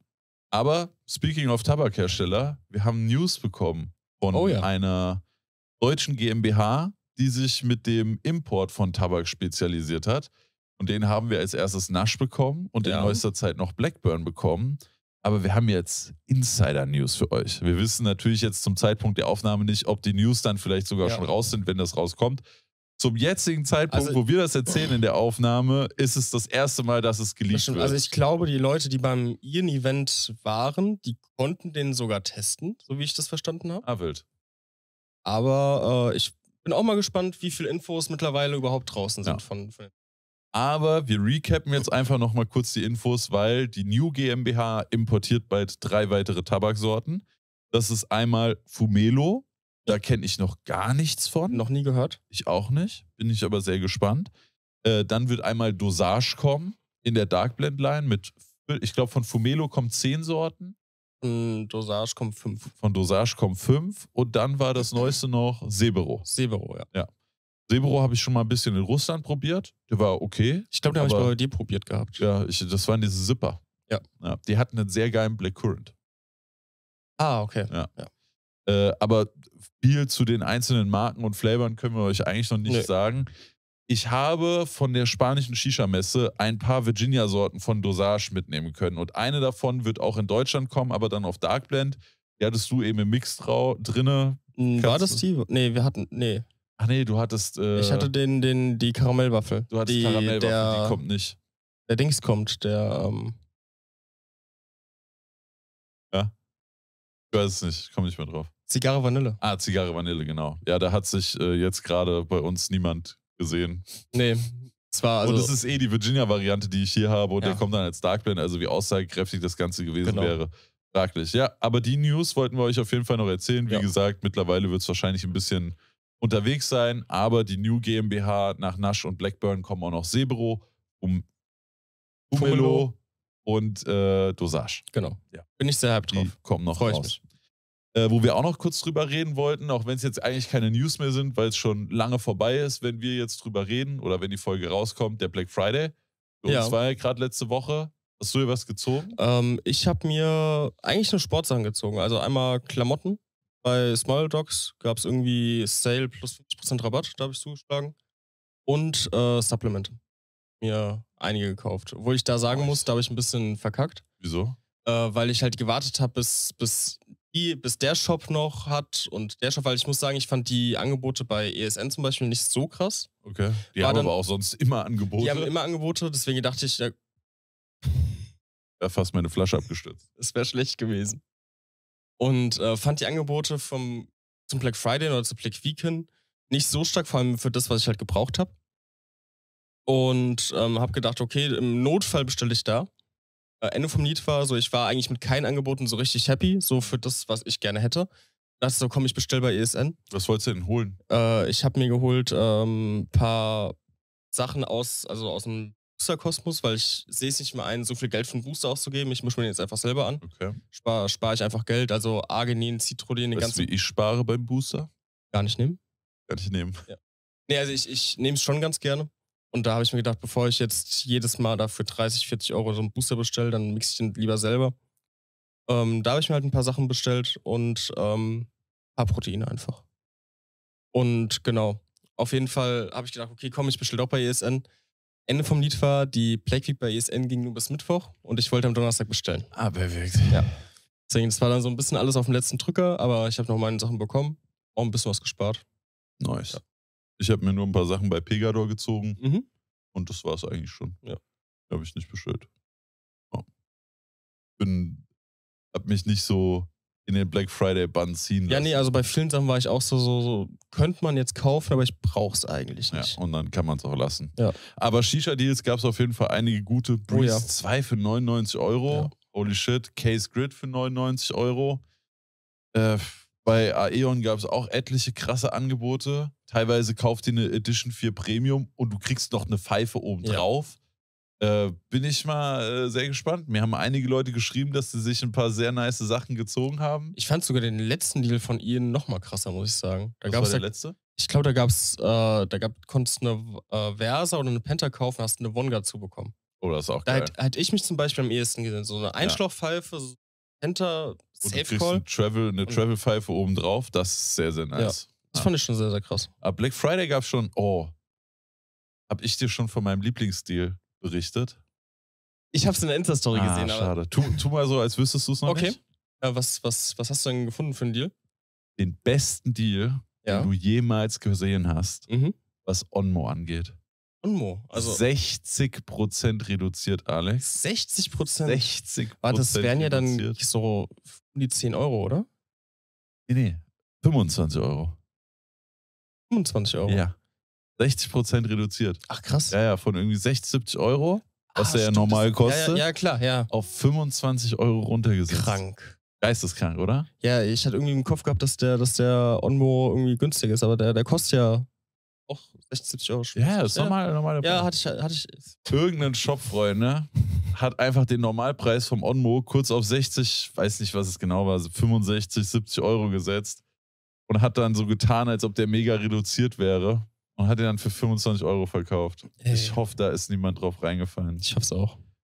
Aber speaking of Tabakhersteller, wir haben News bekommen von Oh ja. einer deutschen GmbH, die sich mit dem Import von Tabak spezialisiert hat. Und den haben wir als erstes Nasch bekommen und Ja. in neuester Zeit noch Blackburn bekommen. Aber wir haben jetzt Insider-News für euch. Wir wissen natürlich jetzt zum Zeitpunkt der Aufnahme nicht, ob die News dann vielleicht sogar Ja. schon raus sind, wenn das rauskommt. Zum jetzigen Zeitpunkt, Also- wo wir das erzählen in der Aufnahme, ist es das erste Mal, dass es Das geleakt stimmt. wird. Also ich glaube, die Leute, die beim ihren Event waren, die konnten den sogar testen, so wie ich das verstanden habe. ah, wild. Aber äh, ich bin auch mal gespannt, wie viele Infos mittlerweile überhaupt draußen sind Ja. von, von Aber wir recappen jetzt einfach nochmal kurz die Infos, weil die New GmbH importiert bald drei weitere Tabaksorten. Das ist einmal Fumelo. Da kenne ich noch gar nichts von. noch nie gehört. Ich auch nicht. Bin ich aber sehr gespannt. Äh, dann wird einmal Dosage kommen in der Dark Blend Line mit, ich glaube, von Fumelo kommen zehn Sorten. Von Dosage kommen fünf. Von Dosage kommen fünf. Und dann war das neueste noch Sebero. Sebero, ja. Sebero habe ich schon mal ein bisschen in Russland probiert. Der war okay. Ich glaube, den habe ich Aber- bei dir probiert gehabt. Ja, ich, das waren diese Zipper. Ja. ja. Die hatten einen sehr geilen Blackcurrant. Ah, okay. Ja. ja. Äh, aber viel zu den einzelnen Marken und Flavern können wir euch eigentlich noch nicht Nee. sagen. Ich habe von der spanischen Shisha-Messe ein paar Virginia-Sorten von Dosage mitnehmen können. Und eine davon wird auch in Deutschland kommen, aber dann auf Dark Blend. Die hattest du eben im Mix drinne. Hm, War das die? Nee, wir hatten. Nee. Ach nee, du hattest. Äh, ich hatte den, den, die Karamellwaffel. Du hattest die, Karamellwaffel, der, die kommt nicht. Der Dings kommt, der. Ähm, ja. Ich weiß es nicht, ich komme nicht mehr drauf. Zigarre Vanille. Ah, Zigarre Vanille, genau. Ja, da hat sich äh, jetzt gerade bei uns niemand gesehen. Nee. Es war also, und das ist eh die Virginia-Variante, die ich hier habe. Und ja. der kommt dann als Dark Blend. Also wie aussagekräftig das Ganze gewesen genau. wäre. Fraglich. Ja, aber die News wollten wir euch auf jeden Fall noch erzählen. Wie ja. gesagt, mittlerweile wird es wahrscheinlich ein bisschen unterwegs sein. Aber die New GmbH nach Nash und Blackburn kommen auch noch Sebero, um Pumelo und äh, Dosage. Genau. Ja. Bin ich sehr hyped drauf. Die kommen noch Freu raus. Ich mich. Äh, wo wir auch noch kurz drüber reden wollten, auch wenn es jetzt eigentlich keine News mehr sind, weil es schon lange vorbei ist, wenn wir jetzt drüber reden oder wenn die Folge rauskommt, der Black Friday. Für ja. uns war ja gerade letzte Woche. Hast du dir was gezogen? Ähm, ich habe mir eigentlich nur Sportsachen gezogen. Also einmal Klamotten. Bei Small Dogs gab es irgendwie Sale plus fünfzig Prozent Rabatt, da habe ich zugeschlagen. Und äh, Supplemente. Mir einige gekauft. Obwohl ich da sagen muss, da habe ich ein bisschen verkackt. Wieso? Äh, weil ich halt gewartet habe, bis, bis, die, bis der Shop noch hat und der Shop, weil ich muss sagen, ich fand die Angebote bei E S N zum Beispiel nicht so krass. Okay. Die War haben dann, aber auch sonst immer Angebote. Die haben immer Angebote, deswegen dachte ich, ja, ja fast meine Flasche abgestürzt. Es wäre schlecht gewesen. Und äh, fand die Angebote vom, zum Black Friday oder zum Black Weekend nicht so stark, vor allem für das, was ich halt gebraucht habe. Und ähm, habe gedacht, okay, im Notfall bestelle ich da. Äh, Ende vom Lied war so, ich war eigentlich mit keinen Angeboten so richtig happy, so für das, was ich gerne hätte. Dachte so, komm, ich bestelle bei E S N. Was wolltest du denn holen? Äh, ich habe mir geholt ein ähm, paar Sachen aus, also aus dem Booster-Kosmos, weil ich sehe es nicht mehr ein, so viel Geld für einen Booster auszugeben. Ich mische mir den jetzt einfach selber an. Okay. Spare spar ich einfach Geld, also Arginin, Citrodin, den ganzen. ganzen. Wie ich spare beim Booster? Gar nicht nehmen. Gar nicht nehmen. Ja. Nee, also ich, ich nehme es schon ganz gerne. Und da habe ich mir gedacht, bevor ich jetzt jedes Mal dafür dreißig, vierzig Euro so einen Booster bestelle, dann mixe ich den lieber selber. Ähm, da habe ich mir halt ein paar Sachen bestellt und ähm, ein paar Proteine einfach. Und genau, auf jeden Fall habe ich gedacht, okay, komm, ich bestelle auch bei E S N. Ende vom Lied war, die Black Week bei E S N ging nur bis Mittwoch und ich wollte am Donnerstag bestellen. Ah, perfekt. Ja. Deswegen, das war dann so ein bisschen alles auf dem letzten Drücker, aber ich habe noch meine Sachen bekommen, auch ein bisschen was gespart. Nice. Ja. Ich habe mir nur ein paar Sachen bei Pegador gezogen mhm. und das war es eigentlich schon. Ja. Habe ich nicht bestellt. Oh. Bin, hab mich nicht so in den Black Friday Bann ziehen lassen. Ja, nee, also bei vielen Sachen war ich auch so, so, so könnte man jetzt kaufen, aber ich brauch's eigentlich nicht. Ja, und dann kann man es auch lassen. Ja. Aber Shisha-Deals gab es auf jeden Fall einige gute. Breeze oh, ja. zwei für neunundneunzig Euro. Ja. Holy shit. Case Grid für neunundneunzig Euro. Äh, bei Aeon gab es auch etliche krasse Angebote. Teilweise kauft ihr eine Edition vier Premium und du kriegst noch eine Pfeife oben drauf. Ja. Äh, bin ich mal äh, sehr gespannt. Mir haben einige Leute geschrieben, dass sie sich ein paar sehr nice Sachen gezogen haben. Ich fand sogar den letzten Deal von ihnen noch mal krasser, muss ich sagen. Da Was gab's war der da, letzte? Ich glaube, da gab's, äh, da gab, konntest du eine äh, Versa oder eine Penta kaufen, hast eine Wonga zubekommen. Oh, das ist auch da geil. Da hätte hätt ich mich zum Beispiel am ehesten gesehen. So eine Einschlauchpfeife, so Penta, Safe Call. Ein Travel, eine Travel-Pfeife oben drauf. Das ist sehr, sehr nice. Ja, das fand ich schon sehr, sehr krass. Aber Black Friday gab es schon, oh, hab ich dir schon von meinem Lieblingsstil berichtet? Ich hab's in der Insta-Story ah, gesehen. schade. Aber Tu, tu mal so, als wüsstest du es noch okay. nicht. Okay. Ja, was, was, was hast du denn gefunden für einen Deal? Den besten Deal, ja. den du jemals gesehen hast, mhm. was Onmo angeht. Onmo? Also sechzig Prozent reduziert, Alex. sechzig Prozent? sechzig Prozent. Warte, das wären ja dann reduziert. so um die zehn Euro, oder? Nee, nee. fünfundzwanzig Euro. fünfundzwanzig Euro? Ja. sechzig Prozent reduziert. Ach, krass. Ja, ja, von irgendwie sechzig, siebzig Euro, was ah, der ja stimmt, normal das, kostet, ja, ja, ja, klar, ja. auf fünfundzwanzig Euro runtergesetzt. Krank. Geisteskrank, oder? Ja, ich hatte irgendwie im Kopf gehabt, dass der, dass der Onmo irgendwie günstig ist, aber der, der kostet ja auch sechzig, siebzig Euro. Ja, das ist normal. normal ja, hatte ich, hatte ich. Irgendein Shopfreund, ne, hat einfach den Normalpreis vom Onmo kurz auf sechzig, weiß nicht, was es genau war, fünfundsechzig, siebzig Euro gesetzt und hat dann so getan, als ob der mega reduziert wäre und hat den dann für fünfundzwanzig Euro verkauft. Hey. Ich hoffe, da ist niemand drauf reingefallen. Ich hoffe es auch.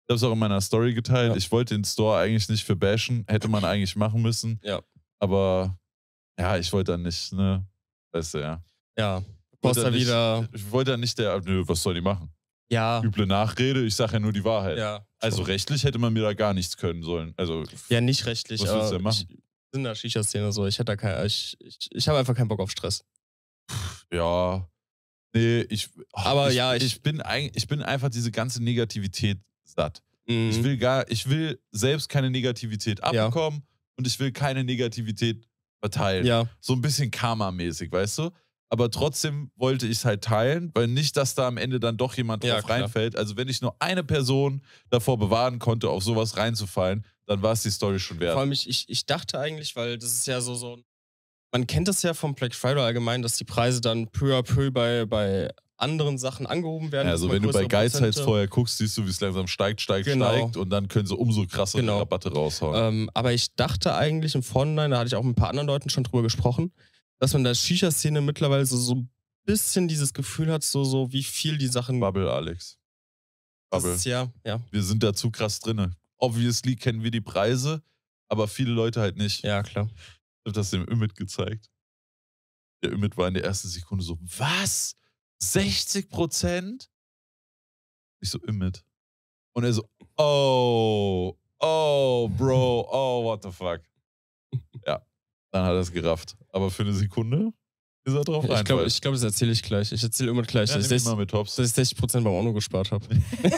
habe es auch in meiner Story geteilt. Ja. Ich wollte den Store eigentlich nicht für bashen. Hätte man eigentlich machen müssen. Ja. Aber ja, ich wollte dann nicht, ne? Weißt du, ja. Ja. Ich wollte da dann nicht, wieder. ich wollte dann nicht der, nö, was soll die machen? Ja. Üble Nachrede, ich sage ja nur die Wahrheit. Ja. Also rechtlich hätte man mir da gar nichts können sollen. Also, Ja, nicht rechtlich. was willst du denn machen? Ich, in der Shisha-Szene so. Ich hätte da kein, ich, ich, ich habe einfach keinen Bock auf Stress. Ja. Nee, ich. ach, Aber ich, ja, ich- ich bin ein, ich bin einfach diese ganze Negativität satt. Mhm. Ich will gar, ich will selbst keine Negativität Ja. abbekommen und ich will keine Negativität verteilen. Ja. So ein bisschen Karma-mäßig, weißt du? Aber trotzdem wollte ich es halt teilen, weil nicht, dass da am Ende dann doch jemand Ja, drauf klar. reinfällt. Also wenn ich nur eine Person davor bewahren konnte, auf sowas reinzufallen, dann war es die Story schon wert. Vor allem, ich, ich, ich dachte eigentlich, weil das ist ja so, so. Man kennt das ja vom Black Friday allgemein, dass die Preise dann peu à peu bei, bei anderen Sachen angehoben werden. Ja, dass also man wenn du bei größere Geizhals Prozente- vorher guckst, siehst du, wie es langsam steigt, steigt, Genau. steigt und dann können sie umso krassere Genau. Rabatte raushauen. Ähm, aber ich dachte eigentlich im Vorhinein, da hatte ich auch mit ein paar anderen Leuten schon drüber gesprochen, dass man in der Shisha-Szene mittlerweile so, so ein bisschen dieses Gefühl hat, so, so wie viel die Sachen. Bubble, Alex. Das Bubble. ist ja, ja. Wir sind da zu krass drinne. Obviously kennen wir die Preise, aber viele Leute halt nicht. Ja, klar. Ich habe das dem Ümit gezeigt. Der Ümit war in der ersten Sekunde so, was? sechzig Prozent? Ich so, Ümit. Und er so, oh, oh, Bro, oh, what the fuck. Ja, dann hat er es gerafft. Aber für eine Sekunde ist er drauf Ich glaube, rein. ich glaub, das erzähle ich gleich. Ich erzähle immer gleich, ja, dass, nimm ich ihn mal sechzig, mit Hops. dass ich sechzig Prozent beim Auto gespart habe.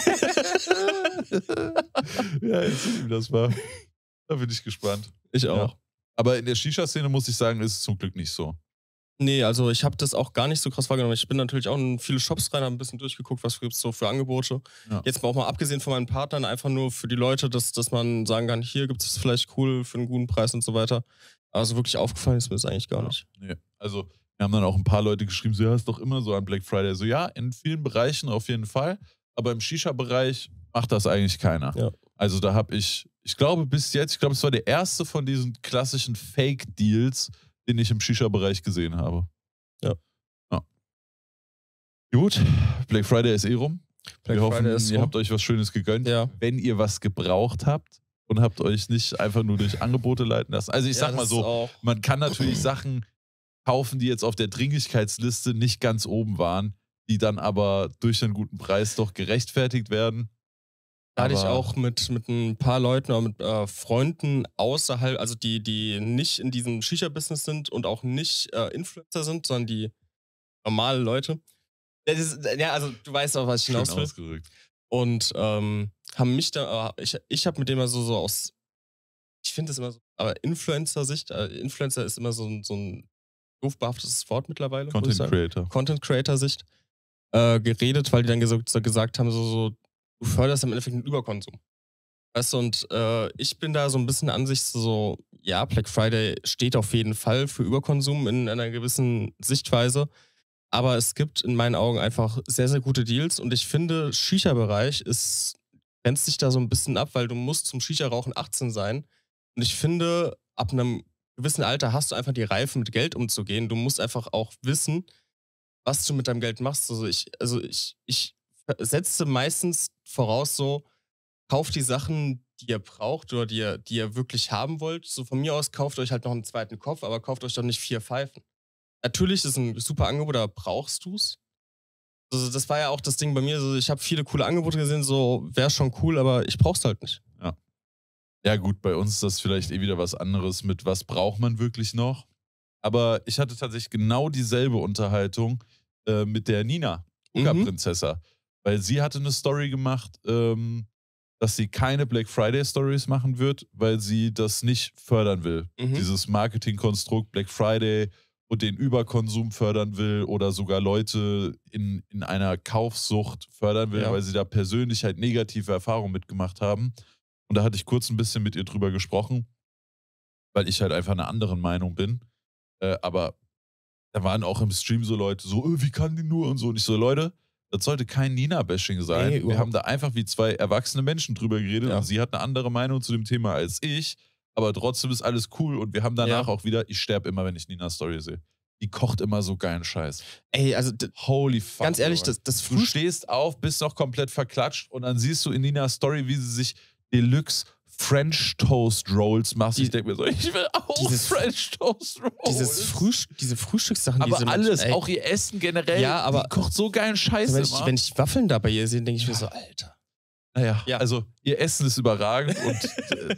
Ja, erzähl ihm das mal. Da bin ich gespannt. Ich auch. Ja. Aber in der Shisha-Szene muss ich sagen, ist es zum Glück nicht so. Nee, also ich habe das auch gar nicht so krass wahrgenommen. Ich bin natürlich auch in viele Shops rein, habe ein bisschen durchgeguckt, was gibt es so für Angebote. Ja. Jetzt mal auch mal abgesehen von meinen Partnern, einfach nur für die Leute, dass, dass man sagen kann, hier gibt es vielleicht cool für einen guten Preis und so weiter. Also wirklich aufgefallen ist mir das eigentlich gar Ja. nicht. Nee. Also, wir haben dann auch ein paar Leute geschrieben, so, ja, ist doch immer so an Black Friday. So, ja, in vielen Bereichen auf jeden Fall. Aber im Shisha-Bereich macht das eigentlich keiner. Ja. Also, da habe ich, ich glaube, bis jetzt, ich glaube, es war der erste von diesen klassischen Fake-Deals, den ich im Shisha-Bereich gesehen habe. Ja. ja. Gut, Black Friday ist eh rum. Black Wir hoffen, Friday ist ihr rum. habt euch was Schönes gegönnt. Ja. Wenn ihr was gebraucht habt und habt euch nicht einfach nur durch Angebote leiten lassen. Also, ich Ja, sag mal das so, ist auch- man kann natürlich Sachen kaufen, die jetzt auf der Dringlichkeitsliste nicht ganz oben waren, die dann aber durch einen guten Preis doch gerechtfertigt werden. Da hatte ich Aber- auch mit, mit ein paar Leuten, auch mit äh, Freunden außerhalb, also die, die nicht in diesem Shisha-Business sind und auch nicht äh, Influencer sind, sondern die normale Leute. Ja, das ist, ja, also du weißt auch, was ich Schön hinaus will. ausgerückt. Und ähm, haben mich da, äh, ich, ich habe mit dem mal so, so aus, ich finde das immer so, aber Influencer-Sicht, äh, Influencer ist immer so, ein- so ein doof behaftetes Wort mittlerweile. muss ich Content sagen. Creator. Content-Creator-Sicht äh, geredet, weil die dann gesagt, so gesagt haben, so, so, du förderst im Endeffekt einen Überkonsum. Weißt du, und äh, ich bin da so ein bisschen Ansicht so, ja, Black Friday steht auf jeden Fall für Überkonsum in einer gewissen Sichtweise, aber es gibt in meinen Augen einfach sehr, sehr gute Deals und ich finde, Shisha-Bereich ist, grenzt sich da so ein bisschen ab, weil du musst zum Shisha-Rauchen achtzehn sein und ich finde, ab einem gewissen Alter hast du einfach die Reife, mit Geld umzugehen. Du musst einfach auch wissen, was du mit deinem Geld machst. Also ich, also ich, ich setze meistens voraus so, kauft die Sachen, die ihr braucht oder die ihr, die ihr wirklich haben wollt. So von mir aus kauft euch halt noch einen zweiten Kopf, aber kauft euch doch nicht vier Pfeifen. Natürlich ist ein super Angebot, da brauchst du's. Also das war ja auch das Ding bei mir. Also ich habe viele coole Angebote gesehen, so wäre schon cool, aber ich brauch's halt nicht. Ja, gut, bei uns ist das vielleicht eh wieder was anderes mit, was braucht man wirklich noch. Aber ich hatte tatsächlich genau dieselbe Unterhaltung äh, mit der Nina, Uga Mhm. Prinzessa. Weil sie hatte eine Story gemacht, ähm, dass sie keine Black Friday Stories machen wird, weil sie das nicht fördern will. Mhm. Dieses Marketingkonstrukt Black Friday und den Überkonsum fördern will oder sogar Leute in, in einer Kaufsucht fördern will, Ja. weil sie da persönlich halt negative Erfahrungen mitgemacht haben. Und da hatte ich kurz ein bisschen mit ihr drüber gesprochen, weil ich halt einfach einer anderen Meinung bin. Äh, aber da waren auch im Stream so Leute so, äh, wie kann die nur und so. Und ich so, Leute, das sollte kein Nina-Bashing sein. Nee, Wir überhaupt. haben da einfach wie zwei erwachsene Menschen drüber geredet Ja. und sie hat eine andere Meinung zu dem Thema als ich. Aber trotzdem ist alles cool und wir haben danach Ja. auch wieder, ich sterbe immer, wenn ich Ninas Story sehe. die kocht immer so geilen Scheiß. Ey, also Holy fuck. ganz ehrlich, das, das Du Frühstück. stehst auf, bist noch komplett verklatscht und dann siehst du in Ninas Story, wie sie sich Deluxe French Toast Rolls macht. Die, ich denke mir so, ich will auch dieses, French Toast Rolls. Dieses Frühst diese Frühstückssachen, aber diese alles, ey, auch ihr Essen generell, ja, aber, die kocht so geilen Scheiß wenn ich, immer. wenn ich die Waffeln da bei ihr sehe, denke ich mir so, Alter. Naja, ja. also ihr Essen ist überragend und äh,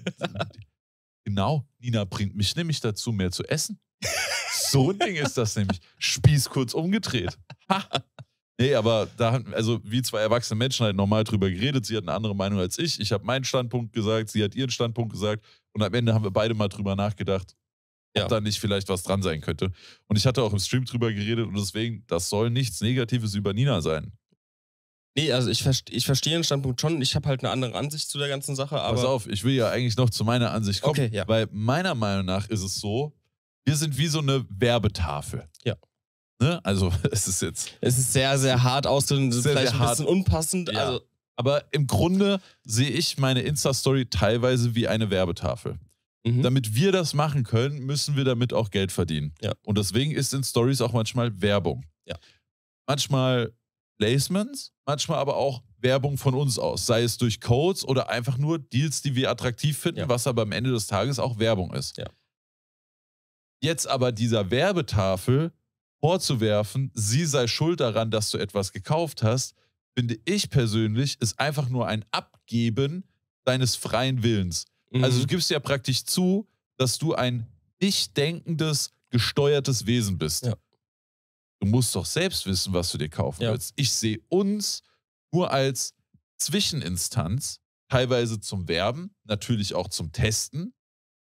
genau, Nina bringt mich nämlich dazu, mehr zu essen. So ein Ding ist das nämlich. Spieß kurz umgedreht. Ha. Nee, aber da haben, also wie zwei erwachsene Menschen halt normal drüber geredet. Sie hat eine andere Meinung als ich. Ich habe meinen Standpunkt gesagt, sie hat ihren Standpunkt gesagt. Und am Ende haben wir beide mal drüber nachgedacht, ob ja. da nicht vielleicht was dran sein könnte. Und ich hatte auch im Stream drüber geredet und deswegen, das soll nichts Negatives über Nina sein. Nee, also ich, verste ich verstehe den Standpunkt schon. Ich habe halt eine andere Ansicht zu der ganzen Sache. Aber Pass auf, ich will ja eigentlich noch zu meiner Ansicht kommen. Okay, ja. Weil meiner Meinung nach ist es so, wir sind wie so eine Werbetafel. Ja. Ne? Also es ist jetzt... Es ist sehr, sehr hart ausgedrückt, sehr, vielleicht sehr ein bisschen hart. unpassend. Ja. Also, aber im Grunde sehe ich meine Insta-Story teilweise wie eine Werbetafel. mhm. Damit wir das machen können, müssen wir damit auch Geld verdienen. Ja. Und deswegen ist in Stories auch manchmal Werbung. Ja. Manchmal Placements, manchmal aber auch Werbung von uns aus. Sei es durch Codes oder einfach nur Deals, die wir attraktiv finden, Ja. was aber am Ende des Tages auch Werbung ist. Ja. Jetzt aber dieser Werbetafel vorzuwerfen, sie sei schuld daran, dass du etwas gekauft hast, finde ich persönlich, ist einfach nur ein Abgeben deines freien Willens. mhm. Also du gibst ja praktisch zu, dass du ein dich denkendes, gesteuertes Wesen bist. Ja. Du musst doch selbst wissen, was du dir kaufen Ja. willst. Ich sehe uns nur als Zwischeninstanz, teilweise zum Werben, natürlich auch zum Testen.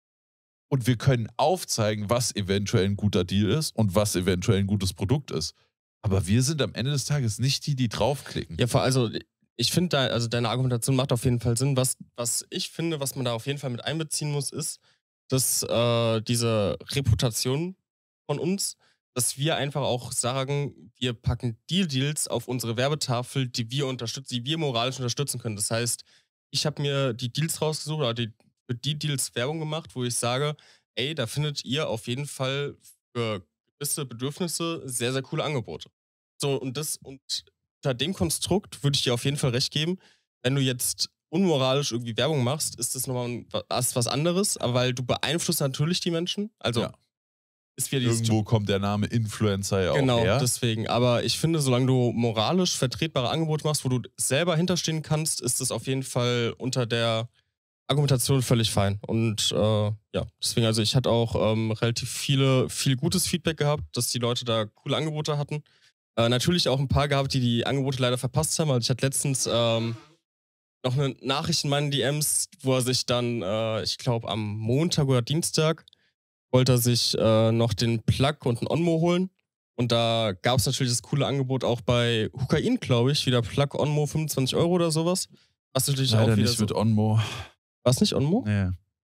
Und wir können aufzeigen, was eventuell ein guter Deal ist und was eventuell ein gutes Produkt ist. Aber wir sind am Ende des Tages nicht die, die draufklicken. Ja, vor- also ich finde, da, also deine Argumentation macht auf jeden Fall Sinn. Was, was ich finde, was man da auf jeden Fall mit einbeziehen muss, ist, dass äh, diese Reputation von uns, dass wir einfach auch sagen, wir packen die Deals auf unsere Werbetafel, die wir unterstützen, die wir moralisch unterstützen können. Das heißt, ich habe mir die Deals rausgesucht oder die, für die Deals Werbung gemacht, wo ich sage, ey, da findet ihr auf jeden Fall für gewisse Bedürfnisse sehr, sehr coole Angebote. So, und das, und unter dem Konstrukt würde ich dir auf jeden Fall recht geben, wenn du jetzt unmoralisch irgendwie Werbung machst, ist das nochmal was, was anderes, aber weil du beeinflusst natürlich die Menschen. Also Ja. ist wieder dieses Irgendwo kommt der Name Influencer ja Genau, auch her. deswegen. Aber ich finde, solange du moralisch vertretbare Angebote machst, wo du selber hinterstehen kannst, ist das auf jeden Fall unter der Argumentation völlig fein. Und äh, ja, deswegen, also ich hatte auch ähm, relativ viele, viel gutes Feedback gehabt, dass die Leute da coole Angebote hatten. Äh, natürlich auch ein paar gehabt, die die Angebote leider verpasst haben. Also ich hatte letztens ähm, noch eine Nachricht in meinen D Ms, wo er sich dann, äh, ich glaube am Montag oder Dienstag, wollte er sich äh, noch den Plug und einen Onmo holen. Und da gab es natürlich das coole Angebot auch bei Hukain, glaube ich, wieder Plug Onmo fünfundzwanzig Euro oder sowas. Was natürlich Leider auch wieder nicht so. mit Onmo. War es nicht Onmo? Nee,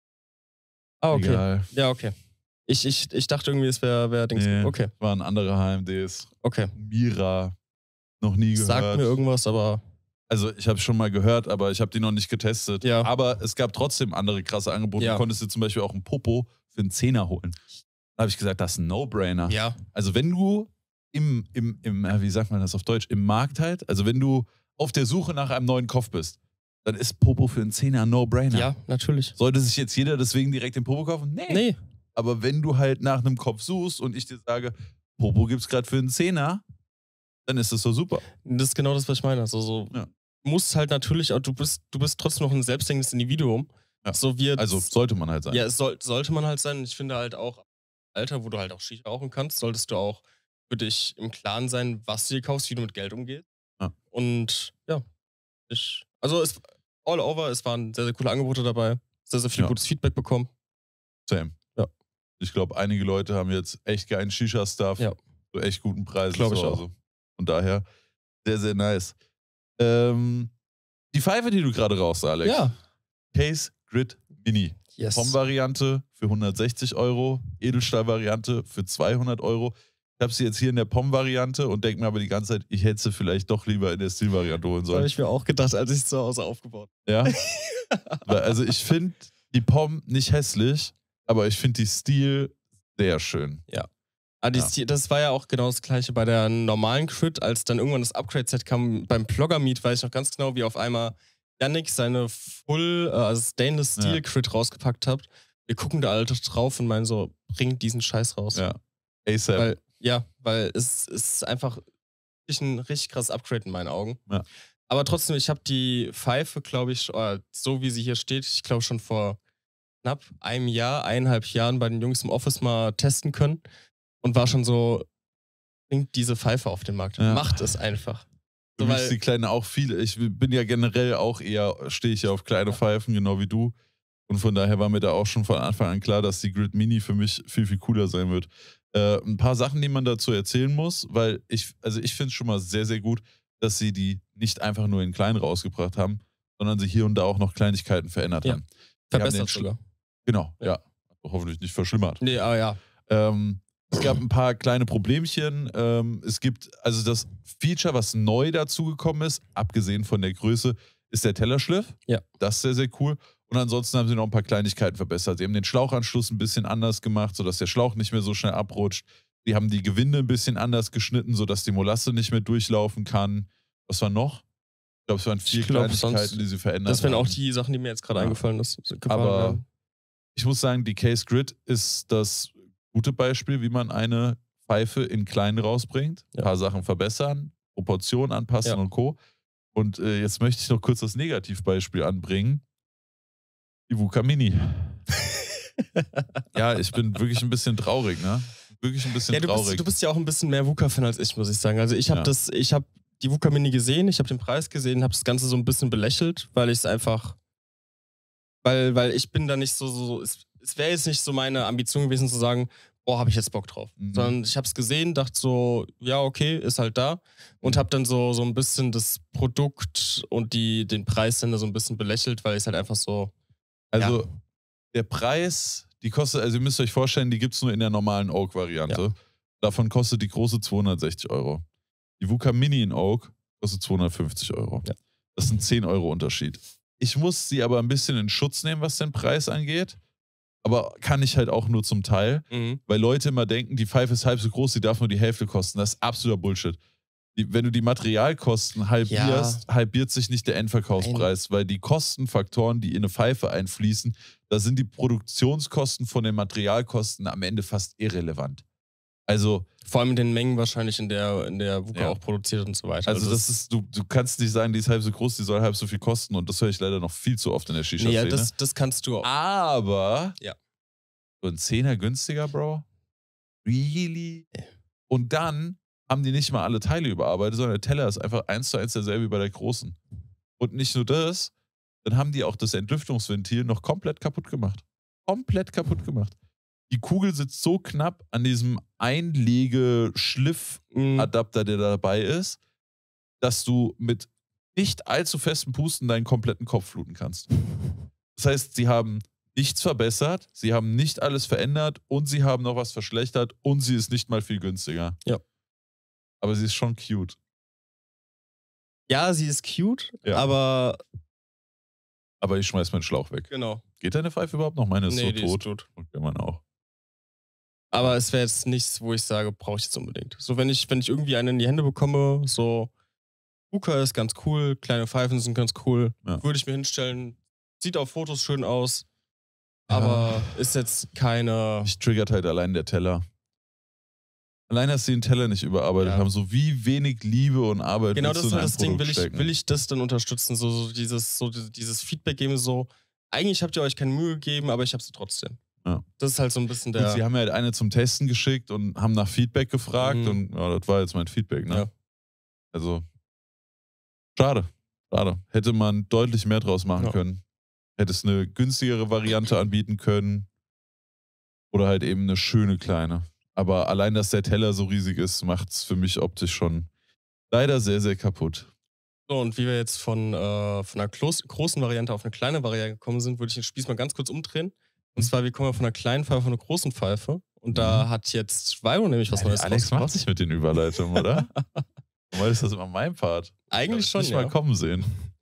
Ah, okay. egal. Ja, okay. Ich, ich, ich dachte irgendwie, es wäre wär Dings. Nee, Okay, waren andere H M Ds. okay. Mira, noch nie gehört. Sagt mir irgendwas, aber Also ich habe es schon mal gehört, aber ich habe die noch nicht getestet. Ja. Aber es gab trotzdem andere krasse Angebote. Ja. Du konntest dir zum Beispiel auch einen Popo für einen Zehner holen. Da habe ich gesagt, das ist ein No-Brainer. ja. Also wenn du im, im, im, äh, wie sagt man das auf Deutsch, im Markt halt, also wenn du auf der Suche nach einem neuen Kopf bist, dann ist Popo für einen Zehner ein No-Brainer. Ja, natürlich. Sollte sich jetzt jeder deswegen direkt den Popo kaufen? Nee. Nee. Aber wenn du halt nach einem Kopf suchst und ich dir sage, Popo gibt's gerade für einen Zehner, dann ist das so super. Das ist genau das, was ich meine. Also, so, Ja. du musst halt natürlich, auch, du bist, du bist trotzdem noch ein selbstständiges Individuum. Ja. So wie Also sollte man halt sein. Ja, es soll, sollte man halt sein. Ich finde halt auch, im Alter, wo du halt auch Shisha rauchen kannst, solltest du auch für dich im Klaren sein, was du dir kaufst, wie du mit Geld umgehst. Ja. Und ja, ich, also es, all over, es waren sehr, sehr coole Angebote dabei. Sehr, sehr viel Ja. gutes Feedback bekommen. Same. Ja. Ich glaube, einige Leute haben jetzt echt geilen Shisha-Stuff Ja. zu echt guten Preisen. Glaub ich zu auch. Hause. Von daher sehr, sehr nice. Ähm, die Pfeife, die du gerade rauchst, Alex. Ja. Case Grid Mini. Yes. Pom-Variante für hundertsechzig Euro, Edelstahl-Variante für zweihundert Euro. Ich habe sie jetzt hier in der Pom-Variante und denke mir aber die ganze Zeit, ich hätte sie vielleicht doch lieber in der Stil-Variante holen Das habe sollen. ich mir auch gedacht, als ich es zu Hause aufgebaut Ja? Weil, also ich finde die Pom nicht hässlich, aber ich finde die Stil sehr schön. Ja. Ah, die, Ja. das war ja auch genau das gleiche bei der normalen Crit, als dann irgendwann das Upgrade-Set kam beim Plogger-Meet, weiß ich noch ganz genau, wie auf einmal Yannick seine Full, äh, also Stainless Steel Ja. Crit rausgepackt hat. Wir gucken da alle drauf und meinen so, bringt diesen Scheiß raus. Ja. ASAP. Weil, ja, weil es, es ist einfach ein richtig krasses Upgrade in meinen Augen. Ja. Aber trotzdem, ich habe die Pfeife, glaube ich, oder so wie sie hier steht, ich glaube schon vor knapp einem Jahr, eineinhalb Jahren bei den Jungs im Office mal testen können und war schon so, bringt diese Pfeife auf den Markt. Ja. Macht es einfach. Für So, mich weil, ist die Kleine auch viel. Ich bin ja generell auch eher, stehe ich ja auf kleine Pfeifen, genau wie du. Und von daher war mir da auch schon von Anfang an klar, dass die Grid Mini für mich viel, viel cooler sein wird. Äh, ein paar Sachen, die man dazu erzählen muss, weil ich, also ich finde es schon mal sehr, sehr gut, dass sie die nicht einfach nur in klein rausgebracht haben, sondern sie hier und da auch noch Kleinigkeiten verändert Ja. haben. Die haben den verbessert Sch- sogar. Genau, ja. Ja. Hoffentlich nicht verschlimmert. Nee, aber ja. Ähm, es gab ein paar kleine Problemchen. Ähm, es gibt, also das Feature, was neu dazugekommen ist, abgesehen von der Größe, ist der Tellerschliff. Ja. Das ist sehr, sehr cool. Und ansonsten haben sie noch ein paar Kleinigkeiten verbessert. Sie haben den Schlauchanschluss ein bisschen anders gemacht, sodass der Schlauch nicht mehr so schnell abrutscht. Die haben die Gewinde ein bisschen anders geschnitten, sodass die Molasse nicht mehr durchlaufen kann. Was war noch? Ich glaube, es waren vier Ich glaub, Kleinigkeiten, sonst- die sie verändert Das wären haben. auch die Sachen, die mir jetzt gerade Ja. eingefallen ist. Aber ich muss sagen, die Case Grid ist das gute Beispiel, wie man eine Pfeife in klein rausbringt. Ein Ja. paar Sachen verbessern, Proportionen anpassen Ja. und Co. Und äh, jetzt möchte ich noch kurz das Negativbeispiel anbringen. Die Vuka Mini. Ja, ich bin wirklich ein bisschen traurig, ne? Wirklich ein bisschen Ja, du traurig. bist, du bist ja auch ein bisschen mehr VUCA-Fan als ich, muss ich sagen. Also ich habe Ja. das, ich habe die VUCA Mini gesehen, ich habe den Preis gesehen, habe das Ganze so ein bisschen belächelt, weil ich es einfach, weil, weil ich bin da nicht so, so es, es wäre jetzt nicht so meine Ambition gewesen zu sagen, boah, habe ich jetzt Bock drauf. Mhm. Sondern ich habe es gesehen, dachte so, ja, okay, ist halt da und habe dann so, so ein bisschen das Produkt und die, den Preis dann da so ein bisschen belächelt, weil ich es halt einfach so, Also Ja. der Preis, die kostet, also ihr müsst euch vorstellen, die gibt es nur in der normalen Oak-Variante. Davon kostet die große zweihundertsechzig Euro. Die Vuka Mini in Oak kostet zweihundertfünfzig Euro. Ja. Das ist ein zehn Euro Unterschied. Ich muss sie aber ein bisschen in Schutz nehmen, was den Preis angeht. Aber kann ich halt auch nur zum Teil, mhm. weil Leute immer denken, die Pfeife ist halb so groß, die darf nur die Hälfte kosten. Das ist absoluter Bullshit. Die, wenn du die Materialkosten halbierst, halbiert sich nicht der Endverkaufspreis, weil die Kostenfaktoren, die in eine Pfeife einfließen, da sind die Produktionskosten von den Materialkosten am Ende fast irrelevant. Also, Vor allem in den Mengen wahrscheinlich, in der, in der VUCA Ja. auch produziert und so weiter. also das ist, du, du kannst nicht sagen, die ist halb so groß, die soll halb so viel kosten und das höre ich leider noch viel zu oft in der nee, Shisha-Szene. ja, das, das kannst du auch. Aber Ja. so ein Zehner günstiger, Bro? Really? Und dann haben die nicht mal alle Teile überarbeitet, sondern der Teller ist einfach eins zu eins derselbe wie bei der großen. Und nicht nur das, dann haben die auch das Entlüftungsventil noch komplett kaputt gemacht. Komplett kaputt gemacht. Die Kugel sitzt so knapp an diesem Einlege-Schliff-Adapter, Mhm. der dabei ist, dass du mit nicht allzu festem Pusten deinen kompletten Kopf fluten kannst. Das heißt, sie haben nichts verbessert, sie haben nicht alles verändert und sie haben noch was verschlechtert und sie ist nicht mal viel günstiger. Ja. Aber sie ist schon cute. Ja, sie ist cute, Ja. aber Aber ich schmeiß meinen Schlauch weg. genau. Geht deine Pfeife überhaupt noch? Meine ist Nee, so die tot. ist tot. Okay, man auch. Aber es wäre jetzt nichts, wo ich sage, brauche ich jetzt unbedingt. So, wenn ich, wenn ich irgendwie einen in die Hände bekomme, so, VUCA ist ganz cool, kleine Pfeifen sind ganz cool, Ja. würde ich mir hinstellen. Sieht auf Fotos schön aus, aber ist jetzt keine. Mich triggert halt allein der Teller. Allein, dass sie den Teller nicht überarbeitet Ja. haben, so wie wenig Liebe und Arbeit Genau, willst das ist du in halt ein das Ding, Produkt will ich, stecken? will ich das dann unterstützen, so, so dieses, so dieses Feedback geben, so, eigentlich habt ihr euch keine Mühe gegeben, aber ich habe sie trotzdem. Ja. Das ist halt so ein bisschen Gut, der. sie haben mir halt eine zum Testen geschickt und haben nach Feedback gefragt Mhm. und ja, das war jetzt mein Feedback, ne? Ja. Also, schade. Schade. Hätte man deutlich mehr draus machen Ja. können. Hätte es eine günstigere Variante anbieten können. Oder halt eben eine schöne kleine. Aber allein, dass der Teller so riesig ist, macht es für mich optisch schon leider sehr, sehr kaputt. So, und wie wir jetzt von, äh, von einer Klos großen Variante auf eine kleine Variante gekommen sind, würde ich den Spieß mal ganz kurz umdrehen. Und zwar, wir kommen ja von einer kleinen Pfeife auf eine großen Pfeife. Und da Mhm. hat jetzt Viro nämlich was Neues Alex macht rausgebracht. sich mit den Überleitungen, oder? Normal ist das immer mein Part. Eigentlich Ich schon, nicht ja. mal kommen sehen.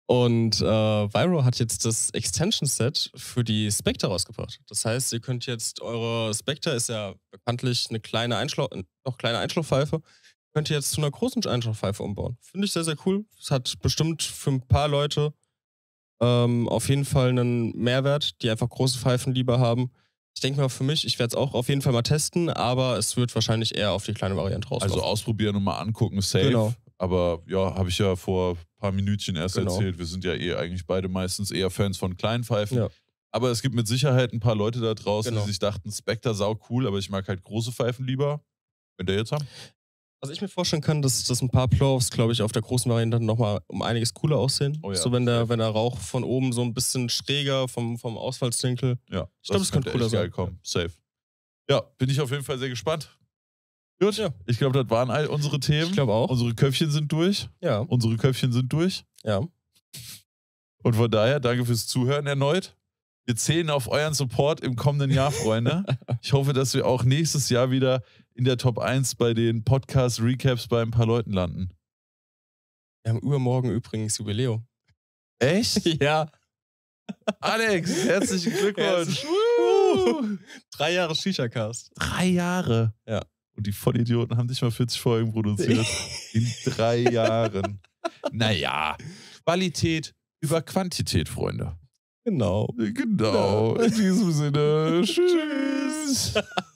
Und äh, Viro hat jetzt das Extension-Set für die Spectre rausgebracht. Das heißt, ihr könnt jetzt eure Spectre, ist ja bekanntlich eine kleine Einschlauch, noch kleine Einschlauchpfeife, könnt ihr jetzt zu einer großen Einschlauchpfeife umbauen. Finde ich sehr, sehr cool. Es hat bestimmt für ein paar Leute ähm, auf jeden Fall einen Mehrwert, die einfach große Pfeifen lieber haben. Ich denke mal für mich, ich werde es auch auf jeden Fall mal testen, aber es wird wahrscheinlich eher auf die kleine Variante rauslaufen. Also ausprobieren und mal angucken, safe. Genau. Aber ja, habe ich ja vor ein paar Minütchen erst Genau. erzählt. Wir sind ja eh eigentlich beide meistens eher Fans von kleinen Pfeifen. Ja. Aber es gibt mit Sicherheit ein paar Leute da draußen, Genau. die sich dachten, Spectre sau cool, aber ich mag halt große Pfeifen lieber. Könnt ihr jetzt haben? Was ich mir vorstellen kann, dass, dass ein paar Blow-Offs, glaube ich, auf der großen Variante nochmal um einiges cooler aussehen. Oh ja, so wenn der, safe. wenn der Rauch von oben so ein bisschen schräger vom, vom Ausfallswinkel. Ja, Ich glaube, das könnte cooler echt geil sein. kommen. Safe. Ja, bin ich auf jeden Fall sehr gespannt. Gut, Ja. ich glaube, das waren all unsere Themen. Ich glaube auch. Unsere Köpfchen sind durch. Ja, Unsere Köpfchen sind durch. ja. Und von daher, danke fürs Zuhören erneut. Wir zählen auf euren Support im kommenden Jahr, Freunde. Ich hoffe, dass wir auch nächstes Jahr wieder in der Top eins bei den Podcast-Recaps bei ein paar Leuten landen. Wir haben übermorgen übrigens Jubiläum. Echt? Ja. Alex, herzlichen Glückwunsch. Herzlichen Drei Jahre Shisha-Cast. Drei Jahre. Ja. Und die Vollidioten haben nicht mal vierzig Folgen produziert. In drei Jahren. Naja, Qualität über Quantität, Freunde. Genau. Genau. In diesem Sinne. Tschüss.